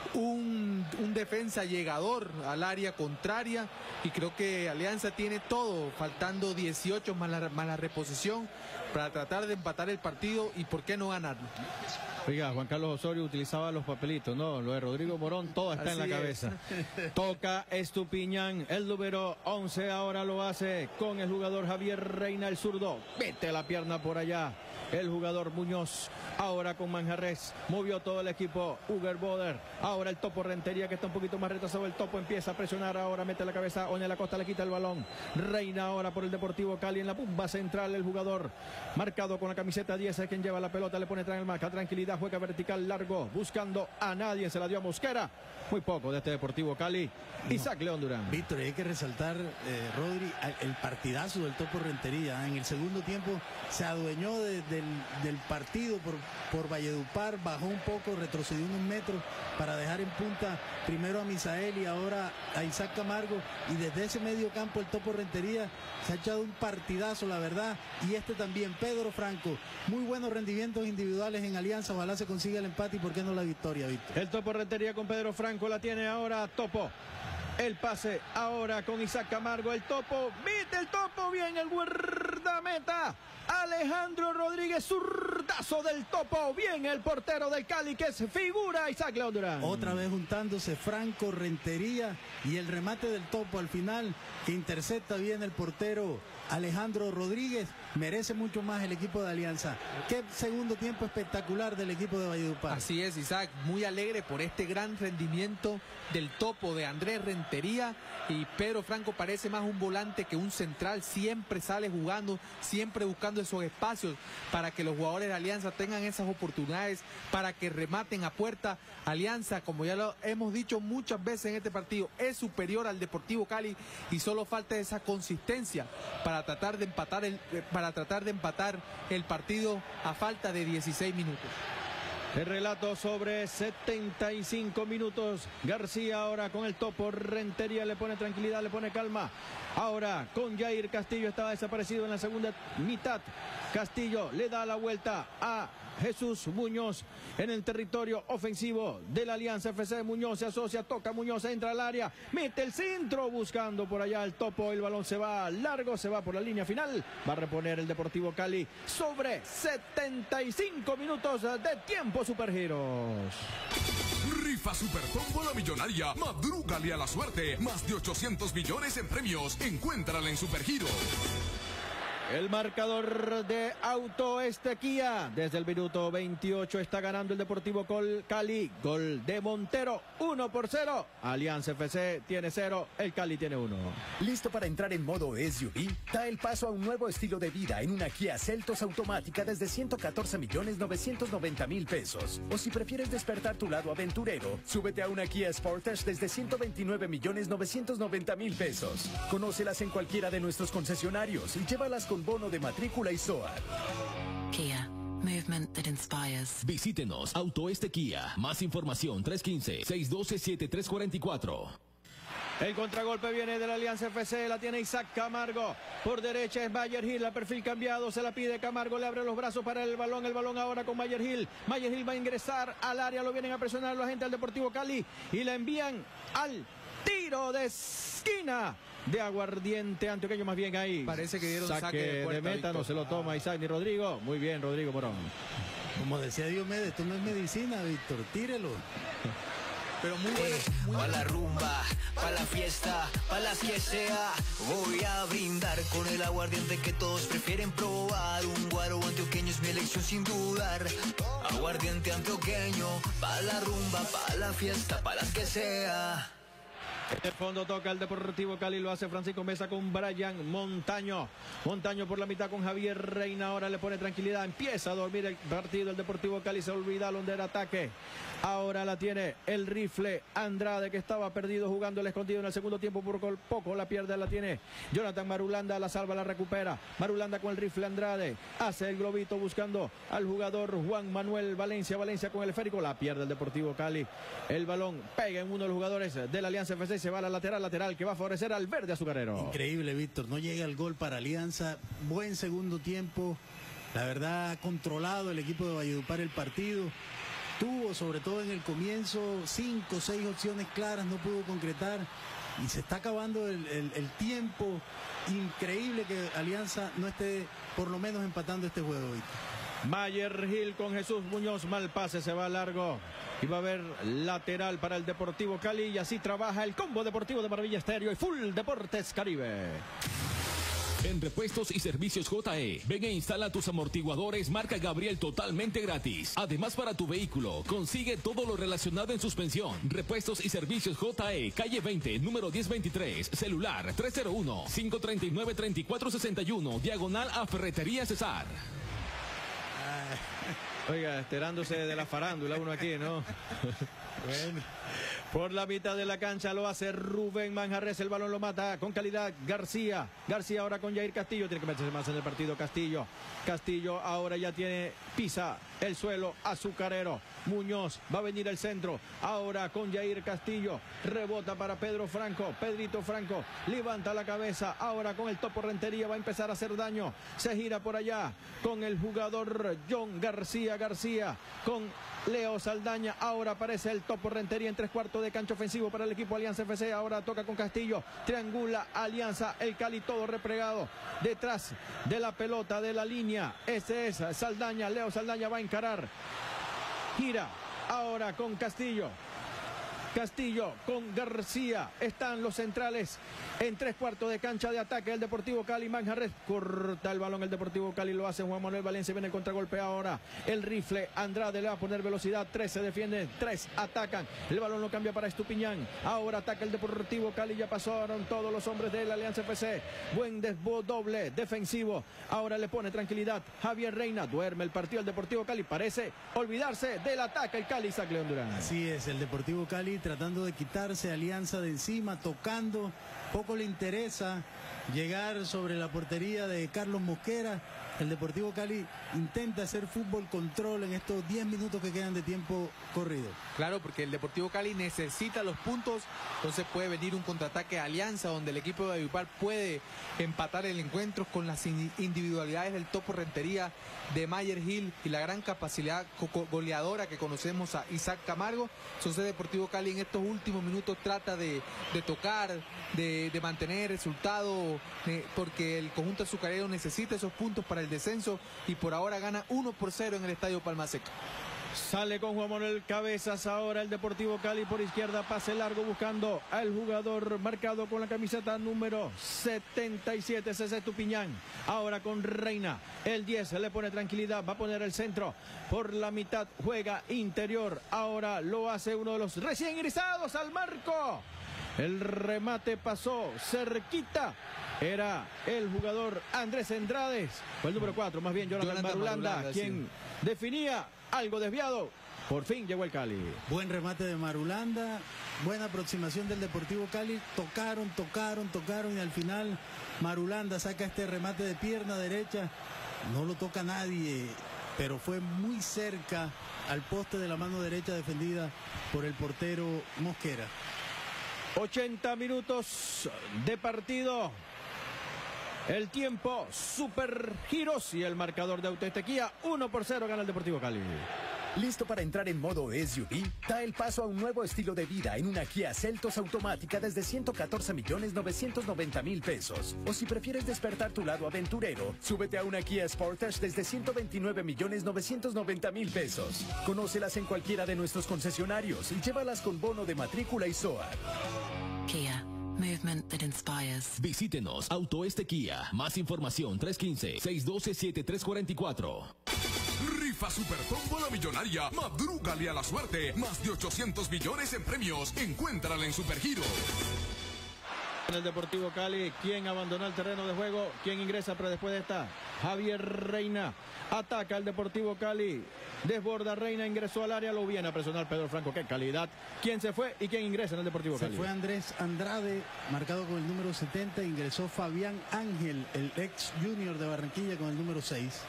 Un, un defensa llegador al área contraria, y creo que Alianza tiene todo, faltando dieciocho más la, más la reposición, para tratar de empatar el partido y por qué no ganarlo. Oiga, Juan Carlos Osorio utilizaba los papelitos, no, lo de Rodrigo Morón, todo está Así en la cabeza. Es. Toca Estupiñán, el número once ahora lo hace con el jugador Javier Reina, el zurdo, mete la pierna por allá. El jugador Muñoz, ahora con Manjarres, movió todo el equipo, Uger Boder, ahora el Topo Rentería, que está un poquito más retrasado. El Topo empieza a presionar, ahora mete la cabeza, Onel Acosta le quita el balón. Reina ahora por el Deportivo Cali en la pumba central, el jugador marcado con la camiseta diez, es quien lleva la pelota, le pone en el marca, tranquilidad, juega vertical, largo, buscando a nadie, se la dio a Mosquera. Muy poco de este Deportivo Cali. No. Isaac León Durán. Víctor, hay que resaltar, eh, Rodri, el partidazo del Topo Rentería. En el segundo tiempo se adueñó de, del, del partido por, por Valledupar, bajó un poco, retrocedió unos metros para dejar en punta primero a Misael y ahora a Isaac Camargo, y desde ese medio campo el Topo Rentería se ha echado un partidazo, la verdad. Y este también, Pedro Franco, muy buenos rendimientos individuales en Alianza. Ojalá se consiga el empate y por qué no la victoria, Víctor. El Topo Rentería con Pedro Franco, la tiene ahora Topo. El pase ahora con Isaac Camargo, el Topo, mete el Topo, bien el guardameta Alejandro Rodríguez, zurdazo del Topo, bien el portero del Cali, que es figura, Isaac León Durán. Otra vez juntándose Franco, Rentería, y el remate del Topo al final, que intercepta bien el portero Alejandro Rodríguez. Merece mucho más el equipo de Alianza. Qué segundo tiempo espectacular del equipo de Valledupar. Así es, Isaac, muy alegre por este gran rendimiento del Topo, de Andrés Rentería, y Pedro Franco parece más un volante que un central. Siempre sale jugando, siempre buscando esos espacios para que los jugadores de Alianza tengan esas oportunidades, para que rematen a puerta. Alianza, como ya lo hemos dicho muchas veces en este partido, es superior al Deportivo Cali, y solo falta esa consistencia para tratar de empatar el, para tratar de empatar el partido a falta de dieciséis minutos. El relato sobre setenta y cinco minutos. García ahora con el Topo Rentería, le pone tranquilidad, le pone calma. Ahora con Jair Castillo, estaba desaparecido en la segunda mitad. Castillo le da la vuelta a Jesús Muñoz en el territorio ofensivo de la Alianza F C. Muñoz se asocia, toca Muñoz, entra al área, mete el centro buscando por allá el Topo. El balón se va largo, se va por la línea final. Va a reponer el Deportivo Cali sobre setenta y cinco minutos de tiempo, Supergiros. Rifa Super Tómbola Millonaria. Madrúgale a la suerte. Más de ochocientos millones en premios. Encuéntrala en Supergiros. El marcador de Auto Estequía. Desde el minuto veintiocho está ganando el Deportivo Cali. Gol de Montero, uno por cero. Alianza F C tiene cero, el Cali tiene uno. ¿Listo para entrar en modo S U V? Da el paso a un nuevo estilo de vida en una Kia Seltos automática desde ciento catorce millones novecientos noventa mil pesos. O si prefieres despertar tu lado aventurero, súbete a una Kia Sportage desde ciento veintinueve millones novecientos noventa mil pesos. Conócelas en cualquiera de nuestros concesionarios y llévalas con bono de matrícula y S O A R. Kia. Movement that inspires. Visítenos, Auto Este Kia. Más información, tres uno cinco, seis uno dos, siete tres cuatro cuatro. El contragolpe viene de la Alianza F C, la tiene Isaac Camargo. Por derecha es Mayer Hill, a perfil cambiado, se la pide Camargo, le abre los brazos para el balón, el balón ahora con Mayer Hill. Mayer Hill va a ingresar al área, lo vienen a presionar la gente del Deportivo Cali y la envían al tiro de esquina de Aguardiente Antioqueño, más bien ahí. Parece que dieron saque, saque de, puerta, de meta, no se lo toma ah. Isaac ni Rodrigo. Muy bien, Rodrigo Morón. Como decía Diomedes, esto no es medicina, Víctor, tírelo. Pero muy bueno. Muy pa' la rumba, pa' la fiesta, pa' las que sea. Voy a brindar con el aguardiente que todos prefieren probar. Un guaro antioqueño es mi elección sin dudar. Aguardiente antioqueño, pa' la rumba, pa' la fiesta, pa' las que sea. En el fondo toca el Deportivo Cali, lo hace Francisco Mesa con Brian Montaño. Montaño por la mitad con Javier Reina, ahora le pone tranquilidad, empieza a dormir el partido. El Deportivo Cali se olvida donde era ataque. Ahora la tiene el rifle Andrade, que estaba perdido jugando el escondido en el segundo tiempo, por poco la pierde, la tiene Jonathan Marulanda, la salva, la recupera. Marulanda con el rifle Andrade, hace el globito buscando al jugador Juan Manuel Valencia. Valencia con el esférico, la pierde el Deportivo Cali. El balón pega en uno de los jugadores de la Alianza F C, se va a la lateral, lateral que va a favorecer al verde azucarero. Increíble, Víctor, no llega el gol para Alianza, buen segundo tiempo, la verdad ha controlado el equipo de Valledupar el partido. Tuvo, sobre todo en el comienzo, cinco o seis opciones claras, no pudo concretar y se está acabando el, el, el tiempo. Increíble que Alianza no esté por lo menos empatando este juego, Víctor. Mayer Hill con Jesús Muñoz, mal pase, se va largo y va a haber lateral para el Deportivo Cali, y así trabaja el combo deportivo de Maravilla Estéreo y Full Deportes Caribe. En Repuestos y Servicios J E, ven e instala tus amortiguadores marca Gabriel totalmente gratis. Además, para tu vehículo, consigue todo lo relacionado en suspensión. Repuestos y Servicios J E, calle veinte, número diez veintitrés, celular tres cero uno, cinco tres nueve, tres cuatro seis uno, diagonal a Ferretería Cesar. Oiga, enterándose de la farándula uno aquí, ¿no? Bueno. Por la mitad de la cancha lo hace Rubén Manjarres, el balón lo mata con calidad García. García ahora con Jair Castillo, tiene que meterse más en el partido Castillo. Castillo ahora ya tiene, pisa el suelo azucarero. Muñoz, va a venir el centro, ahora con Jair Castillo, rebota para Pedro Franco, Pedrito Franco, levanta la cabeza, ahora con el Topo Rentería va a empezar a hacer daño, se gira por allá con el jugador John García García, con Leo Saldaña, ahora aparece el Topo Rentería en tres cuartos de cancha ofensivo para el equipo Alianza F C, ahora toca con Castillo, triangula Alianza, el Cali todo replegado, detrás de la pelota de la línea, ese es Saldaña, Leo Saldaña va a encarar, gira ahora con Castillo, Castillo con García, están los centrales en tres cuartos de cancha de ataque. El Deportivo Cali, Manjarres corta el balón, el Deportivo Cali lo hace Juan Manuel Valencia, viene el contragolpe ahora, el rifle Andrade le va a poner velocidad, tres se defienden, tres atacan, el balón lo cambia para Estupiñán, ahora ataca el Deportivo Cali, ya pasaron todos los hombres de la Alianza F C, buen desdoble defensivo, ahora le pone tranquilidad Javier Reina, duerme el partido, el Deportivo Cali parece olvidarse del ataque, el Cali, Isaac León Durán. Así es, el Deportivo Cali tratando de quitarse Alianza de encima, tocando, poco le interesa llegar sobre la portería de Carlos Mosquera. El Deportivo Cali intenta hacer fútbol control en estos diez minutos que quedan de tiempo corrido. Claro, porque el Deportivo Cali necesita los puntos, entonces puede venir un contraataque a Alianza donde el equipo de Valledupar puede empatar el encuentro con las individualidades del Topo Rentería, de Mayer Hill y la gran capacidad goleadora que conocemos a Isaac Camargo. Entonces Deportivo Cali en estos últimos minutos trata de, de tocar, de, de mantener resultado, eh, porque el conjunto azucarero necesita esos puntos para el descenso y por ahora gana uno por cero en el Estadio Palma Seca. Sale con Juan Manuel Cabezas ahora el Deportivo Cali por izquierda, pase largo buscando al jugador marcado con la camiseta número setenta y siete, César Estupiñán. Ahora con Reina, el diez le pone tranquilidad, va a poner el centro por la mitad, juega interior, ahora lo hace uno de los recién ingresados al marco. El remate pasó cerquita, era el jugador Andrés Andrade, o el número cuatro, más bien Jonathan, Jonathan Marulanda, Marulanda, quien sí. definía algo desviado. Por fin llegó el Cali. Buen remate de Marulanda, buena aproximación del Deportivo Cali, tocaron, tocaron, tocaron y al final Marulanda saca este remate de pierna derecha, no lo toca nadie, pero fue muy cerca al poste de la mano derecha defendida por el portero Mosquera. ochenta minutos de partido. El tiempo, super giros y el marcador de Autoeste Kia, uno por cero gana el Deportivo Cali. ¿Listo para entrar en modo S U V? Da el paso a un nuevo estilo de vida en una Kia Seltos automática desde ciento catorce millones novecientos noventa mil pesos. O si prefieres despertar tu lado aventurero, súbete a una Kia Sportage desde ciento veintinueve millones novecientos noventa mil pesos. Conócelas en cualquiera de nuestros concesionarios y llévalas con bono de matrícula y S O A. Kia. Movement that inspires. Visítenos Autoeste Kia. Más información tres uno cinco, seis uno dos, siete tres cuatro cuatro. Rifa Super Tómbola Millonaria. Madrúgale a la suerte. Más de ochocientos millones en premios. Encuéntrala en Supergiro. En el Deportivo Cali, ¿quién abandonó el terreno de juego? ¿Quién ingresa? Pero después de esta, Javier Reina ataca al Deportivo Cali. Desborda Reina, ingresó al área, lo viene a presionar Pedro Franco. ¡Qué calidad! ¿Quién se fue y quién ingresa en el Deportivo Cali? Se fue Andrés Andrade, marcado con el número setenta. Ingresó Fabián Ángel, el ex Junior de Barranquilla, con el número seis.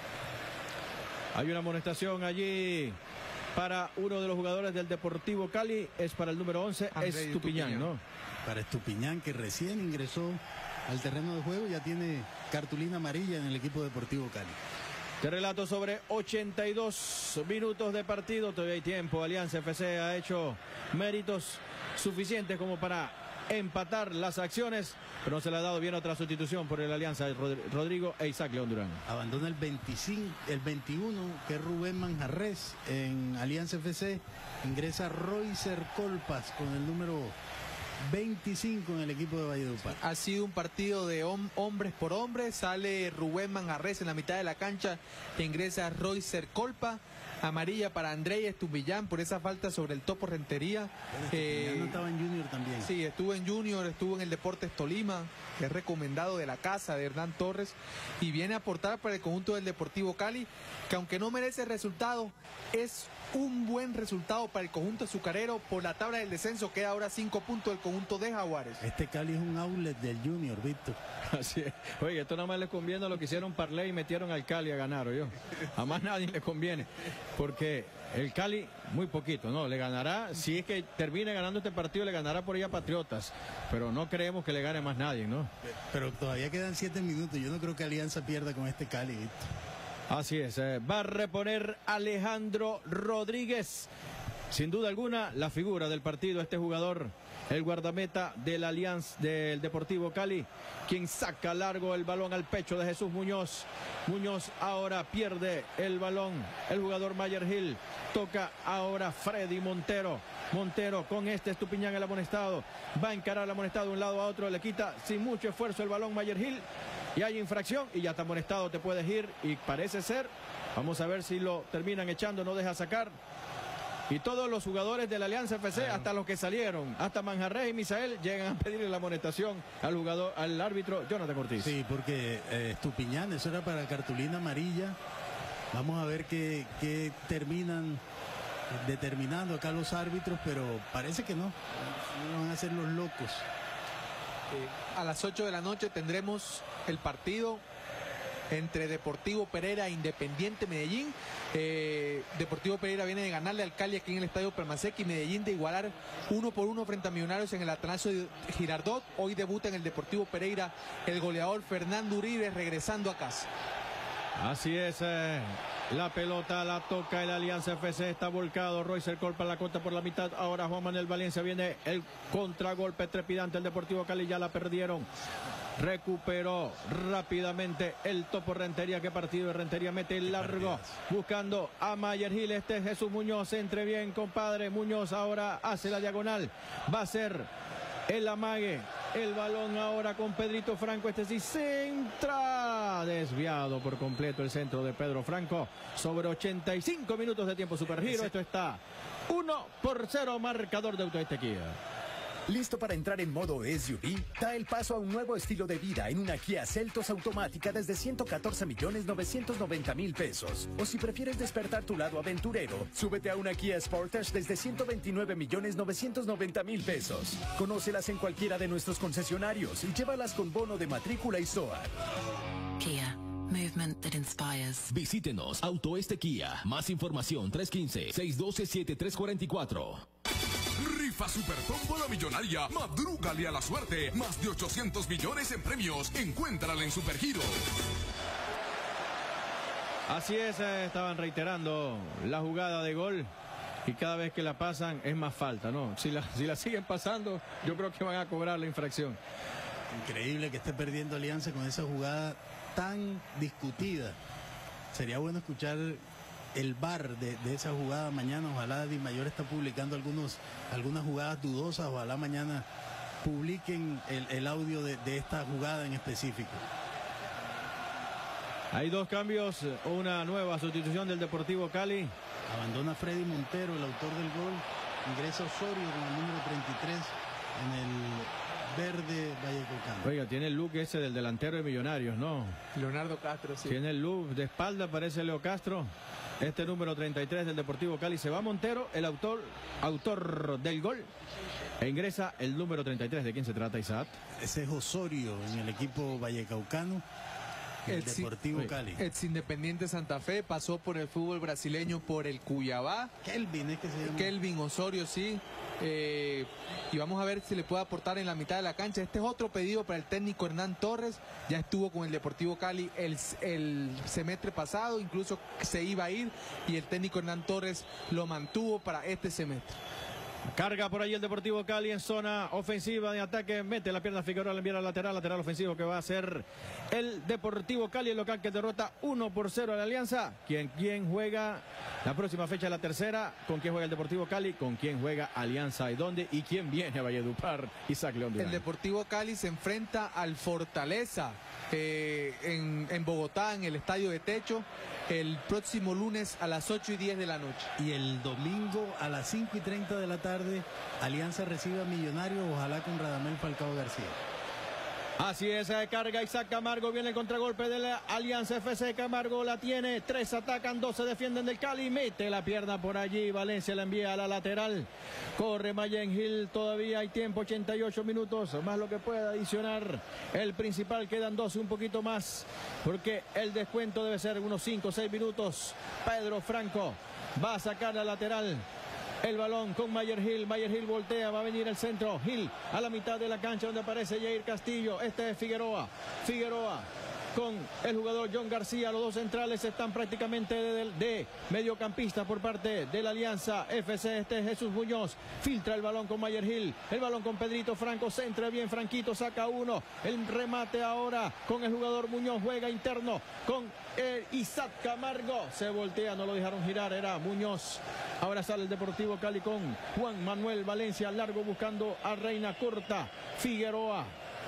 Hay una amonestación allí para uno de los jugadores del Deportivo Cali. Es para el número once, Estupiñán, Estupiñán, ¿no? Para Estupiñán, que recién ingresó al terreno de juego, ya tiene cartulina amarilla en el equipo Deportivo Cali. Te relato sobre ochenta y dos minutos de partido. Todavía hay tiempo. Alianza F C ha hecho méritos suficientes como para empatar las acciones, pero no se le ha dado bien otra sustitución por el Alianza, Rodrigo e Isaac León Durán. Abandona el veinticinco, el veintiuno, que es Rubén Manjarres en Alianza F C. Ingresa Roycer Colpas con el número veinticinco en el equipo de Valledupar. Ha sido un partido de hom hombres por hombres. Sale Rubén Manjarres en la mitad de la cancha e ingresa Roycer Colpa. Amarilla para André Estupiñán por esa falta sobre el Topo Rentería. Eh, no estaba en Junior también. Sí, estuvo en Junior, estuvo en el Deportes Tolima, que es recomendado de la casa de Hernán Torres, y viene a aportar para el conjunto del Deportivo Cali, que aunque no merece el resultado, es un buen resultado para el conjunto azucarero. Por la tabla del descenso queda ahora cinco puntos del conjunto de Jaguares. Este Cali es un outlet del Junior, Víctor. Así es. Oye, esto nada más le conviene a lo que hicieron Parley y metieron al Cali a ganar, ¿o yo? A más nadie le conviene, porque el Cali muy poquito, ¿no? Le ganará, si es que termine ganando este partido, le ganará por ella Patriotas, pero no creemos que le gane más nadie, ¿no? Pero todavía quedan siete minutos, yo no creo que Alianza pierda con este Cali, Víctor. Así es, eh, va a reponer Alejandro Rodríguez. Sin duda alguna, la figura del partido, este jugador, el guardameta del Alianza del Deportivo Cali, quien saca largo el balón al pecho de Jesús Muñoz. Muñoz ahora pierde el balón. El jugador Mayer Hill toca ahora Freddy Montero. Montero con este Estupiñán, el amonestado. Va a encarar al amonestado de un lado a otro. Le quita sin mucho esfuerzo el balón Mayer Hill. Y hay infracción y ya está amonestado, te puedes ir. Y parece ser, vamos a ver si lo terminan echando, no deja sacar. Y todos los jugadores de la Alianza F C, hasta los que salieron, hasta Manjarres y Misael, llegan a pedirle la amonestación al jugador, al árbitro Jonathan Ortiz. Sí, porque eh, Estupiñán, eso era para cartulina amarilla. Vamos a ver qué, qué terminan determinando acá los árbitros, pero parece que no. No van a ser los locos. Eh, a las ocho de la noche tendremos el partido entre Deportivo Pereira e Independiente Medellín. Eh, Deportivo Pereira viene de ganarle al Cali aquí en el Estadio Palmasec, y Medellín de igualar uno por uno frente a Millonarios en el Atanasio Girardot. Hoy debuta en el Deportivo Pereira el goleador Fernando Uribe, regresando a casa. Así es, eh, la pelota la toca el Alianza F C, está volcado, Roycer Colpa la corta por la mitad, ahora Juan Manuel Valencia, viene el contragolpe trepidante, el Deportivo Cali ya la perdieron. Recuperó rápidamente el Topo Rentería. Qué partido de Rentería, mete el largo buscando a Mayer Hill. Este es Jesús Muñoz, entre bien compadre. Muñoz ahora hace la diagonal, va a ser el amague, el balón ahora con Pedrito Franco. Este sí centra, desviado por completo el centro de Pedro Franco. Sobre ochenta y cinco minutos de tiempo Supergiro. Esto está uno por cero, marcador de Autoeste Kia. ¿Listo para entrar en modo S U V? Da el paso a un nuevo estilo de vida en una Kia Seltos automática desde ciento catorce millones novecientos noventa mil pesos. O si prefieres despertar tu lado aventurero, súbete a una Kia Sportage desde ciento veintinueve millones novecientos noventa mil pesos. Conócelas en cualquiera de nuestros concesionarios y llévalas con bono de matrícula y S O A. Kia. Movement that inspires. Visítenos Autoeste Kia. Más información tres uno cinco, seis uno dos, siete tres cuatro cuatro. Rifa Super Tómbola Millonaria. Madrúgale a la suerte. Más de ochocientos millones en premios. Encuéntrala en Supergiro. Así es, eh, estaban reiterando la jugada de gol. Y cada vez que la pasan es más falta, ¿no? Si la, si la siguen pasando, yo creo que van a cobrar la infracción. Increíble que esté perdiendo Alianza con esa jugada tan discutida. Sería bueno escuchar el V A R de, de esa jugada mañana. Ojalá Di Mayor está publicando algunos, algunas jugadas dudosas. Ojalá mañana publiquen el, el audio de, de esta jugada en específico. Hay dos cambios, una nueva sustitución del Deportivo Cali. Abandona Freddy Montero, el autor del gol. Ingresa Osorio con el número treinta y tres en el verde vallecaucano. Oiga, tiene el look ese del delantero de Millonarios, ¿no? Leonardo Castro, sí. Tiene el look de espalda, parece Leo Castro. Este número treinta y tres del Deportivo Cali. Se va Montero, el autor, autor del gol. E ingresa el número treinta y tres. ¿De quién se trata, Isaac? Ese es Osorio en el equipo vallecaucano. El Ex, Deportivo Cali. Ex Independiente Santa Fe, pasó por el fútbol brasileño, por el Cuyabá. Kelvin, es que se llama. Kelvin Osorio, sí. Eh, y vamos a ver si le puede aportar en la mitad de la cancha. Este es otro pedido para el técnico Hernán Torres. Ya estuvo con el Deportivo Cali el, el semestre pasado, incluso se iba a ir y el técnico Hernán Torres lo mantuvo para este semestre. Carga por ahí el Deportivo Cali en zona ofensiva de ataque. Mete la pierna Figueroa, le envía al lateral, lateral ofensivo que va a ser el Deportivo Cali, el local que derrota uno por cero a la Alianza. ¿Quién, quién juega la próxima fecha, la tercera? ¿Con quién juega el Deportivo Cali? ¿Con quién juega Alianza? ¿Y dónde? ¿Y quién viene a Valledupar? Isaac León Durán. El Deportivo Cali se enfrenta al Fortaleza eh, en, en Bogotá, en el Estadio de Techo, el próximo lunes a las ocho y diez de la noche. Y el domingo a las cinco y treinta de la tarde, Alianza recibe a Millonarios, ojalá con Radamel Falcao García. Así es, carga Isaac Camargo, viene el contragolpe de la Alianza F C. Camargo la tiene, tres atacan, dos se defienden del Cali, mete la pierna por allí, Valencia la envía a la lateral, corre Mayen Gil, todavía hay tiempo, ochenta y ocho minutos, más lo que pueda adicionar el principal, quedan doce, un poquito más, porque el descuento debe ser unos cinco o seis minutos. Pedro Franco va a sacar la lateral. El balón con Mayer Gil, Mayer Gil voltea, va a venir el centro, Gil a la mitad de la cancha donde aparece Jair Castillo, este es Figueroa, Figueroa con el jugador John García, los dos centrales están prácticamente de, de mediocampista por parte de la Alianza F C, este es Jesús Muñoz, filtra el balón con Mayer Gil, el balón con Pedrito Franco, centra bien Franquito, saca uno, el remate ahora con el jugador Muñoz, juega interno con eh, Isaac Camargo, se voltea, no lo dejaron girar, era Muñoz. Ahora sale el Deportivo Cali con Juan Manuel Valencia, largo buscando a Reina, corta Figueroa.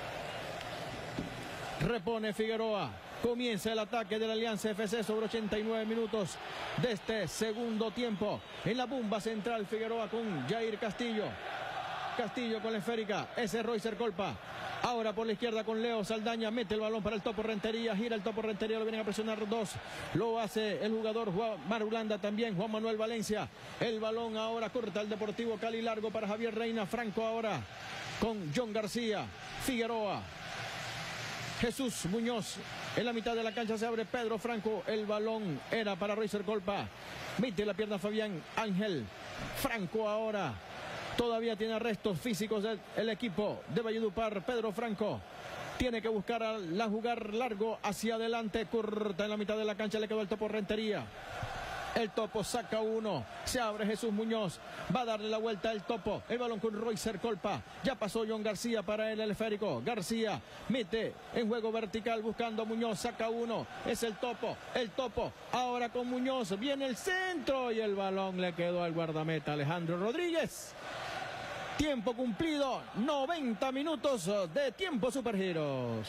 Repone Figueroa. Comienza el ataque de la Alianza F C sobre ochenta y nueve minutos de este segundo tiempo. En la bomba central Figueroa con Jair Castillo. Castillo con la esférica. Ese es Roycer Colpa. Ahora por la izquierda con Leo Saldaña, mete el balón para el Topo Rentería, gira el Topo Rentería, lo vienen a presionar dos, lo hace el jugador Juan Marulanda también, Juan Manuel Valencia, el balón ahora corta el Deportivo Cali, largo para Javier Reina, Franco ahora con John García, Figueroa, Jesús Muñoz, en la mitad de la cancha se abre Pedro Franco, el balón era para Roycer Colpa, mete la pierna Fabián Ángel, Franco ahora. Todavía tiene arrestos físicos del el equipo de Valledupar. Pedro Franco tiene que buscar a la jugar largo hacia adelante. Corta en la mitad de la cancha. Le quedó el Topo Rentería. El Topo saca uno. Se abre Jesús Muñoz. Va a darle la vuelta el Topo. El balón con Roycer Colpa. Ya pasó John García para él el esférico. García mete en juego vertical buscando a Muñoz. Saca uno. Es el Topo. El Topo. Ahora con Muñoz. Viene el centro. Y el balón le quedó al guardameta Alejandro Rodríguez. Tiempo cumplido, noventa minutos de tiempo Supergiros.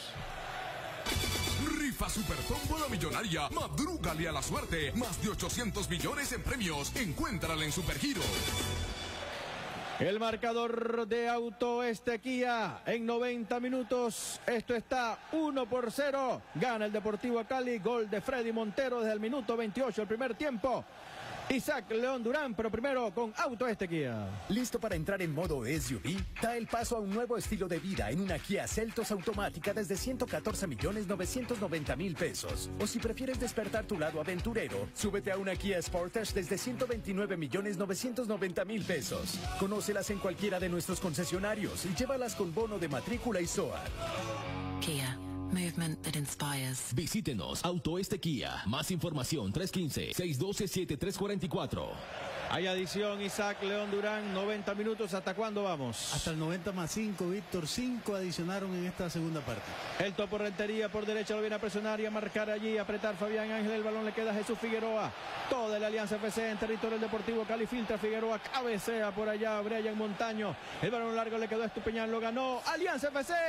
Rifa Super Tómbola Millonaria, madrúgale a la suerte, más de ochocientos millones en premios, encuéntrala en Supergiros. El marcador de Auto Este Kia en noventa minutos, esto está uno por cero, gana el Deportivo Cali, gol de Freddy Montero desde el minuto veintiocho, el primer tiempo. Isaac León Durán, pero primero con Auto Este Kia. ¿Listo para entrar en modo S U V? Da el paso a un nuevo estilo de vida en una Kia Seltos automática desde ciento catorce millones novecientos noventa mil pesos. O si prefieres despertar tu lado aventurero, súbete a una Kia Sportage desde ciento veintinueve millones novecientos noventa mil pesos. Conócelas en cualquiera de nuestros concesionarios y llévalas con bono de matrícula y S O A. Kia. Movement that inspires. Visítenos, Auto Este Kia. Más información, tres uno cinco, seis uno dos, siete tres cuatro cuatro. Hay adición, Isaac León Durán, noventa minutos. ¿Hasta cuándo vamos? Hasta el noventa más cinco, Víctor. cinco adicionaron en esta segunda parte. El Topo Rentería por derecha lo viene a presionar y a marcar allí, apretar Fabián Ángel. El balón le queda a Jesús Figueroa. Toda la Alianza F C en territorio del Deportivo Cali. Filtra Figueroa, cabecea por allá Brian Montaño. El balón largo le quedó a Estupiñán, lo ganó Alianza F C.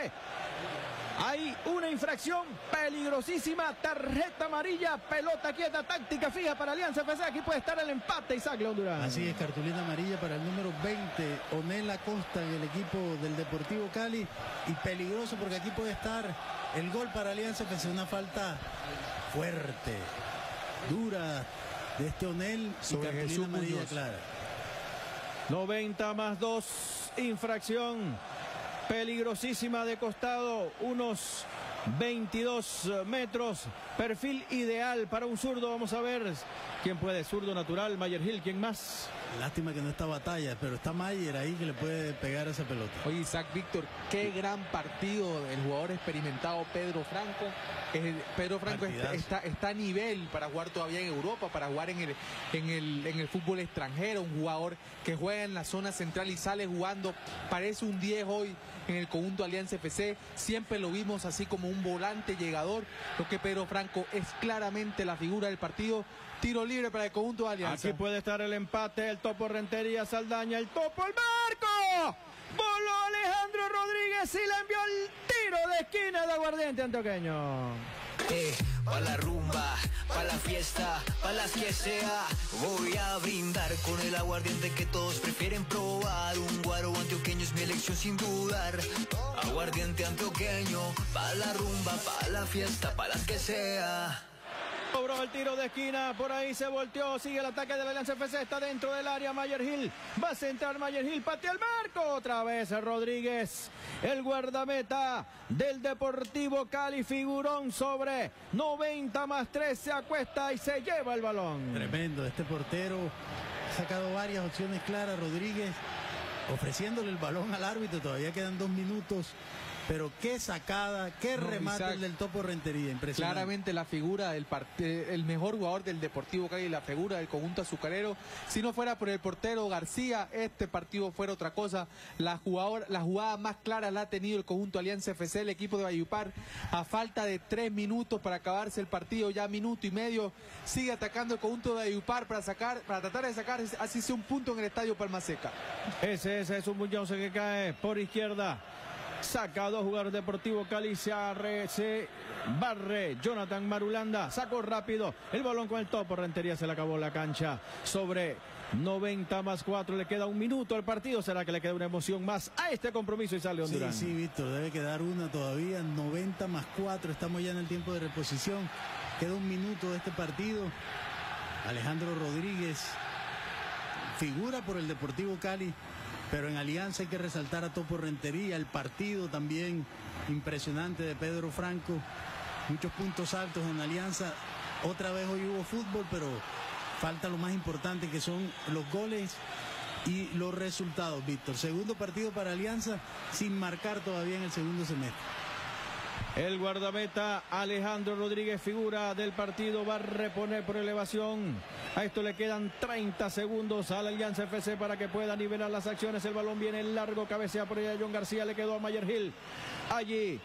Hay una infracción peligrosísima, tarjeta amarilla, pelota quieta, táctica fija para Alianza F C. Aquí puede estar el empate, Isaac León Durán. Así es, cartulina amarilla para el número veinte, Onel Acosta, en el equipo del Deportivo Cali. Y peligroso porque aquí puede estar el gol para Alianza F C, una falta fuerte, dura de este Onel y Sobre cartulina Jesús amarilla Muñoz. clara. noventa más dos, infracción peligrosísima de costado, unos veintidós metros, perfil ideal para un zurdo. Vamos a ver quién puede, zurdo natural, Mayer Hill, ¿quién más? Lástima que no está Batalla, pero está Mayer ahí que le puede pegar esa pelota. Oye, Isaac Víctor, qué gran partido del jugador experimentado Pedro Franco. Eh, Pedro Franco está, está, está a nivel para jugar todavía en Europa, para jugar en el, en, el, en el fútbol extranjero. Un jugador que juega en la zona central y sale jugando, parece un diez hoy en el conjunto Alianza F C. Siempre lo vimos así como un volante llegador. Lo que Pedro Franco es claramente la figura del partido. Tiro libre para el conjunto de Alianza. Aquí puede estar el empate, el Topo Rentería, Saldaña, el Topo, el marco. Voló Alejandro Rodríguez y le envió el tiro de esquina de Aguardiente Antioqueño. Eh, pa' la rumba, pa' la fiesta, pa' las que sea. Voy a brindar con el aguardiente que todos prefieren probar. Un guaro antioqueño es mi elección sin dudar. Aguardiente antioqueño, pa' la rumba, pa' la fiesta, pa' las que sea. Cobró el tiro de esquina, por ahí se volteó, sigue el ataque de la Alianza F C, está dentro del área Mayer Hill, va a centrar Mayer Hill, patea el marco, otra vez Rodríguez, el guardameta del Deportivo Cali, figurón sobre noventa más tres, se acuesta y se lleva el balón. Tremendo, este portero ha sacado varias opciones claras, Rodríguez, ofreciéndole el balón al árbitro, todavía quedan dos minutos. Pero qué sacada, qué no, remate Isaac, el del Topo Rentería, impresionante. Claramente la figura del el mejor jugador del Deportivo Cali, la figura del conjunto azucarero. Si no fuera por el portero García, este partido fuera otra cosa. La, jugador, la jugada más clara la ha tenido el conjunto Alianza F C, el equipo de Valledupar. A falta de tres minutos para acabarse el partido, ya minuto y medio, sigue atacando el conjunto de Valledupar para sacar, para tratar de sacar así sea un punto en el estadio Palma Seca. Ese, ese es un Muñoz que cae por izquierda. Saca a dos jugadores Deportivo Cali, se, arre, se barre Jonathan Marulanda, sacó rápido el balón con el Topo Rentería, se le acabó la cancha sobre noventa más cuatro, le queda un minuto al partido. ¿Será que le queda una emoción más a este compromiso y sale Hondurán? Sí, sí, Víctor, debe quedar una todavía, noventa más cuatro, estamos ya en el tiempo de reposición, queda un minuto de este partido. Alejandro Rodríguez, figura por el Deportivo Cali, pero en Alianza hay que resaltar a Topo Rentería, el partido también impresionante de Pedro Franco, muchos puntos altos en Alianza. Otra vez hoy hubo fútbol, pero falta lo más importante, que son los goles y los resultados, Víctor. Segundo partido para Alianza sin marcar todavía en el segundo semestre. El guardameta Alejandro Rodríguez, figura del partido, va a reponer por elevación. A esto le quedan treinta segundos a la Alianza F C para que pueda nivelar las acciones. El balón viene largo, cabecea por allá John García, le quedó a Mayer Hill. Allí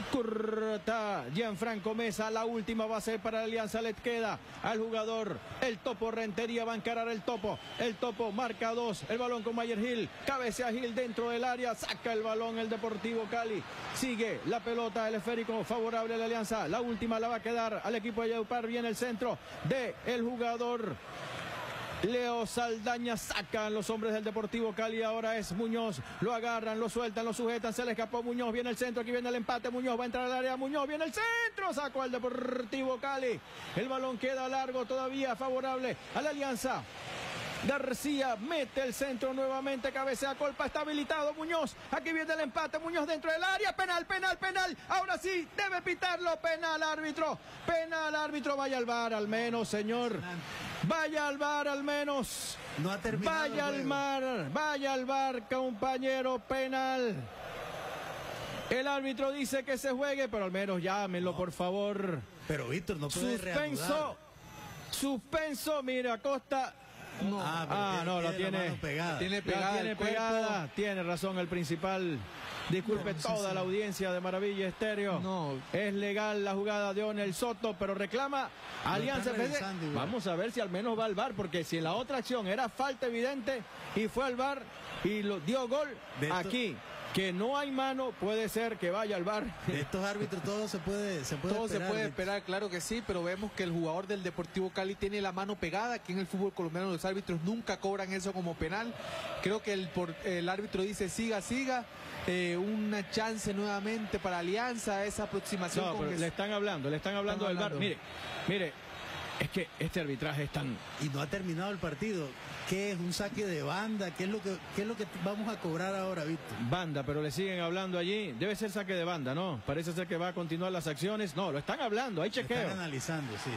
corta Gianfranco Mesa, la última va a ser para la Alianza, le queda al jugador el Topo Rentería, va a encarar el Topo, el Topo marca dos, el balón con Mayer Hill, cabecea Hill dentro del área, saca el balón el Deportivo Cali, sigue la pelota, el esférico favorable a la Alianza, la última la va a quedar al equipo de Valledupar, viene el centro de el jugador Leo Saldaña sacan los hombres del Deportivo Cali. Ahora es Muñoz. Lo agarran, lo sueltan, lo sujetan. Se le escapó Muñoz. Viene el centro. Aquí viene el empate. Muñoz va a entrar al área. Muñoz viene el centro. Sacó al Deportivo Cali. El balón queda largo todavía. Favorable a la Alianza. García mete el centro nuevamente, cabecea Colpa, está habilitado Muñoz, aquí viene el empate, Muñoz dentro del área, penal, penal, penal, ahora sí, debe pitarlo, penal árbitro, penal árbitro, vaya al V A R al menos, señor, vaya al V A R al menos, no ha terminado vaya al V A R, vaya al V A R, compañero, penal. El árbitro dice que se juegue, pero al menos llámenlo, no, por favor. Pero Víctor, no puede Suspenso, reanudar. Suspenso, mire, Acosta. No, ah, ah no, lo tiene, pegada. tiene pegada, tiene pegada, tiene razón el principal. Disculpe no, toda sí, sí. la audiencia de Maravilla Estéreo. No, es legal la jugada de Onel Soto, pero reclama lo Alianza F C. Vamos a ver si al menos va al V A R, porque si en la otra acción era falta evidente y fue al V A R y lo dio gol, de aquí que no hay mano, puede ser que vaya al V A R. De estos árbitros todo se puede, se puede todo esperar. se puede esperar, claro que sí, pero vemos que el jugador del Deportivo Cali tiene la mano pegada. Aquí en el fútbol colombiano los árbitros nunca cobran eso como penal. Creo que el, por, el árbitro dice siga, siga. Eh, una chance nuevamente para Alianza, esa aproximación. No, con pero que... le están hablando, le están hablando del V A R. Mire, mire, es que este arbitraje es tan... Y no ha terminado el partido. ¿Qué es? ¿Un saque de banda? ¿Qué es lo que, qué es lo que vamos a cobrar ahora, Víctor? Banda, pero le siguen hablando allí. Debe ser saque de banda, ¿no? Parece ser que va a continuar las acciones. No, lo están hablando, hay chequeo. Lo están analizando, sí.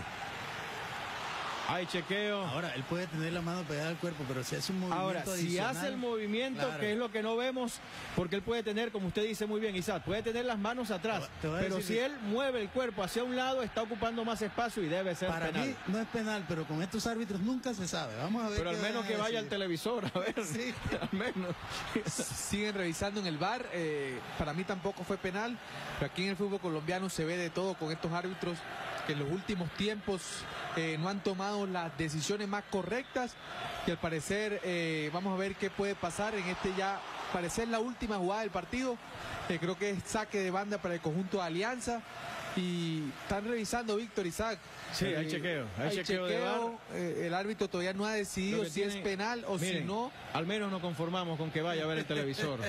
Hay chequeo. Ahora, él puede tener la mano pegada al cuerpo, pero si hace un movimiento Ahora, adicional, si hace el movimiento, claro, que es lo que no vemos, porque él puede tener, como usted dice muy bien, Isaac, puede tener las manos atrás, pero decir, si él mueve el cuerpo hacia un lado, está ocupando más espacio y debe ser para penal. Para mí no es penal, pero con estos árbitros nunca se sabe. Vamos a ver. Pero al menos que vaya al televisor, a ver. Sí, al menos. Siguen revisando en el V A R. Eh, para mí tampoco fue penal, pero aquí en el fútbol colombiano se ve de todo con estos árbitros que en los últimos tiempos eh, no han tomado las decisiones más correctas, y al parecer eh, vamos a ver qué puede pasar en este ya parecer la última jugada del partido. Eh, creo que es saque de banda para el conjunto de Alianza y están revisando, Víctor, Isaac. Sí, eh, hay chequeo, hay, hay chequeo, chequeo de V A R. Eh, el árbitro todavía no ha decidido si tiene, es penal o miren, si no. Al menos nos conformamos con que vaya a ver el televisor.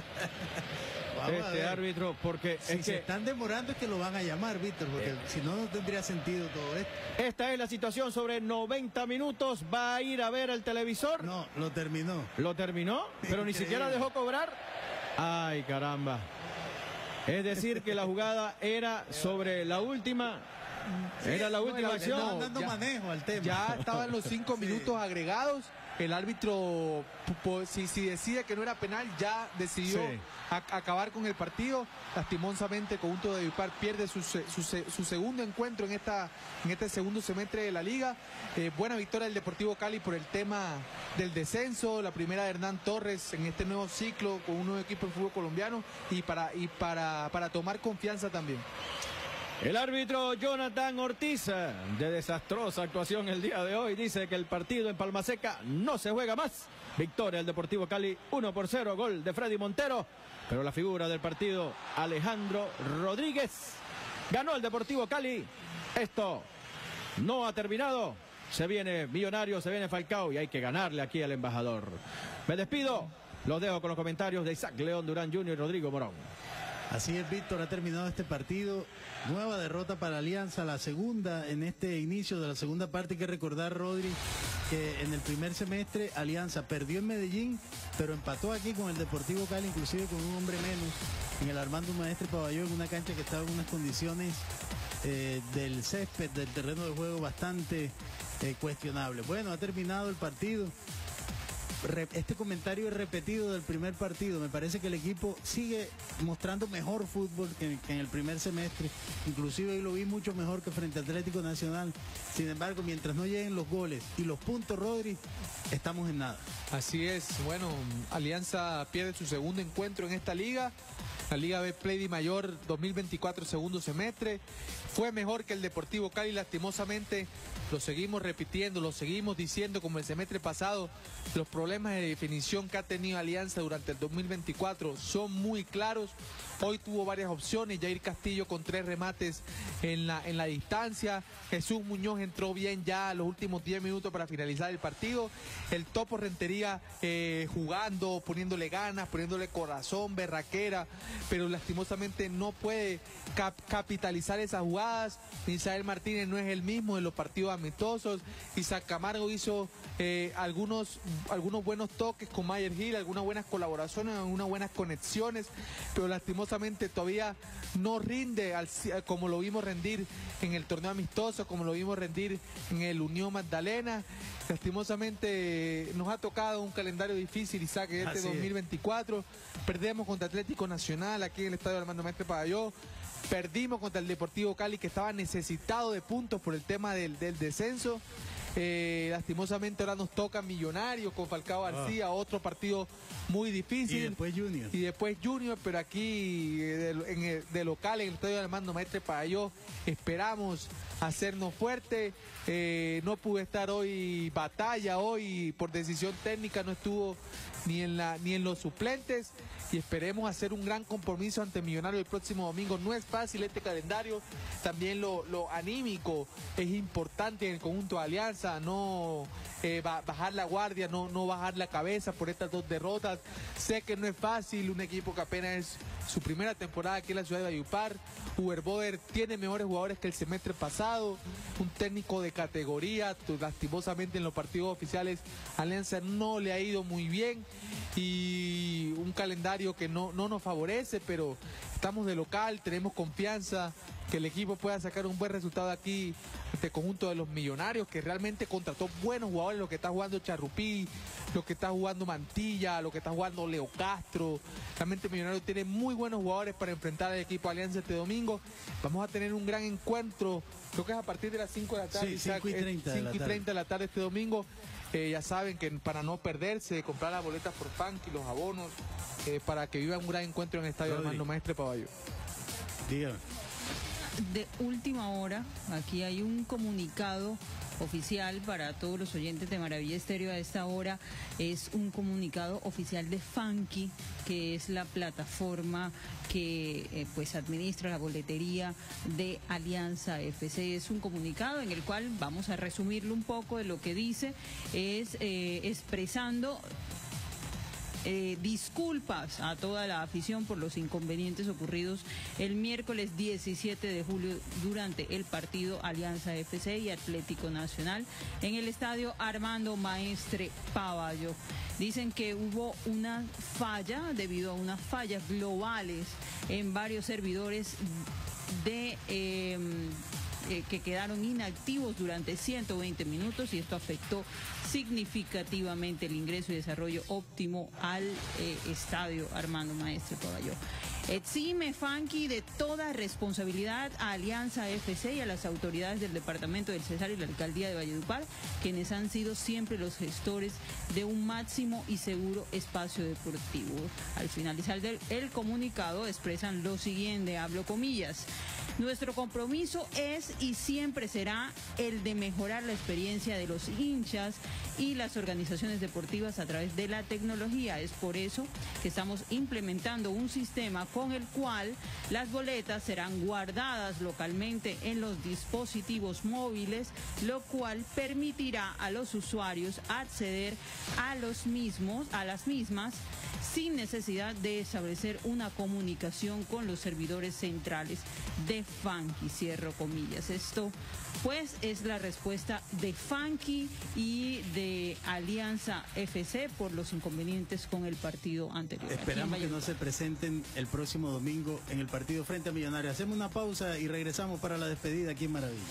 Este árbitro, porque si es se que están demorando es que lo van a llamar, Víctor, porque eh, si no, no tendría sentido todo esto. Esta es la situación sobre noventa minutos. ¿Va a ir a ver el televisor? No, lo terminó. ¿Lo terminó? Pero ni siquiera dejó cobrar. Ay, caramba. Es decir, que la jugada era sobre la última... Era la última no, acción. No, dando ya, manejo al tema. Ya estaban los cinco minutos sí. agregados. El árbitro, si, si decide que no era penal, ya decidió sí. a, acabar con el partido. Lastimosamente, el conjunto de Valledupar pierde su, su, su segundo encuentro en, esta, en este segundo semestre de la liga. Eh, buena victoria del Deportivo Cali por el tema del descenso. La primera de Hernán Torres en este nuevo ciclo con un nuevo equipo de fútbol colombiano y para, y para, para tomar confianza también. El árbitro Jonathan Ortiz, de desastrosa actuación el día de hoy, dice que el partido en Palmaseca no se juega más. Victoria del Deportivo Cali, uno por cero, gol de Freddy Montero. Pero la figura del partido, Alejandro Rodríguez. Ganó el Deportivo Cali. Esto no ha terminado. Se viene Millonario, se viene Falcao y hay que ganarle aquí al embajador. Me despido. Los dejo con los comentarios de Isaac León Durán junior y Rodrigo Morón. Así es, Víctor, ha terminado este partido. Nueva derrota para Alianza, la segunda en este inicio de la segunda parte. Hay que recordar, Rodri, que en el primer semestre Alianza perdió en Medellín, pero empató aquí con el Deportivo Cali, inclusive con un hombre menos, en el Armando Maestre Paballón, en una cancha que estaba en unas condiciones eh, del césped, del terreno de juego bastante eh, cuestionables. Bueno, ha terminado el partido. Este comentario es repetido del primer partido. Me parece que el equipo sigue mostrando mejor fútbol que, que en el primer semestre. Inclusive hoy lo vi mucho mejor que frente a Atlético Nacional. Sin embargo, mientras no lleguen los goles y los puntos, Rodri, estamos en nada. Así es. Bueno, Alianza pierde su segundo encuentro en esta liga. la Liga Betplay Di Mayor dos mil veinticuatro segundo semestre. Fue mejor que el Deportivo Cali, lastimosamente. Lo seguimos repitiendo, lo seguimos diciendo como el semestre pasado. Los problemas de definición que ha tenido Alianza durante el dos mil veinticuatro son muy claros. Hoy tuvo varias opciones, Jair Castillo con tres remates en la, en la distancia. Jesús Muñoz entró bien ya a los últimos diez minutos para finalizar el partido. El Topo Rentería eh, jugando, poniéndole ganas, poniéndole corazón, berraquera, pero lastimosamente no puede cap capitalizar esas jugadas. Misael Martínez no es el mismo de los partidos amistosos. Isaac Camargo hizo eh, algunos, algunos buenos toques con Mayer Gil, algunas buenas colaboraciones, algunas buenas conexiones, pero lastimosamente todavía no rinde al, como lo vimos rendir en el torneo amistoso, como lo vimos rendir en el Unión Magdalena. Lastimosamente nos ha tocado un calendario difícil, Isaac, este Así dos mil veinticuatro. Es. Perdemos contra Atlético Nacional aquí en el estadio Armando Maestre Pavalló. Perdimos contra el Deportivo Cali, que estaba necesitado de puntos por el tema del, del descenso. Eh, lastimosamente ahora nos toca Millonarios con Falcao García, ah. otro partido muy difícil. Y después Junior. Y después Junior, pero aquí eh, de, en el, de local en el estadio Armando Maestre Pavalló esperamos hacernos fuerte. Eh, no pude estar hoy batalla, hoy por decisión técnica no estuvo ni en, la, ni en los suplentes, y esperemos hacer un gran compromiso ante Millonarios el próximo domingo. No es fácil este calendario, también lo, lo anímico es importante en el conjunto de Alianza, no eh, bajar la guardia, no, no bajar la cabeza por estas dos derrotas. Sé que no es fácil, un equipo que apenas es su primera temporada aquí en la ciudad de Valledupar. Uber Boder tiene mejores jugadores que el semestre pasado, un técnico de categoría. Lastimosamente en los partidos oficiales Alianza no le ha ido muy bien y un calendario que no, no nos favorece, pero estamos de local, tenemos confianza que el equipo pueda sacar un buen resultado aquí ante el conjunto de los Millonarios, que realmente contrató buenos jugadores, lo que está jugando Charrupí, lo que está jugando Mantilla, lo que está jugando Leo Castro. Realmente Millonarios tiene muy buenos jugadores para enfrentar al equipo Alianza este domingo. Vamos a tener un gran encuentro, creo que es a partir de las cinco de la tarde. Sí, cinco y treinta de la tarde este domingo. Eh, ya saben que para no perderse, comprar las boletas por Funky, los abonos, eh, para que vivan un gran encuentro en el estadio Rodri. Armando Maestre Pavalló. Dígame. De última hora, aquí hay un comunicado oficial para todos los oyentes de Maravilla Estéreo a esta hora. Es un comunicado oficial de Funky, que es la plataforma que eh, pues administra la boletería de Alianza F C. Es un comunicado en el cual vamos a resumirlo un poco de lo que dice. Es eh, expresando Eh, disculpas a toda la afición por los inconvenientes ocurridos el miércoles diecisiete de julio durante el partido Alianza F C y Atlético Nacional en el estadio Armando Maestre Pavalló. Dicen que hubo una falla debido a unas fallas globales en varios servidores de eh, eh, que quedaron inactivos durante ciento veinte minutos, y esto afectó significativamente el ingreso y desarrollo óptimo al eh, estadio Armando Maestre Pavalló. Exime Funky de toda responsabilidad a Alianza F C y a las autoridades del departamento del Cesar y la alcaldía de Valledupar, quienes han sido siempre los gestores de un máximo y seguro espacio deportivo. Al finalizar del, el comunicado expresan lo siguiente, hablo comillas: nuestro compromiso es y siempre será el de mejorar la experiencia de los hinchas y las organizaciones deportivas a través de la tecnología. Es por eso que estamos implementando un sistema con el cual las boletas serán guardadas localmente en los dispositivos móviles, lo cual permitirá a los usuarios acceder a los mismos, a las mismas, sin necesidad de establecer una comunicación con los servidores centrales de Funky, cierro comillas. Esto pues es la respuesta de Funky y de Alianza F C por los inconvenientes con el partido anterior. Esperamos que no se presenten el próximo domingo en el partido frente a Millonarios. Hacemos una pausa y regresamos para la despedida aquí en Maravilla.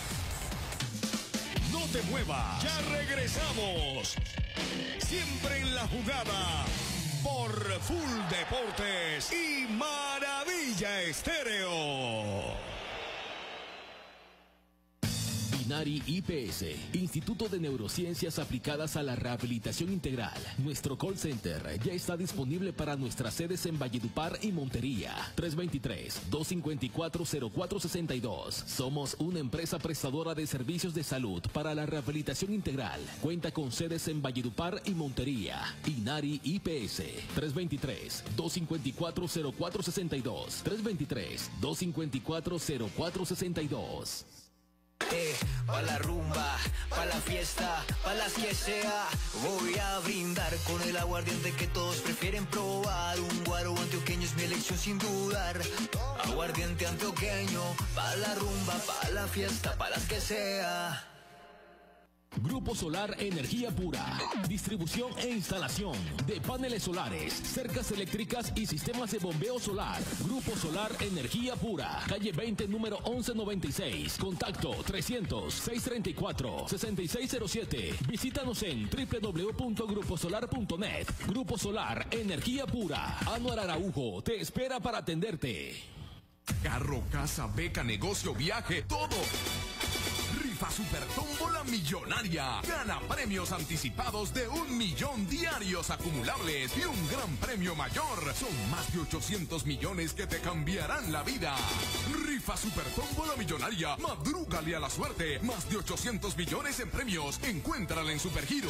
No te muevas, ya regresamos. Siempre en la jugada por Full Deportes y Maravilla Estéreo. Vinari I P S, Instituto de Neurociencias aplicadas a la rehabilitación integral. Nuestro call center ya está disponible para nuestras sedes en Valledupar y Montería. tres dos tres, dos cinco cuatro, cero cuatro seis dos. Somos una empresa prestadora de servicios de salud para la rehabilitación integral. Cuenta con sedes en Valledupar y Montería. Vinari I P S. tres dos tres, dos cinco cuatro, cero cuatro seis dos. tres dos tres, dos cinco cuatro, cero cuatro seis dos. Eh, pa' la rumba, pa' la fiesta, pa' las que sea. Voy a brindar con el aguardiente que todos prefieren probar. Un guaro antioqueño es mi elección sin dudar. Aguardiente antioqueño, pa' la rumba, pa' la fiesta, pa' las que sea. Grupo Solar Energía Pura. Distribución e instalación de paneles solares, cercas eléctricas y sistemas de bombeo solar. Grupo Solar Energía Pura. Calle veinte, número once noventa y seis. Contacto trescientos, seiscientos treinta y cuatro, sesenta y seis cero siete. Visítanos en doble u doble u doble u punto grupo solar punto net. Grupo Solar Energía Pura. Anuar Araujo te espera para atenderte. Carro, casa, beca, negocio, viaje, todo. Rifa Super Tómbola Millonaria. Gana premios anticipados de un millón diarios acumulables y un gran premio mayor. Son más de ochocientos millones que te cambiarán la vida. Rifa Super Tómbola Millonaria. Madrúgale a la suerte. Más de ochocientos millones en premios. Encuéntrala en Supergiro.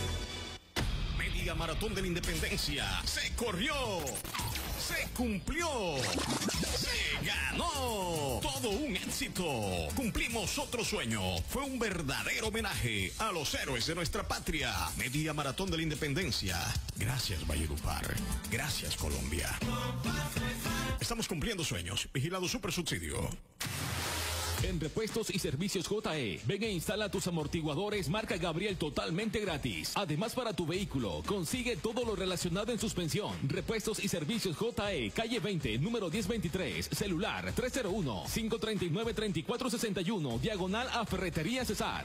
Media Maratón de la Independencia se corrió, se cumplió, se ganó. Todo un éxito. Cumplimos otro sueño. Fue un verdadero homenaje a los héroes de nuestra patria. Media Maratón de la Independencia. Gracias, Valledupar. Gracias, Colombia. Estamos cumpliendo sueños. Vigilado Super Subsidio. En Repuestos y Servicios J E, ven e instala tus amortiguadores marca Gabriel totalmente gratis. Además, para tu vehículo, consigue todo lo relacionado en suspensión. Repuestos y Servicios J E, calle veinte, número diez veintitrés, celular tres cero uno, cinco tres nueve, tres cuatro seis uno, diagonal a Ferretería Cesar.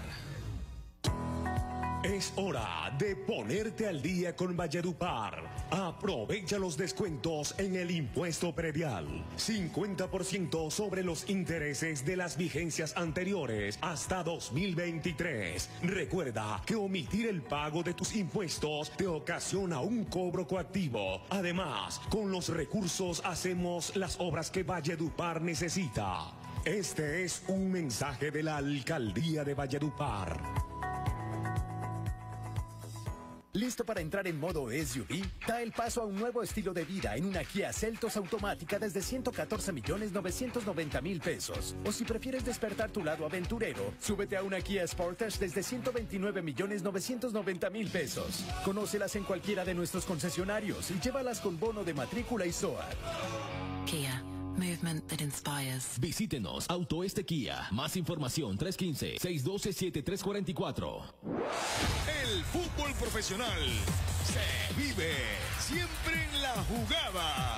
Es hora de ponerte al día con Valledupar. Aprovecha los descuentos en el impuesto predial. cincuenta por ciento sobre los intereses de las vigencias anteriores hasta dos mil veintitrés. Recuerda que omitir el pago de tus impuestos te ocasiona un cobro coactivo. Además, con los recursos hacemos las obras que Valledupar necesita. Este es un mensaje de la Alcaldía de Valledupar. ¿Listo para entrar en modo S U V? Da el paso a un nuevo estilo de vida en una Kia Seltos automática desde ciento catorce millones novecientos noventa mil pesos. O si prefieres despertar tu lado aventurero, súbete a una Kia Sportage desde ciento veintinueve millones novecientos noventa mil pesos. Conócelas en cualquiera de nuestros concesionarios y llévalas con bono de matrícula y S O A T. Kia. Movement that inspires. Visítenos, Auto Este Kia. Más información, tres uno cinco, seis uno dos, siete tres cuatro cuatro. El fútbol profesional se vive siempre en la jugada.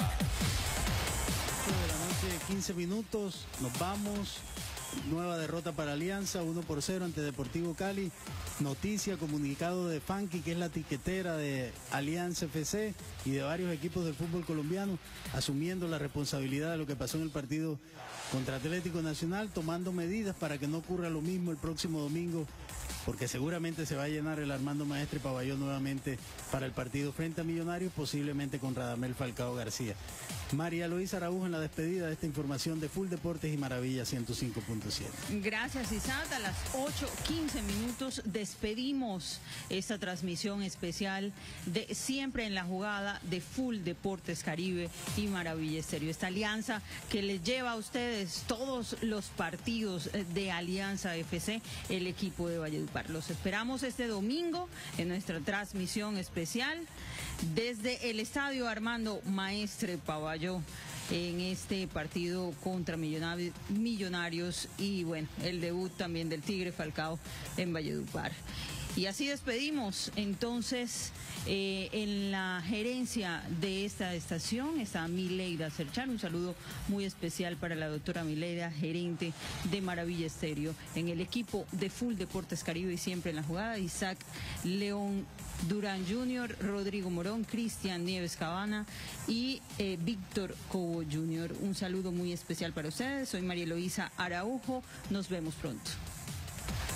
De la noche, quince minutos, nos vamos. Nueva derrota para Alianza, uno por cero ante Deportivo Cali. Noticia, comunicado de Funky, que es la tiquetera de Alianza F C y de varios equipos del fútbol colombiano, asumiendo la responsabilidad de lo que pasó en el partido contra Atlético Nacional, tomando medidas para que no ocurra lo mismo el próximo domingo, porque seguramente se va a llenar el Armando Maestre Pabellón nuevamente para el partido frente a Millonarios, posiblemente con Radamel Falcao García. María Luisa Araujo en la despedida de esta información de Full Deportes y Maravilla ciento cinco punto siete. Gracias, Isaac. A las ocho quince minutos despedimos esta transmisión especial de Siempre en la Jugada de Full Deportes Caribe y Maravilla Estéreo. Esta alianza que les lleva a ustedes todos los partidos de Alianza F C, el equipo de Valledupar. Los esperamos este domingo en nuestra transmisión especial desde el Estadio Armando Maestre Pabellón, en este partido contra Millonarios y bueno, el debut también del Tigre Falcao en Valledupar. Y así despedimos entonces eh, en la gerencia de esta estación está Mileida Cerchán. Un saludo muy especial para la doctora Mileida, gerente de Maravilla Estéreo. En el equipo de Full Deportes Caribe y Siempre en la Jugada, Isaac León Durán junior, Rodrigo Morón, Cristian Nieves Cabana y eh, Víctor Cobo junior Un saludo muy especial para ustedes. Soy María Luisa Araujo. Nos vemos pronto.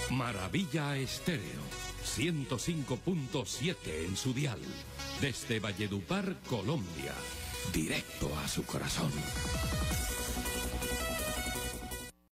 Maravilla Estéreo, ciento cinco punto siete en su dial. Desde Valledupar, Colombia. Directo a su corazón.